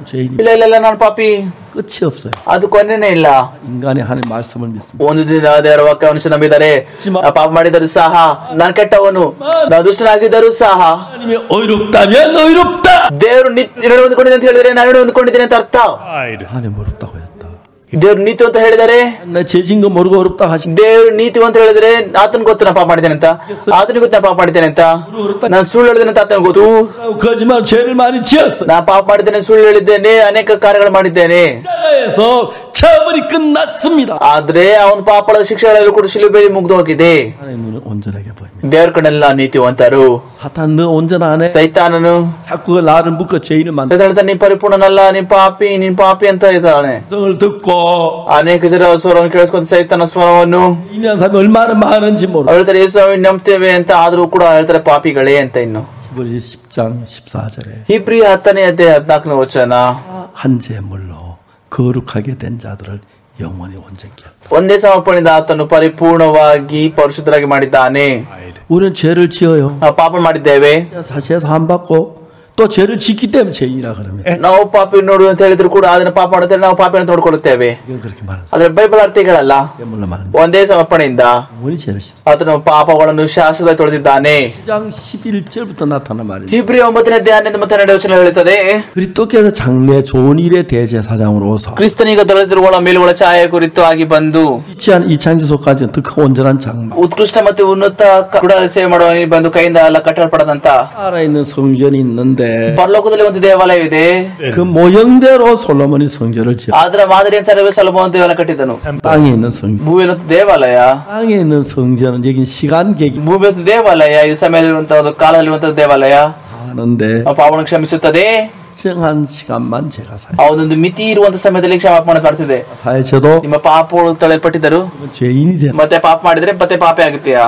죄인이 ಇಲ್ಲ ಇಲ್ಲ ಇಲ್ಲ ನಾನು ಪಾಪಿ 끝이 없어요. ಅದು ಕೊನೆನೇ ಇಲ್ಲ. 인간이 하는 말씀을 믿습니다. ಒಂದು ದಿನ ದೇವರ ವಾಕ್ಯವನ್ನು ನಂಬಿದರೆ ನಾ ಪಾಪ ಮಾಡಿದರೂ ಸಹ ನಾನು ಕೆಟ್ಟವನು, ನಾನು ದುಷ್ಟನಾಗಿದ್ದರೂ ಸಹ 하나님이 어이롭다면 어이롭다. ದೇವರು ನಿತ್ಯ ಹೊಂದ್ಕೊಂಡಿದೆ ಅಂತ ಹೇಳಿದ್ರೆ ನಾನು ಹೊಂದ್ಕೊಂಡಿದ್ದೇನೆ ಅಂತ ಅರ್ಥ. Pride. 하나님 어렵다고 했다. ದೇವ್ರು ನೀತಿ ಅಂತ ಹೇಳಿದರೆ 나 죄진 거 모르고 어렵다 하시. ದೇವ್ರು ನೀತಿ ಅಂತ ಹೇಳಿದ್ರೆ ಆತನ ಗೊತ್ತು ನಾ ಪಾಪ ಮಾಡಿದ್ದೇನೆ ಅಂತ, ಆತನಿಗೆ ಗೊತ್ತು ನಾ ಪಾಪ ಮಾಡಿದ್ದೇನೆ ಅಂತ, ನಾನು ಸುಳ್ಳು ಹೇಳಿದ್ದೇನೆ ಅಂತ ಆತನ ಗೊತ್ತು. 거짓말 죄를 많이 지었어. ನಾ ಪಾಪ ಮಾಡಿದ್ದೇನೆ, ಸುಳ್ಳು ಹೇಳಿದ್ದೇನೆ, ಅನೇಕ ಕಾರ್ಯಗಳು ಮಾಡಿದ್ದೇನೆ. 자가에서 처벌이 끝났습니다. ಆದ್ರೆ ಅವನ ಪಾಪದ ಶಿಕ್ಷೆಗಳೆಲ್ಲ ಕೂಡ ಶಿಲುಬೆಯಲ್ಲಿ ಮುಗ್ದು ಹೋಗಿದೆ. 하나님은 온전하게 보입니다. ದೇವ್ರ ಕಡೆಲ್ಲ ನೀತಿವಂತರು. 사탄 너 온전 안 해? ಸೈತಾನನು 자꾸 나를 묶어 죄인을 만들어. ಹೇಳ್ತಾನೆ ನೀನ್ ಪರಿಪೂರ್ಣನಲ್ಲ, ನೀನ್ ಪಾಪಿ, ನೀನ್ ಪಾಪಿ ಅಂತ ಇದ್ದಾನೆ. 성을 듣고 ಅನೇಕ ಜನ ಸ್ವರವನ್ನು ಕೇಳಿಸ್ಕೊಂತ ಸೈತಾನ ಸ್ವರವನ್ನು 인한 사람이 얼마나 많은지 모르. ಹೇಳ್ತಾರೆ ಯೇಸು ಸ್ವಾಮಿ ನಂಬ್ತೇವೆ ಅಂತ, ಆದ್ರೂ ಕೂಡ ಹೇಳ್ತಾರೆ ಪಾಪಿಗಳೇ ಅಂತ. ಇನ್ನು 히브리 십 장 십사 절에 ಹಿಬ್ರಿ ಹತ್ತನೇ ಅಧ್ಯಾಯ ಹದಿನಾಲ್ಕನೇ ವಚನ, 한 제물로 거룩하게 된 자들을 영원히 온전케 하라. ಒಂದೇ ಸಮರ್ಪಣೆಯಿಂದ ಆತನು ಪರಿಪೂರ್ಣವಾಗಿ ಪರಿಶುದ್ಧರಾಗಿ ಮಾಡಿದ್ದಾನೆ. 우리는 죄를 지어요. ನಾವು ಪಾಪ ಮಾಡಿದ್ದೇವೆ, 사실에서 한 받고 또 죄를 짓기 때문에 죄인이라 그럽니다. ನಾವು ಪಾಪಿ ನೋಡು ಅಂತ ಹೇಳಿದ್ರು ಕೂಡ ಅದನ್ನ ಪಾಪ ಮಾಡುತ್ತೇವೆ, ನಾವು ಪಾಪಿಯನ್ನು ನೋಡ್ಕೊಳ್ಳುತ್ತೇವೆ. 이건 그렇게 말하는 ಆದ್ರೆ ಬೈಬಲ್ ಅರ್ಥಗಳಲ್ಲ. 제물로 말합니다. ಒಂದೇ ಸಮರ್ಪಣೆಯಿಂದ 영원히 죄를 짓습니다. ಆತನು ಪಾಪಗಳನ್ನು ಶಾಶ್ವತ ತೊಳೆದಿದ್ದಾನೆ. 일 장 십일 절부터 나타난 말이죠. ಹಿಬ್ರಿ ಒಂಬತ್ತನೇ ಅಧ್ಯಾಯ ಹನ್ನೊಂದು ಮತ್ತು ಹನ್ನೆರಡು ವಚನ ಹೇಳುತ್ತದೆ, 그리스도께서 장래 좋은 일의 대제사장으로 오사 ಕ್ರಿಸ್ತನೀಗ ದೊರೆತಿರುಗಳ ಮೇಲುಗಳ ಛಾಯೆ ಕುರಿತು ಆಗಿ ಬಂದು 이치한 이창지소까지 더 온전한 장막 ಉತ್ಕೃಷ್ಟ ಮತ್ತು ಉನ್ನತ ಕೂಡ ಸೇವೆ ಮಾಡುವ ಬಂದು ಕೈಯಿಂದ ಎಲ್ಲ ಕಟ್ಟಲ್ಪಡದಂತ 살아있는 성전이 있는데 ಪರಲೋಕದಲ್ಲಿ ಒಂದು ದೇವಾಲಯವಿದೆ. 그 모형대로 솔로몬이 성전을 지어 ಅದರ ಮಾದರಿಯ ಸರವೆ ಸೊಲೊಮೋನ ದೇವಾಲಯ ಕಟ್ಟಿದನು. 땅에 있는 성전 ಭೂಮಿಯಲ್ಲಿ ಒಂದು ದೇವಾಲಯ, 땅에 있는 성전은 여긴 시간계기 ಭೂಮಿ ಒಂದು ದೇವಾಲಯ, ಈ ಸಮಯದಲ್ಲಿರುವಂತಹ ಒಂದು ಕಾಲದಲ್ಲಿರುವಂತಹ ದೇವಾಲಯ. 사는데 ಆ ಪಾಪವನ್ನು ಕ್ಷಮಿಸುತ್ತದೆ. 정한 시간만 제가 사요. ಆ ಒಂದೊಂದು ಮಿತಿ ಇರುವಂತಹ ಸಮಯದಲ್ಲಿ ಕ್ಷಮಾಪಣೆ ಮಾಡ್ತಿದೆ. 사해져도 ನಿಮ್ಮ ಪಾಪಗಳು ತಳೆಯಲ್ಪಟ್ಟಿದ್ದರು 죄인이 돼. ಮತ್ತೆ ಪಾಪ ಮಾಡಿದ್ರೆ ಮತ್ತೆ ಪಾಪೆ ಆಗುತ್ತೆಯಾ?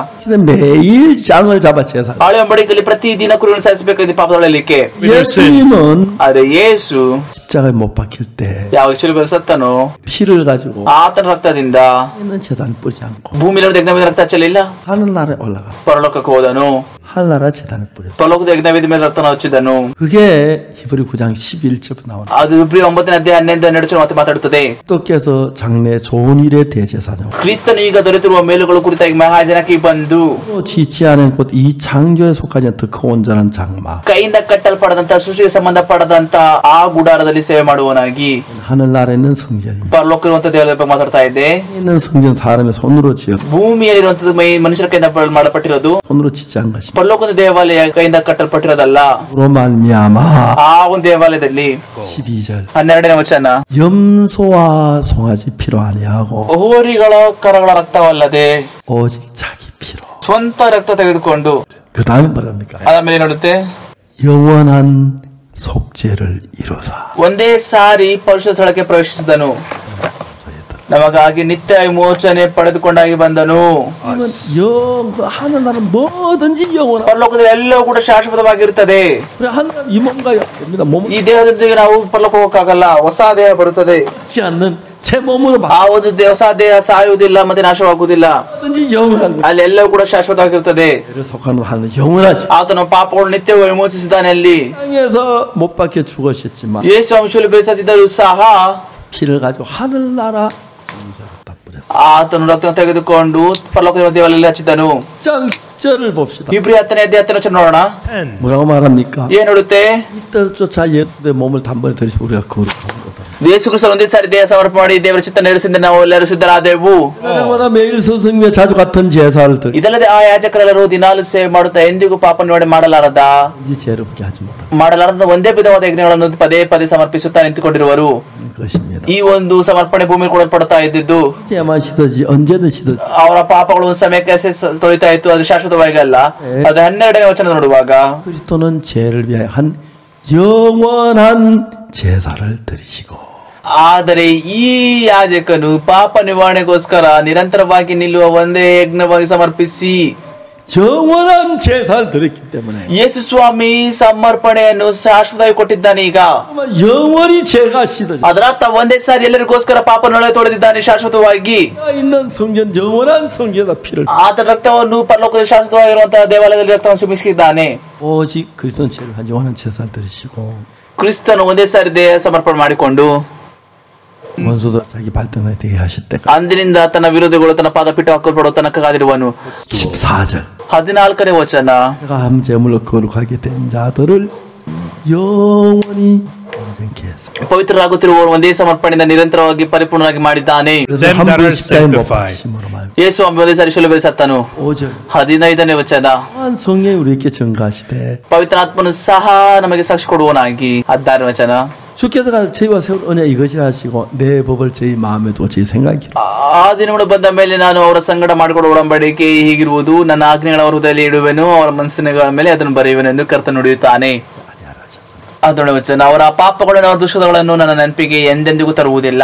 매일 장을 잡아 제사. ಹಳೆ ಒಡಂಬಡಿಕೆಯಲ್ಲಿ ಪ್ರತಿ ದಿನ ಕುರಿಗಳನ್ನು ಸಾಯಿಸಬೇಕು ಪಾಪ ತೊಳೆಯಲಿಕ್ಕೆ. 예수님은 ಆದ್ರೆ ಯೇಸು 십자가에 못 박힐 때 ಯಾವಾಗ ಶಿಲುಬೆಯಲ್ಲಿ ಸತ್ತನು, 피를 가지고 ಆತನ ರಕ್ತದಿಂದ 있는 재단 뿌리지 않고 ಭೂಮಿಯಲ್ಲಿ ಯಜ್ಞವೇದಿ ರಕ್ತ ಹಚ್ಚಲಿಲ್ಲ, 하늘나라에 올라가 ಪರಲೋಕಕ್ಕೆ ಹೋದನು, 하늘나라 재단을 뿌렸다. ಪರಲೋಕದ ಯಜ್ಞವೇದಿ ಮೇಲೆ ರಕ್ತನ ಹಚ್ಚಿದನು. 그게 히브리 구 장 십일 절부터 나오는. ಅದು ಇಬ್ರಿ ಒಂಬತ್ತನೇ ಅಧ್ಯಾಯ ಹನ್ನೊಂದು ಹನ್ನೆರಡು ವಚನ ಮತ್ತೆ ಮಾತಾಡುತ್ತದೆ. 또께서 장래 좋은 일의 대제사장 ಕ್ರಿಸ್ತನು ಈಗ ದೊರೆತಿರುವ ಮೇಲುಗಳ ಕುರಿತಾಗಿ ಮಹಾಜನಕ್ಕೆ ಬಂದು 지치 않은 곧 이 창조에 속하지 않은 더 온전한 장막 ಕೈಯಿಂದ ಕಟ್ಟಲ್ಪಡದಂತ ಸೃಷ್ಟಿಗೆ ಸಂಬಂಧಪಡದಂತ ಆ ಗುಡಾರದಲ್ಲಿ ಸೇವೆ ಮಾಡುವನಾಗಿ 하늘나라에 있는 성전입니다. ಪರಲೋಕ ಇರುವಂತ ದೇವಾಲಯದ ಬಗ್ಗೆ ಮಾತಾಡ್ತಾ ಇದ್ದೆ. 있는 성전 사람의 손으로 지어 ಭೂಮಿಯಲ್ಲಿರುವಂತದ್ದು ಮೈ ಮನುಷ್ಯರ ಕೈಯಿಂದ ಮಾಡಲ್ಪಟ್ಟಿರೋದು, 손으로 짓지 않은 것입니다. ಪರಲೋಕದ ದೇವಾಲಯ ಕೈಯಿಂದ ಕಟ್ಟಲ್ಪಟ್ಟಿರೋದಲ್ಲ. 로 말미암아 ಆ ಒಂದು ದೇವಾಲಯದಲ್ಲಿ 십이 절 ಹನ್ನೆರಡನೇ ವಚನ, 염소와 송아지 피로 아니하고 ಹೋರಿಗಳ ಕರಗಳ ರಕ್ತವಲ್ಲದೆ 오직 자기 피로. ಸ್ವಂತ ರಕ್ತ ತೆಗೆದುಕೊಂಡು 그 다음에 뭐랍니까? ಆಮೇಲೆ ನೋಡುತ್ತೆ, 영원한 속죄를 이루사. ಒಂದೇ ಸಾರಿ ಪರಿಶುದ್ಧ ಸ್ಥಳಕ್ಕೆ ಪ್ರವೇಶಿಸಿದನು, ನಮಗಾಗಿ ನಿತ್ಯ ವಿಮೋಚನೆ ಪಡೆದುಕೊಂಡಾಗಿ ಬಂದನು. 영 하늘나라 뭐든지 영원한. ಪರಲೋಕದಲ್ಲಿ ಎಲ್ಲವೂ ಕೂಡ ಶಾಶ್ವತವಾಗಿರುತ್ತದೆ. 하늘 이 몸과 됩니다. 몸 ಈ ದೇಹದೊಂದಿಗೆ ನಾವು ಪರಲೋಕ ಹೋಗಕ್ಕಾಗಲ್ಲ, ಹೊಸ ದೇಹ ಬರುತ್ತದೆ. 지 않는 새 몸으로 ಆ ಒಂದು ದೇ- ಹೊಸ ದೇಹ ಸಾಯುವುದಿಲ್ಲ ಮತ್ತೆ ನಾಶವಾಗುವುದಿಲ್ಲ, 뭐든지 영원한 거. ಅಲ್ಲಿ ಎಲ್ಲವೂ ಕೂಡ ಶಾಶ್ವತವಾಗಿರುತ್ತದೆ. 를 속하는 하늘 영원하지. ಆತನ ಪಾಪಗಳು ನಿತ್ಯವಾಗಿ ವಿಮೋಚಿಸಿದ್ದಾನೆ. ಅಲ್ಲಿ 땅에서 못 박혀 죽으셨지만 ಯೇಸು ಅಂಶುಲು ಬೇಸತ್ತಿದ್ದರೂ ಸಹ 피를 가지고 하늘나라 성전을 다 뿌렸어. ಆತನು ರಕ್ತ ತೆಗೆದುಕೊಂಡು ಪರಲೋಕದ ದೇವಾಲಯದಲ್ಲಿ ಹಚ್ಚಿದನು. 장 십 절을 봅시다. ಇಬ್ರಿ ಹತ್ತನೇ ಅಧ್ಯಾಯ ಹತ್ತನೇ ವಚನ ನೋಡೋಣ. 뭐라고 말합니까? ಏನ್ ಹೇಳುತ್ತೆ? 이 뜻조차 예수의 몸을 단번에 들이시고 우리가 거룩한 거다. ಯೇಸು ಕ್ರಿಸ್ತ ಒಂದೇ ಸಾರಿ ದೇಹ ಸಮರ್ಪಣೆ ಮಾಡಿ ದೇವರ ಚಿತ್ತ ನೆರವೇರಿಸಿದ ನಾವು ಎಲ್ಲರೂ ಶುದ್ಧರಾದೆವು. 그러나 매일 스승의 자주 같은 제사를 드리. ಇದಲ್ಲದೆ ಆ ಯಾಜಕರೆಲ್ಲರೂ ದಿನಾಲು ಸೇವೆ ಮಾಡುತ್ತಾ ಎಂದಿಗೂ ಪಾಪ ನಿವಾರಣೆ ಮಾಡಲಾರದ 이제 죄롭게 하지 못한 ಮಾಡಲಾರದ ಒಂದೇ ವಿಧವಾದ ಯಜ್ಞಗಳನ್ನು ಪದೇ ಪದೇ ಸಮರ್ಪಿಸುತ್ತಾ ನಿಂತುಕೊಂಡಿರುವರು. 것입니다. ಈ ಒಂದು ಸಮರ್ಪಣೆ ಭೂಮಿ ಕೊಡಲ್ಪಡುತ್ತಾ ಇದ್ದಿದ್ದು 언제만 시더지 언제든 시더지. ಅವರ ಪಾಪಗಳು ಒಂದು ಸಮಯಕ್ಕೆ ಸೆ- ತೊಳಿತಾ ಇತ್ತು, ಅದು ಶಾಶ್ವತವಾಗಿ ಅಲ್ಲ. ಅದು ಹನ್ನೆರಡನೇ ವಚನ ನೋಡುವಾಗ, 그리스도는 죄를 위하여 한 영원한 제사를 드리시고. ಆದರೆ ಈ ಯಾಜಕನು ಪಾಪ ನಿವಾರಣೆಗೋಸ್ಕರ ನಿರಂತರವಾಗಿ ನಿಲ್ಲುವ ಒಂದೇ ಯಜ್ಞವಾಗಿ ಸಮರ್ಪಿಸಿ 영원한 제사를 드렸기 때문에 ಯೇಸು ಸ್ವಾಮಿ ಸಮರ್ಪಣೆಯನ್ನು ಶಾಶ್ವತವಾಗಿ ಕೊಟ್ಟಿದ್ದಾನೆ. ಈಗ 정말 영원히 죄가 씻어져 ಅದರ ಅರ್ಥ ಒಂದೇ ಸಾರಿ ಎಲ್ಲರಿಗೋಸ್ಕರ ಪಾಪನೊಳೆ ತೊಳೆದಿದ್ದಾನೆ ಶಾಶ್ವತವಾಗಿ. 있는 성전 영원한 성전에다 피를 ಆತ ರಕ್ತವನ್ನು ಪರಲೋಕದ ಶಾಶ್ವತವಾಗಿರುವಂತಹ ದೇವಾಲಯದಲ್ಲಿ ರಕ್ತವನ್ನು ಸುಮಿಸಿದ್ದಾನೆ. 오직 그리스도는 죄를 한 영원한 제사를 드리시고 ಕ್ರಿಸ್ತನು ಒಂದೇ ಸಾರಿ ದೇಹ ಸಮರ್ಪಣೆ ಮಾಡಿಕೊಂಡು 원수도 자기 발등에 되게 하실 때까지. ಅಂದಿನಿಂದ ತನ್ನ ವಿರೋಧಿಗಳು ತನ್ನ ಪಾದಪೀಠ ಹಾಕಲ್ಪಡುವ ತನಕ ಕಾದಿರುವನು. 십사 절. ಹದಿನಾಲ್ಕನೇ ವಚನ, 내가 함 제물로 거룩하게 된 자들을 영원히 온전케 했습니다. ಪವಿತ್ರರಾಗುತ್ತಿರುವವರು ಒಂದೇ ಸಮರ್ಪಣೆಯಿಂದ ನಿರಂತರವಾಗಿ ಪರಿಪೂರ್ಣರಾಗಿ ಮಾಡಿದ್ದಾನೆ. 그래서 Them 한 that 분 are 십자에 못 sanctified. 박히심으로 말고. ಯೇಸು ಒಂದೇ ಸಾರಿ ಶಿಲುಬೆಯಲ್ಲಿ ಸತ್ತನು. 오 절. ಹದಿನೈದನೇ ವಚನ, 한 성령이 우리에게 증가하시되 ಪವಿತ್ರಾತ್ಮನು ಸಹ ನಮಗೆ ಸಾಕ್ಷಿ ಕೊಡುವನಾಗಿ. ಹದಿನಾರನೇ ವಚನ, 주께서 저희와 세운 언약 이것이라 하시고 내 법을 저희 마음에 두어 저희 생각이라. ಆ ದಿನಗಳು ಬಂದ ಮೇಲೆ ನಾನು ಅವರ ಸಂಗಡ ಮಾಡಿಕೊಡುವ ಒಡಂಬಡಿಕೆ ಹೀಗಿರುವುದು, ನನ್ನ ಆಜ್ಞೆಗಳ ಅವರ ಹೃದಯದಲ್ಲಿ ಇಡುವೆನು, ಅವರ ಮನಸ್ಸಿನಗಳ ಮೇಲೆ ಅದನ್ನು ಬರೆಯುವೆನು ಎಂದು ಕರ್ತನು ನುಡಿಯುತ್ತಾನೆ. ಹದಿನೇಳನೇ ವಚನ, ಅವರ ಪಾಪಗಳನ್ನು ಅವರ ದುಷ್ಟಗಳನ್ನು ನನ್ನ ನೆನಪಿಗೆ ಎಂದೆಂದಿಗೂ ತರುವುದಿಲ್ಲ.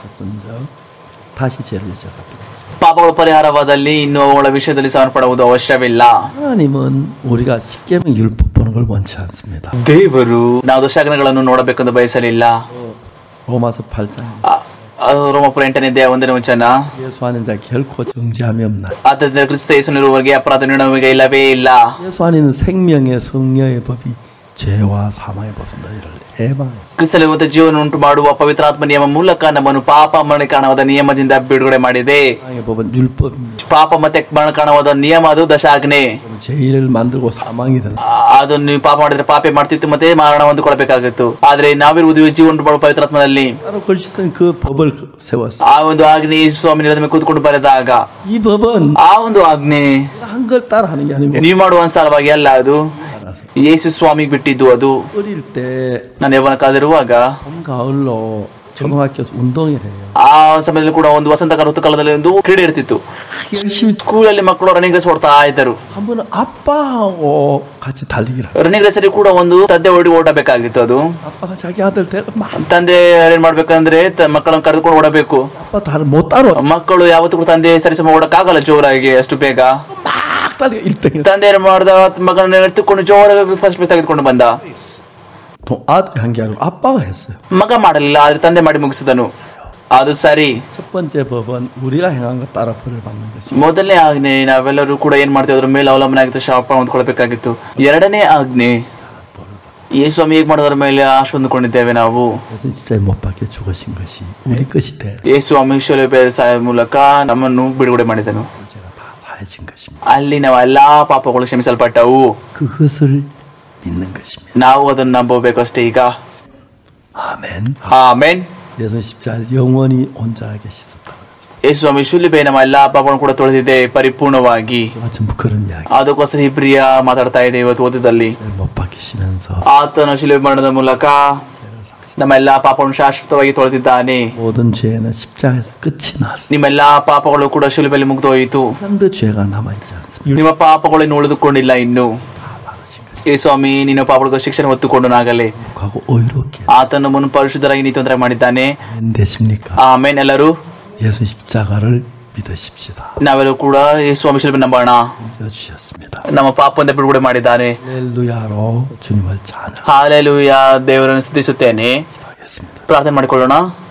다시 죄를 지었다. ಪಾಪಗಳ ಪರಿಹಾರವಾದಲ್ಲಿ ಇನ್ನು ಅವುಗಳ ವಿಷಯದಲ್ಲಿ ಸಮರ್ಪಡುವುದು ಅವಶ್ಯವಿಲ್ಲ. 하나님은 우리가 십계명 율법 보는 걸 원치 않습니다. ದೇವರು ನಾವು ದಶಾಜ್ಞೆಗಳನ್ನು ನೋಡಬೇಕೆಂದು ಬಯಸಲಿಲ್ಲ. 로마서 팔 장. ರೋಮಪುರ ಎಂಟನೇ ಅಧ್ಯಾಯ ಒಂದನೇ ವಚನ, 예수 아는 자 결코 정죄함이 없나. ಆದ್ದರಿಂದ ಕ್ರಿಸ್ತ ಯೇಸುವಿನವರಿಗೆ ಅಪರಾಧ ನಮಗೆ ಇಲ್ಲವೇ ಇಲ್ಲ. 예수 안에는 생명의 성령의 법이 죄와 사망의 법을 해방했습니다. ಕ್ರಿಸ್ತನಲ್ಲಿ ಜೀವನ ಉಂಟು ಮಾಡುವ ಪವಿತ್ರಾತ್ಮ ನಿಯಮ ಮೂಲಕ ನಮ್ಮನ್ನು ಪಾಪ ಮರಣ ಕಾರಣವಾದ ನಿಯಮದಿಂದ ಬಿಡುಗಡೆ ಮಾಡಿದೆ. 사망의 법은 율법입니다. ಪಾಪ ಮತ್ತೆ ಮರಣ ಕಾರಣವಾದ ನಿಯಮ ಅದು ದಶಾಜ್ಞೆ. 죄를 만들고 사망이 되는. ಅದು ನೀವು ಪಾಪ ಮಾಡಿದ್ರೆ ಪಾಪೆ ಮಾಡ್ತಿತ್ತು ಮತ್ತೆ ಮರಣ ಹೊಂದಿಕೊಳ್ಳಬೇಕಾಗಿತ್ತು. ಆದ್ರೆ ನಾವಿರುವುದು ಜೀವನ ಉಂಟು ಮಾಡುವ ಪವಿತ್ರಾತ್ಮದಲ್ಲಿ. 따로 글씨쓴 그 법을 세웠어요. ಆ ಒಂದು ಆಜ್ಞೆ ಸ್ವಾಮಿ ನೆಲದ ಮೇಲೆ ಕೂತ್ಕೊಂಡು ಬರೆದಾಗ 이 법은 ಆ ಒಂದು ಆಜ್ಞೆ 한 걸 따라하는 게 아니고 ನೀವು ಮಾಡುವ ಅನುಸಾರವಾಗಿ ಅಲ್ಲ, ಅದು ಯೇಸು ಸ್ವಾಮಿಗೆ ಬಿಟ್ಟಿದ್ದು. ಅದು 어릴 때 ನಾನು ಯೌವನ ಕಾಲದಲ್ಲಿರುವಾಗ 봄 가을로 초등학교에서 운동을 해요. ಆ ಸಮಯದಲ್ಲಿ ಕೂಡ ಒಂದು ವಸಂತಕಾಲ ಋತುಕಾಲದಲ್ಲಿ ಒಂದು ಕ್ರೀಡೆ ಇರ್ತಿತ್ತು. 열심히 ಸ್ಕೂಲಲ್ಲಿ ಮಕ್ಕಳು ರನ್ನಿಂಗ್ ರೇಸ್ ಓಡ್ತಾ ಇದ್ದರು. 한 번은 아빠하고 같이 달리기를. ರನ್ನಿಂಗ್ ರೇಸ್ ಅಲ್ಲಿ ಕೂಡ ಒಂದು ತಂದೆ ಓಡಿ ಓಡಬೇಕಾಗಿತ್ತು. ಅದು 아빠가 자기 아들 데리고 막 ತಂದೆ ಏನ್ ಮಾಡ್ಬೇಕಂದ್ರೆ ತ- ಮಕ್ಕಳನ್ನು ಕರೆದುಕೊಂಡು ಓಡಬೇಕು. 아빠 다를 못 따라 ಮಕ್ಕಳು ಯಾವತ್ತೂ ಕೂಡ ತಂದೆ ಸರಿಸಮ ಓಡಕ್ಕಾಗಲ್ಲ ಜೋರಾಗಿ ಅಷ್ಟು ಬೇಗ. 막 달리고 일 등. ತಂದೆ ಏನ್ ಮಾಡ್ದ, ಮಗನ ಎತ್ತುಕೊಂಡು ಜೋರಾಗಿ ಫಸ್ಟ್ ಪ್ಲೇಸ್ ತೆಗೆದುಕೊಂಡು ಬಂದ. 아들이 한 게 아니고 아빠가 했어요. ಮಗ ಮಾಡಲಿಲ್ಲ, ಆದ್ರೆ ತಂದೆ ಮಾಡಿ ಮುಗಿಸಿದನು. ಅದು ಸರಿ. 첫 번째 법은 우리가 행한 것 따라 벌을 받는 것이. ಮೊದಲನೇ ಆಜ್ಞೆ ನಾವೆಲ್ಲರೂ ಕೂಡ ಏನ್ ಮಾಡ್ತೇವೆ, ಅದ್ರ ಮೇಲೆ ಅವಲಂಬನೆ ಆಗಿತ್ತು, ಶಾಪ ಹೊಂದ್ಕೊಳ್ಬೇಕಾಗಿತ್ತು. ಎರಡನೇ ಆಜ್ಞೆ ಯೇಸು ಸ್ವಾಮಿ ಹೇಗ್ ಮಾಡೋದ್ರ ಮೇಲೆ ಆಶೆ ಹೊಂದ್ಕೊಂಡಿದ್ದೇವೆ ನಾವು. 그래서 진짜 못 박혀 죽으신 것이 우리 것이 돼. ಯೇಸು ಸ್ವಾಮಿ ಶಿಲುಬೆ ಸಾಯ ಮೂಲಕ ನಮ್ಮನ್ನು ಬಿಡುಗಡೆ ಮಾಡಿದನು. 제가 다 사해진 것입니다. ಅಲ್ಲಿ ನಾವು ಎಲ್ಲಾ ಪಾಪಗಳು ಕ್ಷಮಿಸಲ್ಪಟ್ಟವು. 그것을 믿는 것입니다. ನಾವು ಅದನ್ನು ನಂಬಬೇಕಷ್ಟೇ ಈಗ. 아멘. ಆಮೆನ್. 예수 십자가에서 영원히 온전하게 씻었다. ಯೇಸು ಸ್ವಾಮಿ ಶಿಲುಬೆ ನಮ್ಮ ಎಲ್ಲಾ ಪಾಪಗಳನ್ನು ಕೂಡ ತೊಳೆದಿದೆ ಪರಿಪೂರ್ಣವಾಗಿ. 제가 전부 그런 이야기. ಅದಕ್ಕೋಸ್ಕರ ಇಬ್ರಿಯ ಮಾತಾಡ್ತಾ ಇದೆ ಇವತ್ತು ಓದಿದಲ್ಲಿ. 못 박히시면서 ಆತನ ಶಿಲುಬೆ ಮರಣದ ಮೂಲಕ ನಮ್ಮ ಎಲ್ಲಾ ಪಾಪಗಳನ್ನು ಶಾಶ್ವತವಾಗಿ ತೊಳೆದಿದ್ದಾನೆ. 모든 죄는 십자가에서 끝이 났습니다. ನಿಮ್ಮೆಲ್ಲಾ ಪಾಪಗಳು ಕೂಡ ಶಿಲುಬೆಯಲ್ಲಿ ಮುಗ್ದೋಯಿತು. 사람도 죄가 남아있지 않습니다. ನಿಮ್ಮ ಪಾಪಗಳು ಇನ್ನು ಉಳಿದುಕೊಂಡಿಲ್ಲ ಇನ್ನು. 다 받으신 거예요. ಯೇಸು ಸ್ವಾಮಿ ನಿನ್ನ ಪಾಪಗಳ ಶಿಕ್ಷಣ ಹೊತ್ತುಕೊಂಡನಾಗಲೇ 하고 의롭게. ಆತನ ಮುನ್ನು ಪರಿಶುದ್ಧರಾಗಿ ನೀ ತೊಂದರೆ ಮಾಡಿದ್ದಾನೆ. 아멘 되십니까? ಆಮೇನ್. ಎಲ್ಲರೂ 예수 십자가를 믿으십시다. ನಾವೆಲ್ಲರೂ ಕೂಡ ಯೇಸು ಸ್ವಾಮಿ ಶಿಲುಬೆ ನಂಬೋಣ. 주셨습니다. ನಮ್ಮ ಪಾಪದಿಂದ ಬಿಡುಗಡೆ ಮಾಡಿದ್ದಾನೆ. 할렐루야로 주님을 찬양. ಹಾಲೆಲೂಯ, ದೇವರನ್ನು ಸ್ತುತಿಸುತ್ತೇನೆ. 기도하겠습니다. ಪ್ರಾರ್ಥನೆ ಮಾಡಿಕೊಳ್ಳೋಣ.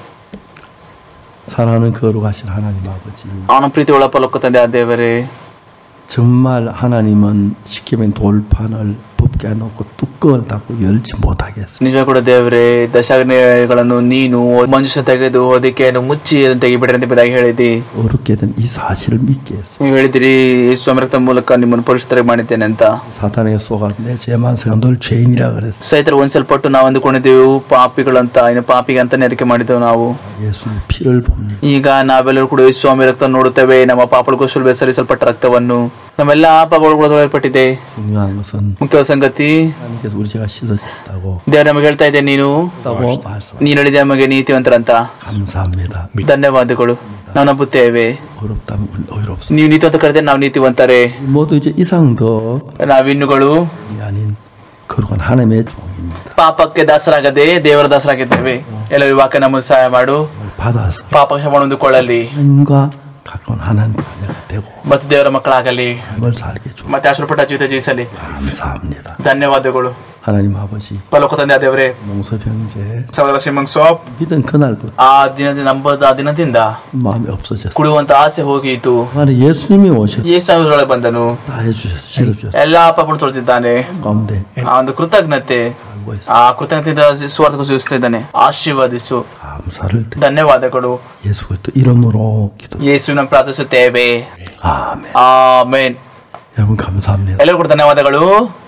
사랑하는 거룩하신 하나님 아버지, ಅವನ ಪ್ರೀತಿ ಒಳ ಪಲಕ ತಂದೆ ಆ ದೇವರೇ, 정말 하나님은 십계명 돌판을 법게 해놓고 뚜껑을 닫고 열지 못하겠습니다. ನಿಜ ಕೂಡ ದೇವರೇ, ದಶಾಜ್ಞೆಗಳನ್ನು ನೀನು ಮಂಜುಷ ತೆಗೆದು ಅದಕ್ಕೆ ಮುಚ್ಚಿ ಅದನ್ನು ತೆಗಿಬಿಡ್ರಿ ಅಂತ ಬಿದ್ದಾಗಿ ಹೇಳಿದಿ. 어렵게 된 이 사실을 믿게 했습니다. ನೀವು ಹೇಳಿದಿರಿ ಯೇಸು ಸ್ವಾಮಿ ರಕ್ತದ ಮೂಲಕ ನಿಮ್ಮನ್ನು ಪರಿಶುದ್ಧರಾಗಿ ಮಾಡಿದ್ದೇನೆ ಅಂತ. 사탄에게 쏘가 내 죄만세가 널 죄인이라 그랬어. ಸೈತರ ಒಂದ್ಸಲ್ಪಟ್ಟು ನಾವು ಅಂದುಕೊಂಡಿದ್ದೆವು ಪಾಪಿಗಳಂತ, ಇನ್ನು ಪಾಪಿಗೆ ಅಂತ ನೆರಿಕೆ ಮಾಡಿದ್ದೆವು ನಾವು. 예수 피를 봅니다. ಈಗ ನಾವೆಲ್ಲರೂ ಕೂಡ ಯೇಸು ಸ್ವಾಮಿ ರಕ್ತ ನೋಡುತ್ತೇವೆ, ನಮ್ಮ ಪಾಪಗಳಿಗೂ ಶಿಲುಬೆ ಸರಿಸಲ್ಪಟ್ಟ ರಕ್ತವನ್ನು. ನಮ್ಮೆಲ್ಲಾ ಪಾಪಗಳು ಕೂಡ ತೊಳೆಯಲ್ಪಟ್ಟಿದೆ. 중요한 것은 ಮುಖ್ಯವಾದ ಸಂಗತಿ, 하나님께서 우리 죄가 씻어졌다고 ದೇವರು ನಮಗೆ ಹೇಳ್ತಾ ಇದೆ, ನೀನು 했다고 말씀. ನೀನು ಹೇಳಿದೆ ನಮಗೆ ನೀತಿವಂತರಂತ. 감사합니다. ಧನ್ಯವಾದಗಳು. ನಾವು ನಂಬುತ್ತೇವೆ. 어렵다면 우리 어렵습니다. ನೀವು ನೀತಿವಂತ ಕರೆದೆ ನಾವು ನೀತಿವಂತರೇ. 모두 이제 이상 더 ನಾವಿನ್ನುಗಳು 아닌 거룩한 하나님의 종입니다. ಪಾಪಕ್ಕೆ ದಾಸರಾಗದೆ ದೇವರ ದಾಸರಾಗಿದ್ದೇವೆ. ಎಲ್ಲರೂ ವಾಕ್ಯ ನಮ್ಮನ್ನು ಸಹಾಯ ಮಾಡು. 받아서 ಪಾಪ ಕ್ಷಮೆ ಹೊಂದಿಕೊಳ್ಳಲಿ 하나님과 가까운 하나님 자녀가 되고 ಮತ್ತು ದೇವರ ಮಕ್ಕಳಾಗಲಿ, 뭘 살게 주. ಮತ್ತೆ ಆಶ್ರಪಟ್ಟ ಜೀವಿತ ಜೀವಿಸಲಿ. 감사합니다. ಧನ್ಯವಾದಗಳು. 하나님 아버지, ಪರಲೋಕ ತಂದೆ ದೇವರೇ, 농서병제 ಸಹೋದರ ಶ್ರೀಮಂಗ್ ಸೋಪ್ 믿은 그날부터 ಆ ದಿನದ ನಂಬದ ಆ ದಿನದಿಂದ 마음이 없어졌어요. ಕುಡಿಯುವಂತ ಆಸೆ ಹೋಗಿತ್ತು. 하나님 예수님이 오셔 ಯೇಸು ಸ್ವಾಮಿಯೊಳಗೆ ಬಂದನು, 다 해주셨어요. 씻어주셨어요. ಎಲ್ಲಾ ಪಾಪವನ್ನು ತೊಳೆದಿದ್ದಾನೆ. 가운데 ಆ ಒಂದು ಕೃತಜ್ಞತೆ 기도하고 있습니다. ಆ ಕೃತಜ್ಞತೆಯಿಂದ ಸುವಾರ್ತೆ ಘೋಷಿಸ್ತಾ ಇದ್ದಾನೆ. ಆಶೀರ್ವದಿಸು. 감사를 드립니다. ಧನ್ಯವಾದಗಳು. 예수 그리스도 이름으로 기도. ಯೇಸುವಿನ ಪ್ರಾರ್ಥಿಸುತ್ತೇವೆ. 아멘. ಆಮೆನ್. 여러분 감사합니다. ಎಲ್ಲರಿಗೂ ಧನ್ಯವಾದಗಳು.